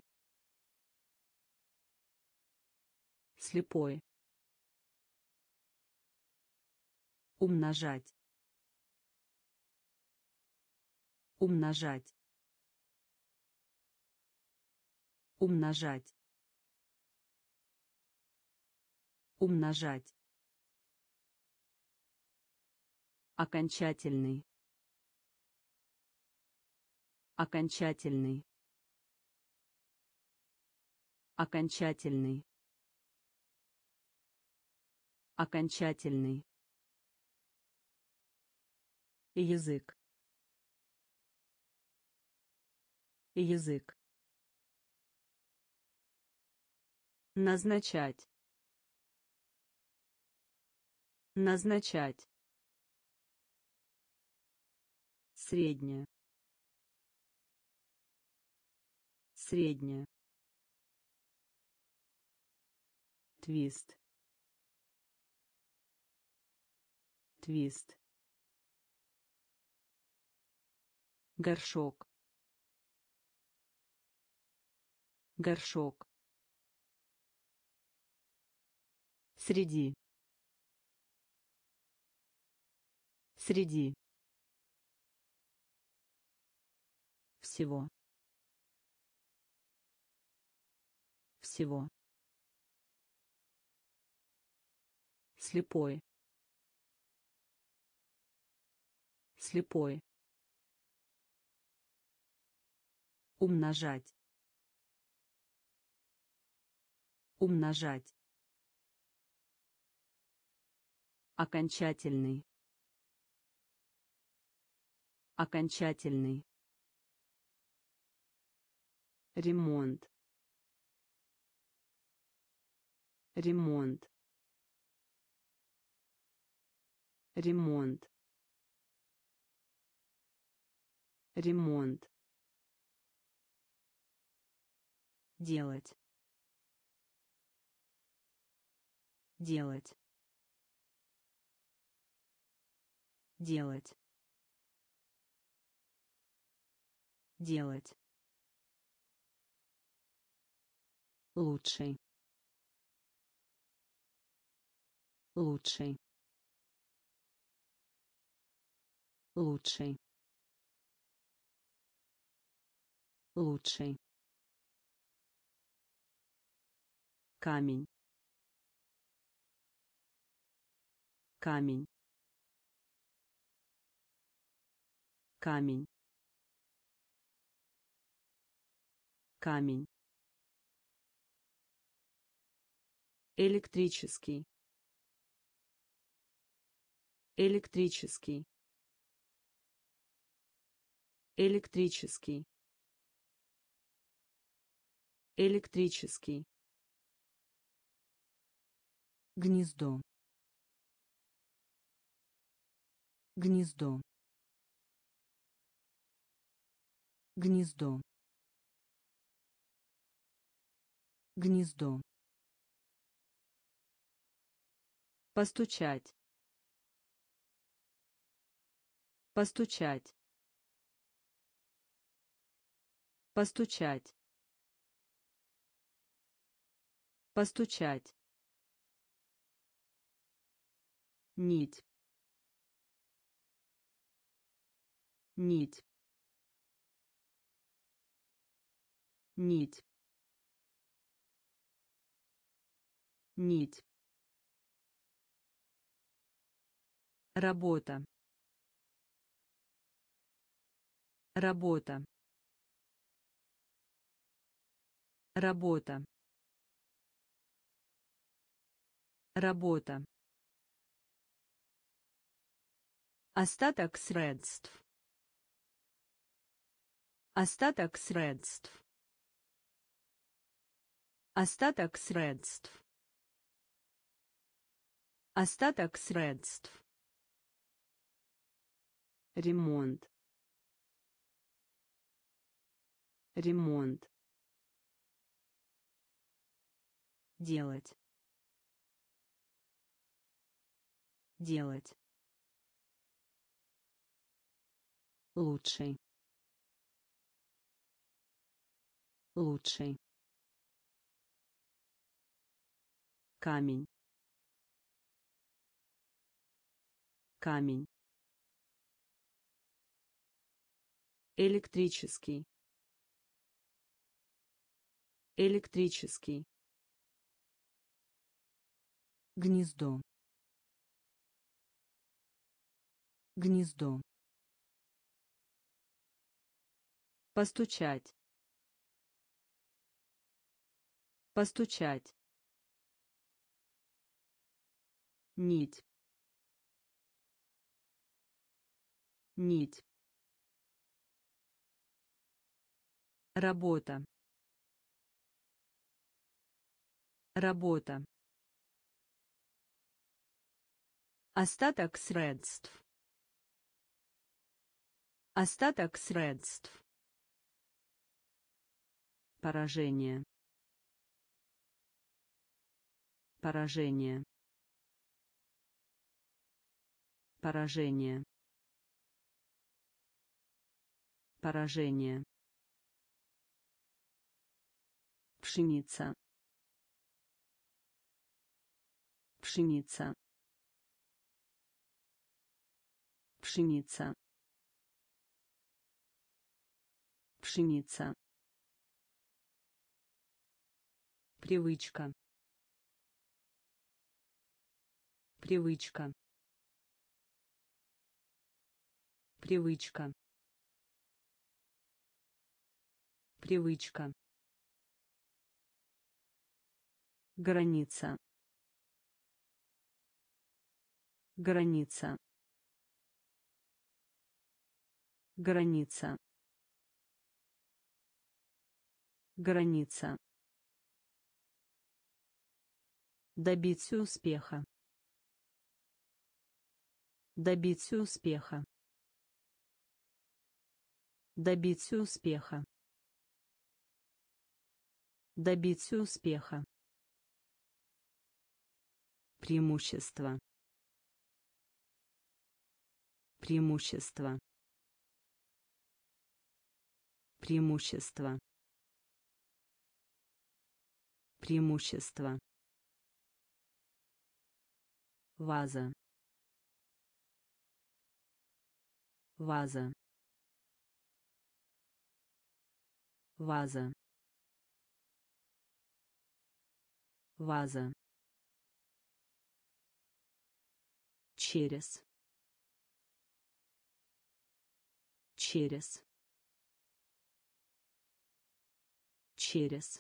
слепой, умножать, умножать, умножать, умножать, окончательный, окончательный, окончательный, окончательный, язык, язык, назначать, назначать, средняя, средняя, твист, твист, горшок, горшок, среди, среди, всего, всего, слепой, слепой, умножать, умножать, окончательный, окончательный, ремонт, ремонт, ремонт, ремонт, делать, делать, делать, делать, лучший, лучший, лучший, лучший, камень, камень, камень, камень, электрический, электрический, электрический, электрический, гнездо, гнездо, гнездо, гнездо, постучать, постучать, постучать, постучать, нить, нить, нить, нить, работа, работа, работа, работа, остаток средств, остаток средств, остаток средств, остаток средств, ремонт, ремонт, делать, делать, лучший, лучший, камень, камень, электрический, электрический, гнездо, гнездо, постучать, постучать, нить, нить, работа, работа, остаток средств, остаток средств, поражение, поражение, поражение, поражение, пшеница, пшеница, пшеница, пшеница, привычка, привычка, привычка, привычка, граница, граница, граница, Граница. Добиться успеха. Добиться успеха. Добиться успеха. Добиться успеха. Преимущество. Преимущество. Преимущество. Преимущество. Ваза. Ваза. Ваза. Ваза. Через. Через. Через.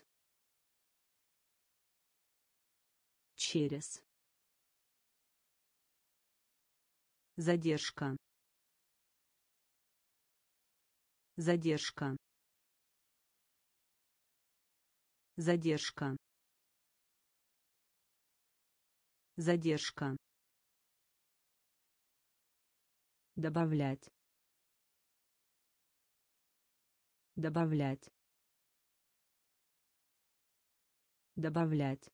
Через. Задержка. Задержка. Задержка. Задержка. Добавлять. Добавлять. Добавлять.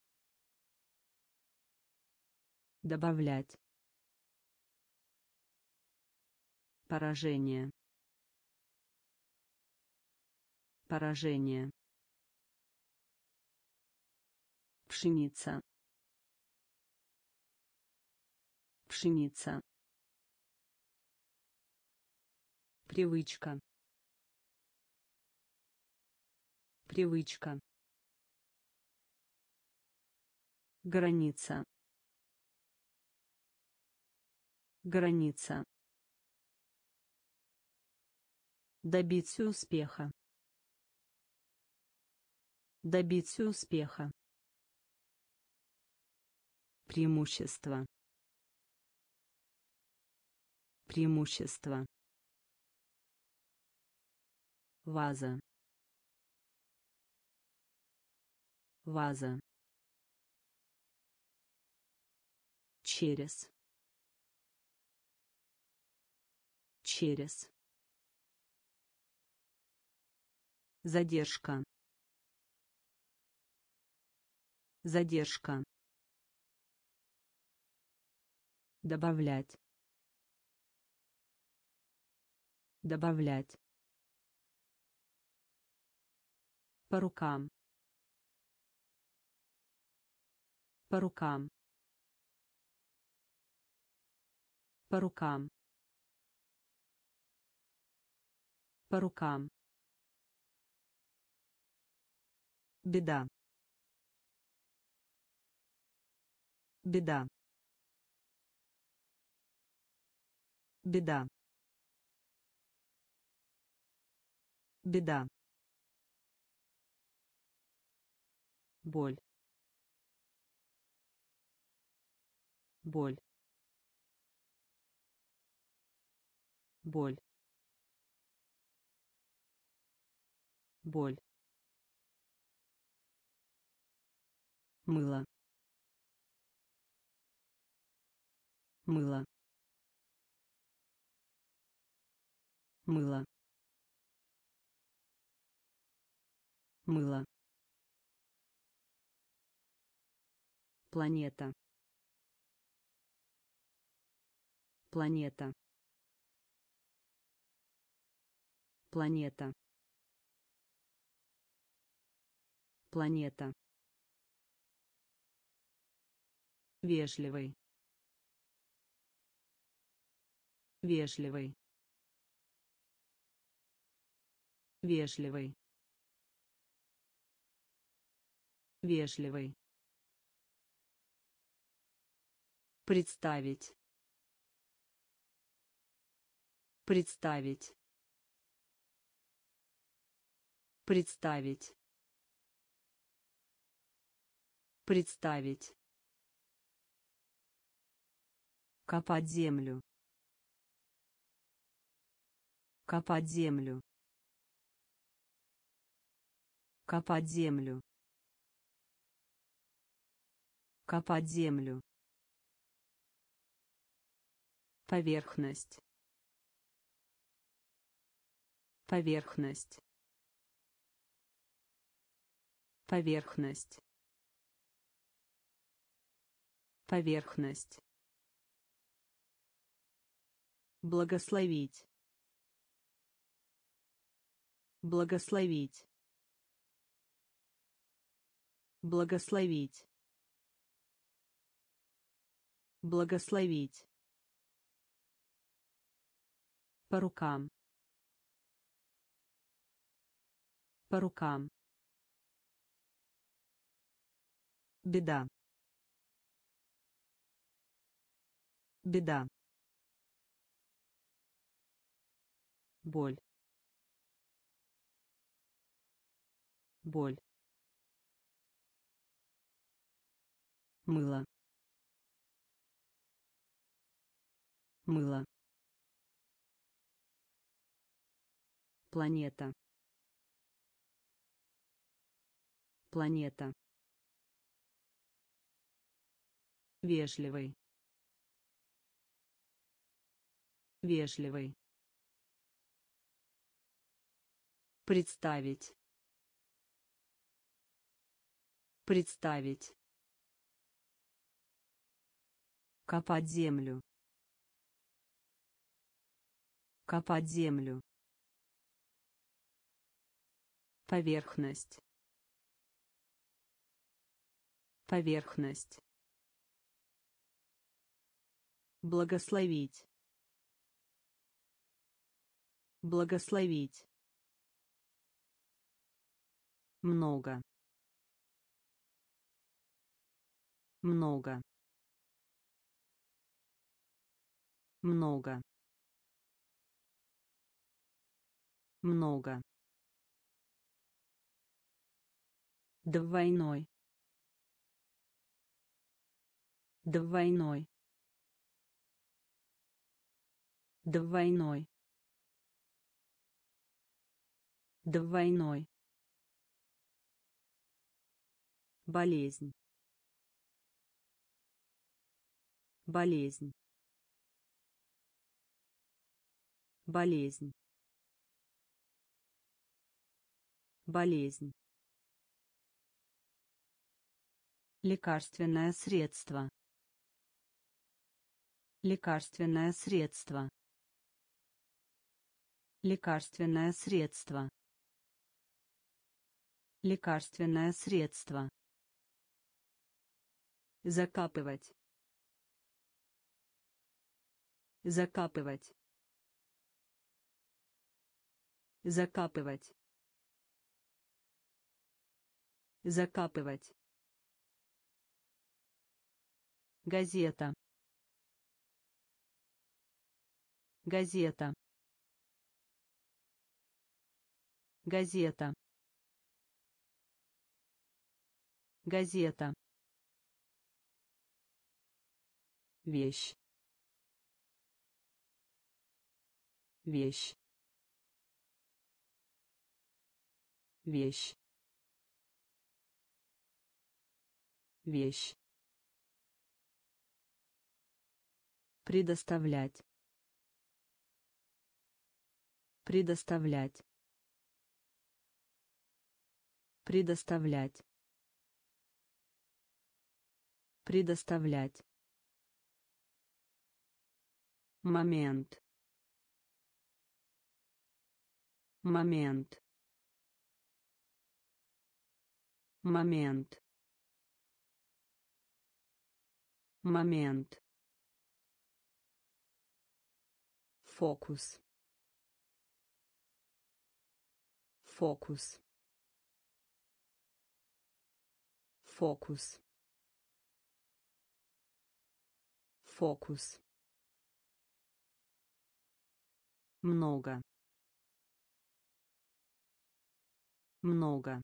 Добавлять. Поражение. Поражение. Пшеница. Пшеница. Привычка. Привычка. Граница. Граница. Добиться успеха. Добиться успеха. Преимущество. Преимущество. Ваза. Ваза. Через. Через. Задержка. Задержка. Добавлять. Добавлять. По рукам. По рукам. По рукам. По рукам. Беда. Беда. Беда. Беда. Боль. Боль. Боль. Боль. Мыло. Мыло. Мыло. Мыло. Планета. Планета. Планета. Планета. Вежливый. Вежливый. Вежливый. Вежливый. Представить. Представить. Представить. Представить. Копать землю. Копать землю. Копать землю. Копать землю. Поверхность. Поверхность. Поверхность. Поверхность. Благословить. Благословить. Благословить. Благословить. По рукам. По рукам. Беда. Беда. Боль. Боль. Мыло. Мыло. Планета. Планета. Вежливый. Вежливый. Представить. Представить. Копать землю. Копать землю. Поверхность. Поверхность. Благословить. Благословить. Много. Много. Много. Много. Двойной. Двойной. Двойной. Двойной. Болезнь. Болезнь. Болезнь. Болезнь. Лекарственное средство. Лекарственное средство. Лекарственное средство. Лекарственное средство. Закапывать. Закапывать. Закапывать. Закапывать. Газета. Газета. Газета. Газета. Вещь. Вещь. Вещь. Вещь. Предоставлять. Предоставлять. Предоставлять. Предоставлять. Момент. Момент. Момент. Момент. Фокус. Фокус. Фокус. Фокус. Много. Много.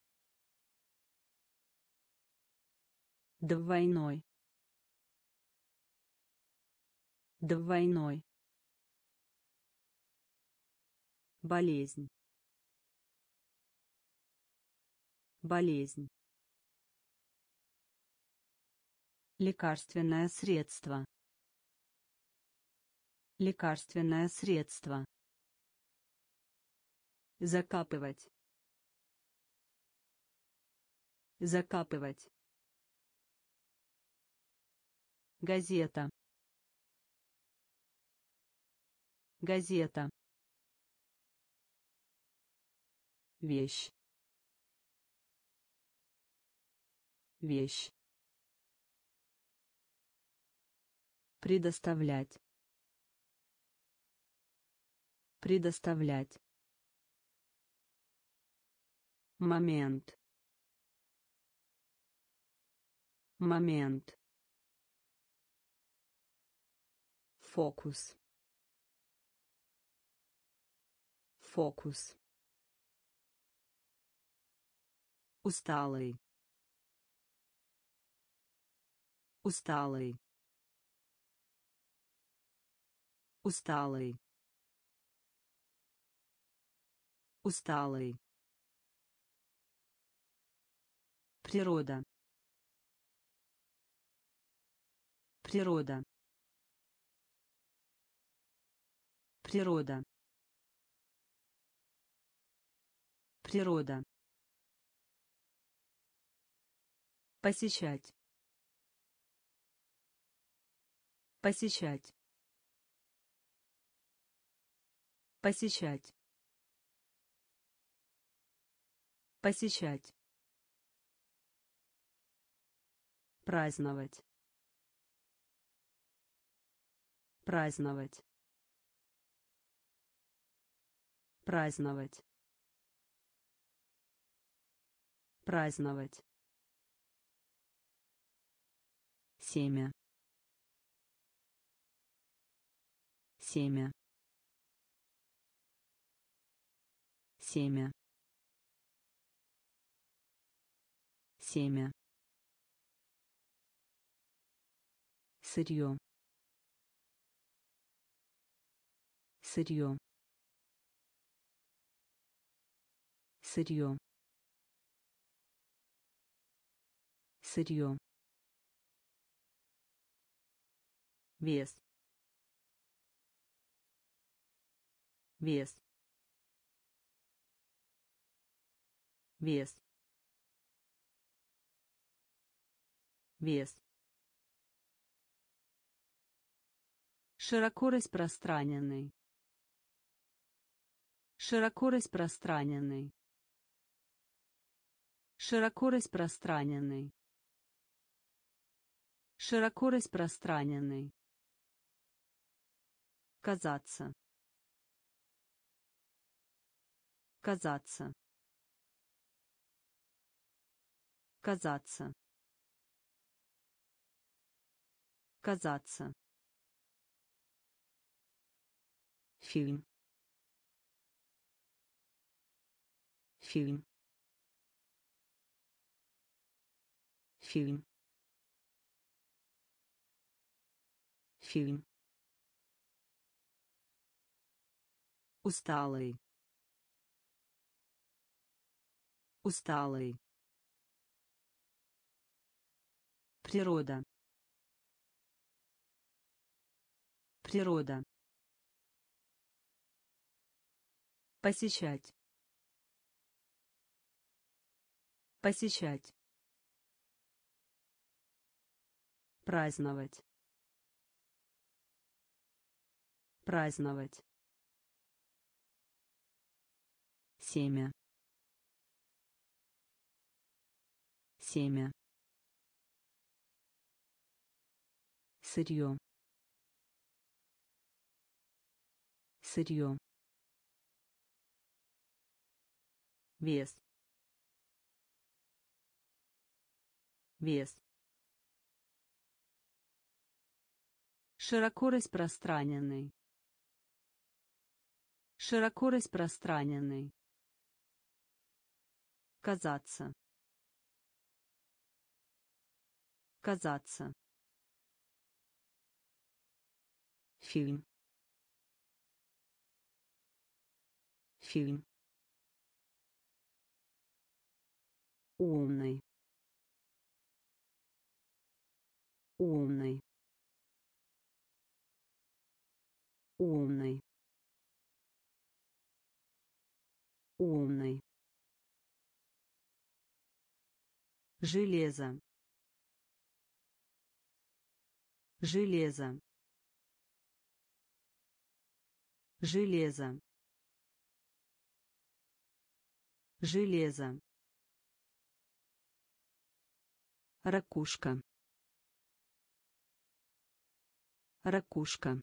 Двойной. Двойной. Болезнь. болезнь, лекарственное средство, лекарственное средство, закапывать, закапывать, газета, газета, вещь, вещь, предоставлять, предоставлять, момент, момент, фокус, фокус, усталый, усталый, усталый, усталый, природа, природа, природа, природа, посещать, посещать, посещать, посещать, праздновать, праздновать, праздновать, праздновать, семя, семя, семя, семя, сырье, сырье, сырье, сырье, вес, вес, вес, вес, широко распространенный, широко распространенный, широко распространенный, широко распространенный, казаться, казаться, казаться, казаться, фильм, фильм, фильм, фильм, усталый, усталый, природа, природа, посещать, посещать, праздновать, праздновать, семя, семя, сырье, сырье, вес, вес, широко распространенный, широко распространенный, казаться, казаться, фильм, фильм, умный, умный, умный, умный, железо, железо, железо, железо, ракушка, ракушка,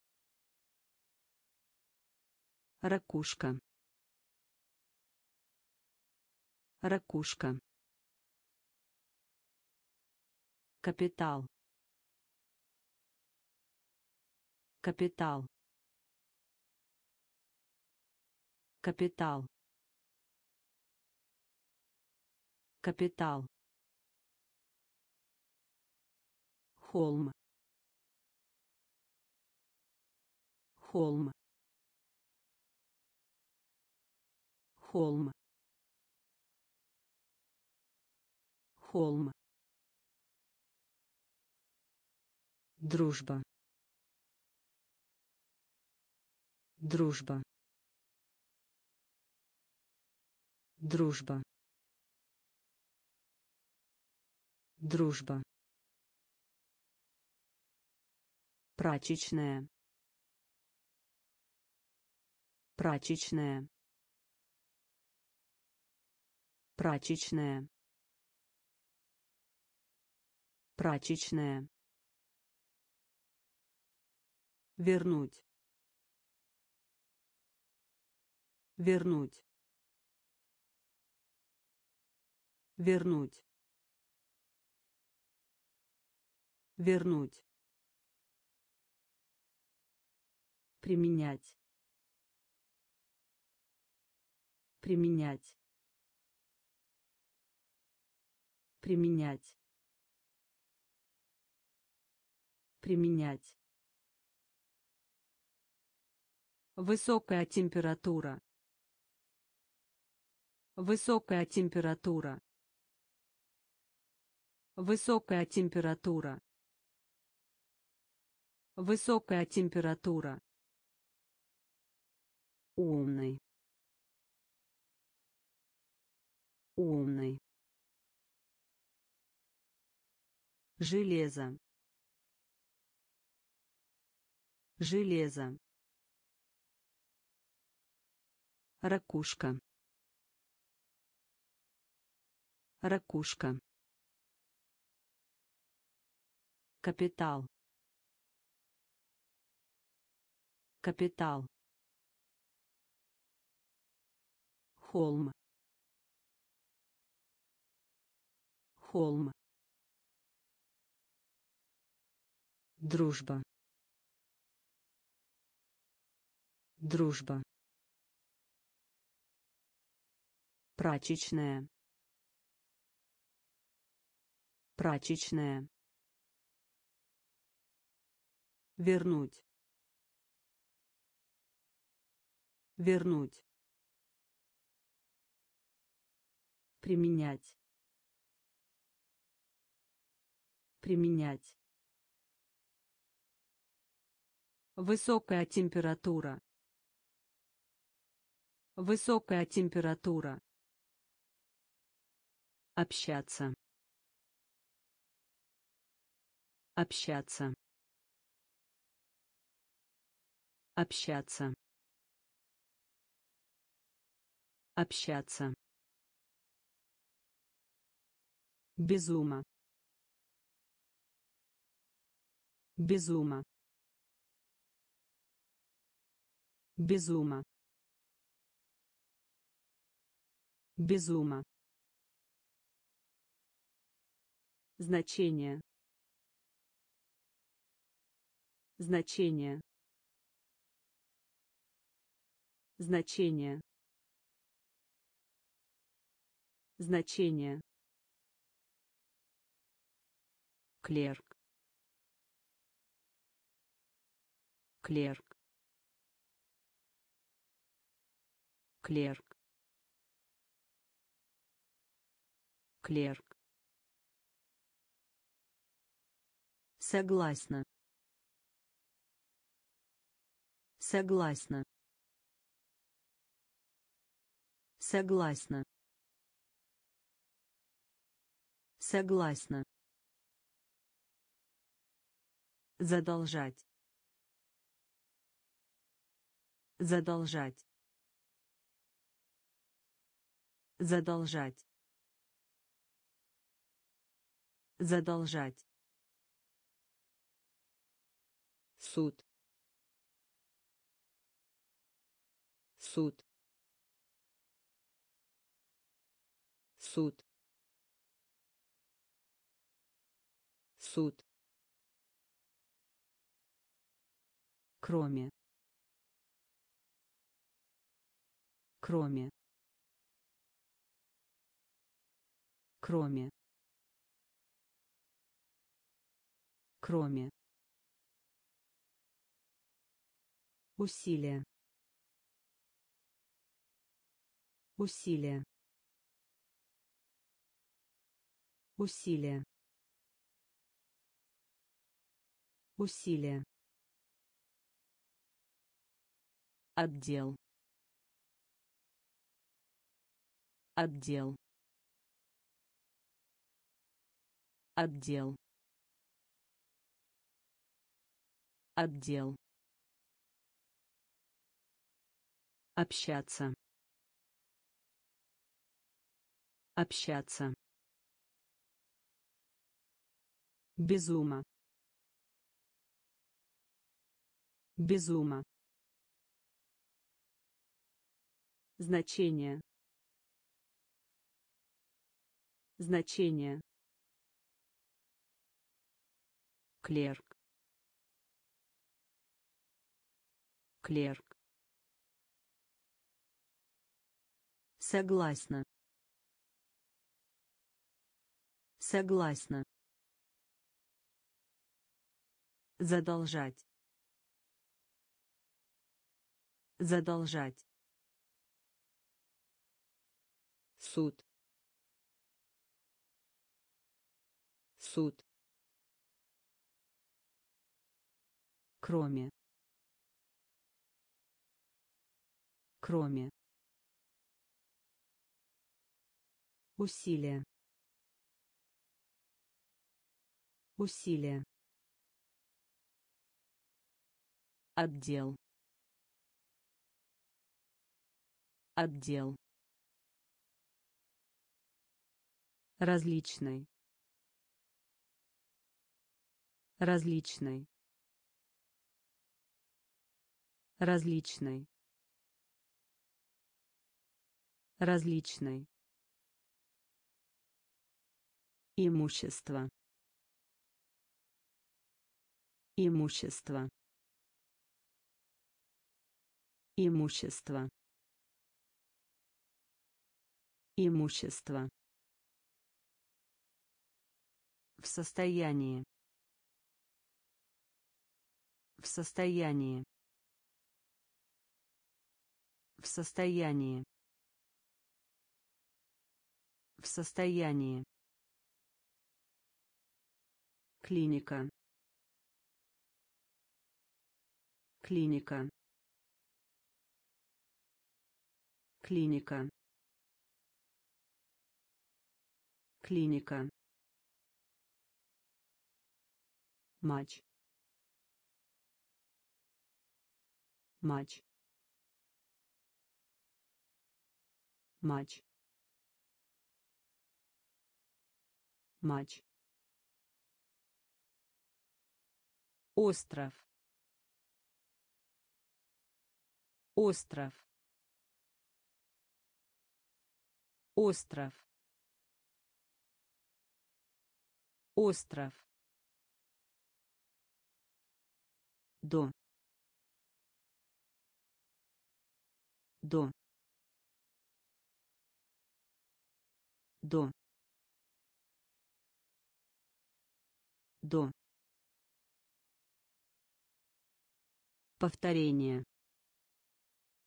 ракушка, ракушка, капитал, капитал, капитал, капитал, холм, холм, холм, холм, дружба, дружба, дружба, дружба, прачечная, прачечная, прачечная, прачечная, вернуть, вернуть, вернуть, вернуть, применять, применять, применять, применять, высокая температура, высокая температура, высокая температура, высокая температура, умный, умный, железо, железо, ракушка, ракушка, капитал, капитал, холм, холм, дружба, дружба, прачечная, прачечная, вернуть, вернуть, применять, применять, высокая температура, высокая температура, общаться, общаться, общаться, общаться, безума, безума, безума, безума, значение, значение, значение, значение, клерк, клерк, клерк, клерк, согласна, согласна, согласна, согласна, задолжать, задолжать, задолжать, задолжать, суд, суд, суд, суд, кроме, кроме, кроме, кроме, усилие, усилие, усилие, усилие, отдел, отдел, отдел, отдел, общаться, общаться, безума, безума, значение, значение, клерк, клерк, согласна, согласна, задолжать, задолжать, суд, суд, кроме, кроме, усилие, усилие, отдел, отдел, различный, различный, различный, различный, имущество, имущество, имущество, имущество, в состоянии, в состоянии, в состоянии, в состоянии, клиника, клиника, клиника, клиника, матч, матч, матч, матч, остров, остров, остров, остров, до, до, до, до, повторение,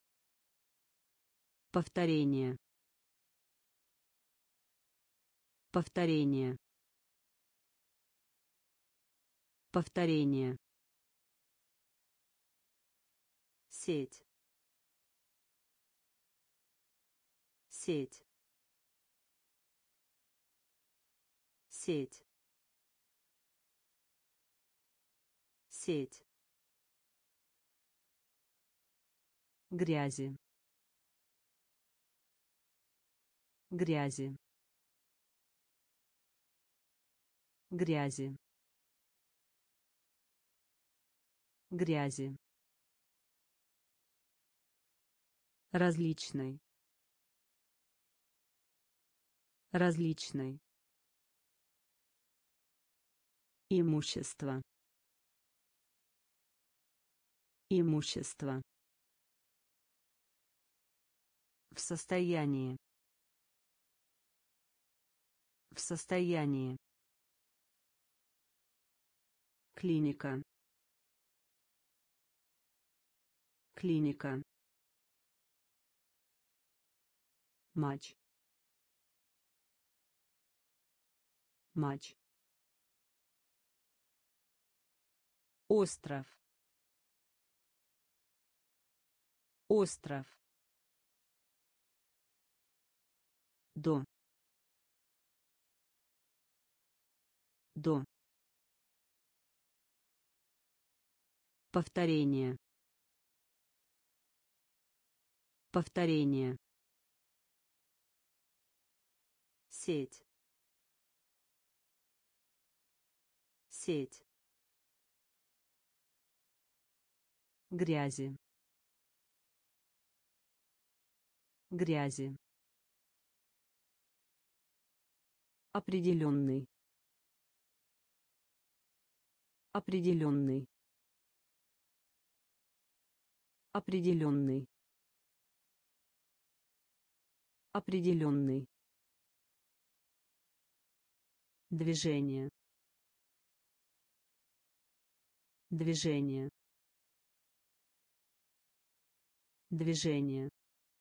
повторение, Повторение. Повторение. Сеть. Сеть. Сеть. Сеть. Грязи. Грязи. Грязи. Грязи. Различный. Различный. Имущество. Имущество. В состоянии. В состоянии. Клиника. Клиника. Матч. Матч. Остров. Остров. Дом. Дом. Повторение. Повторение. Сеть. Сеть. Грязи. Грязи. Определенный. Определенный. Определенный. Определенный. Движение. Движение. Движение.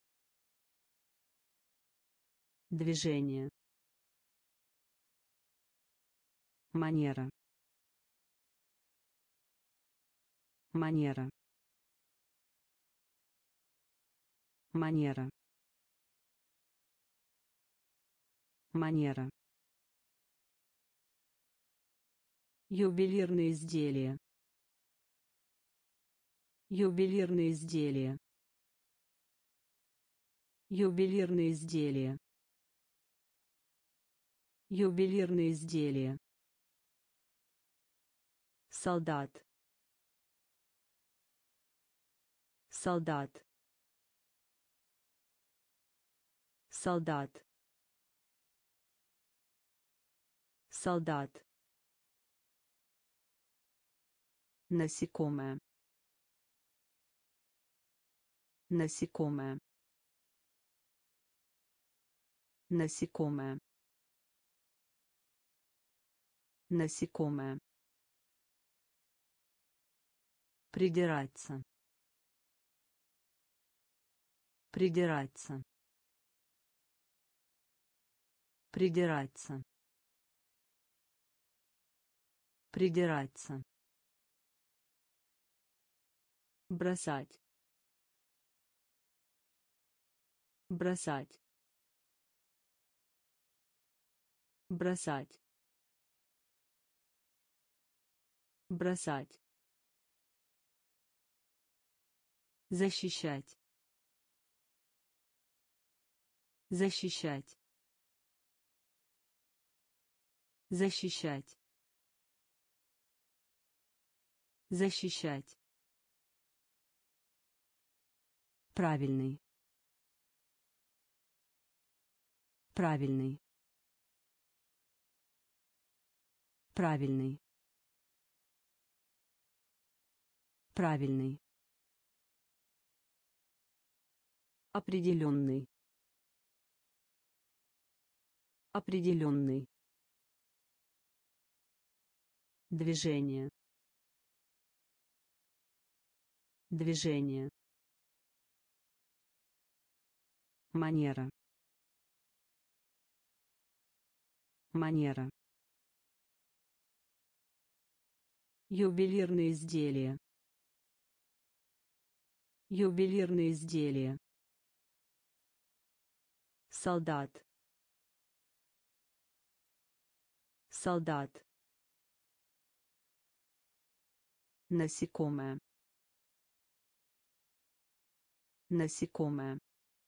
Движение. Манера. Манера. Манера. Манера. Ювелирные изделия. Ювелирные изделия. Ювелирные изделия. Ювелирные изделия. Солдат. Солдат. Солдат. Солдат. Насекомое. Насекомое. Насекомое. Насекомое. Придираться. Придираться. Придираться. Придираться. Бросать. Бросать. Бросать. Бросать. Защищать. Защищать. Защищать. Защищать. Правильный. Правильный. Правильный. Правильный. Определенный. Определенный. Движение. Движение. Манера. Манера. Ювелирные изделия. Ювелирные изделия. Солдат. Солдат. Насекомое. Насекомое.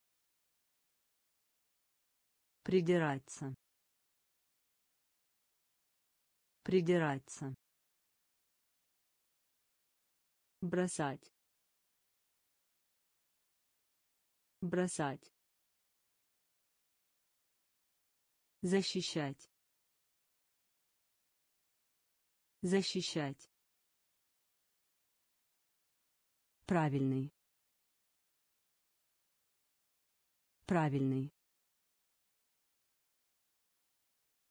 Придираться. Придираться. Бросать. Бросать. Защищать. Защищать. Правильный. Правильный.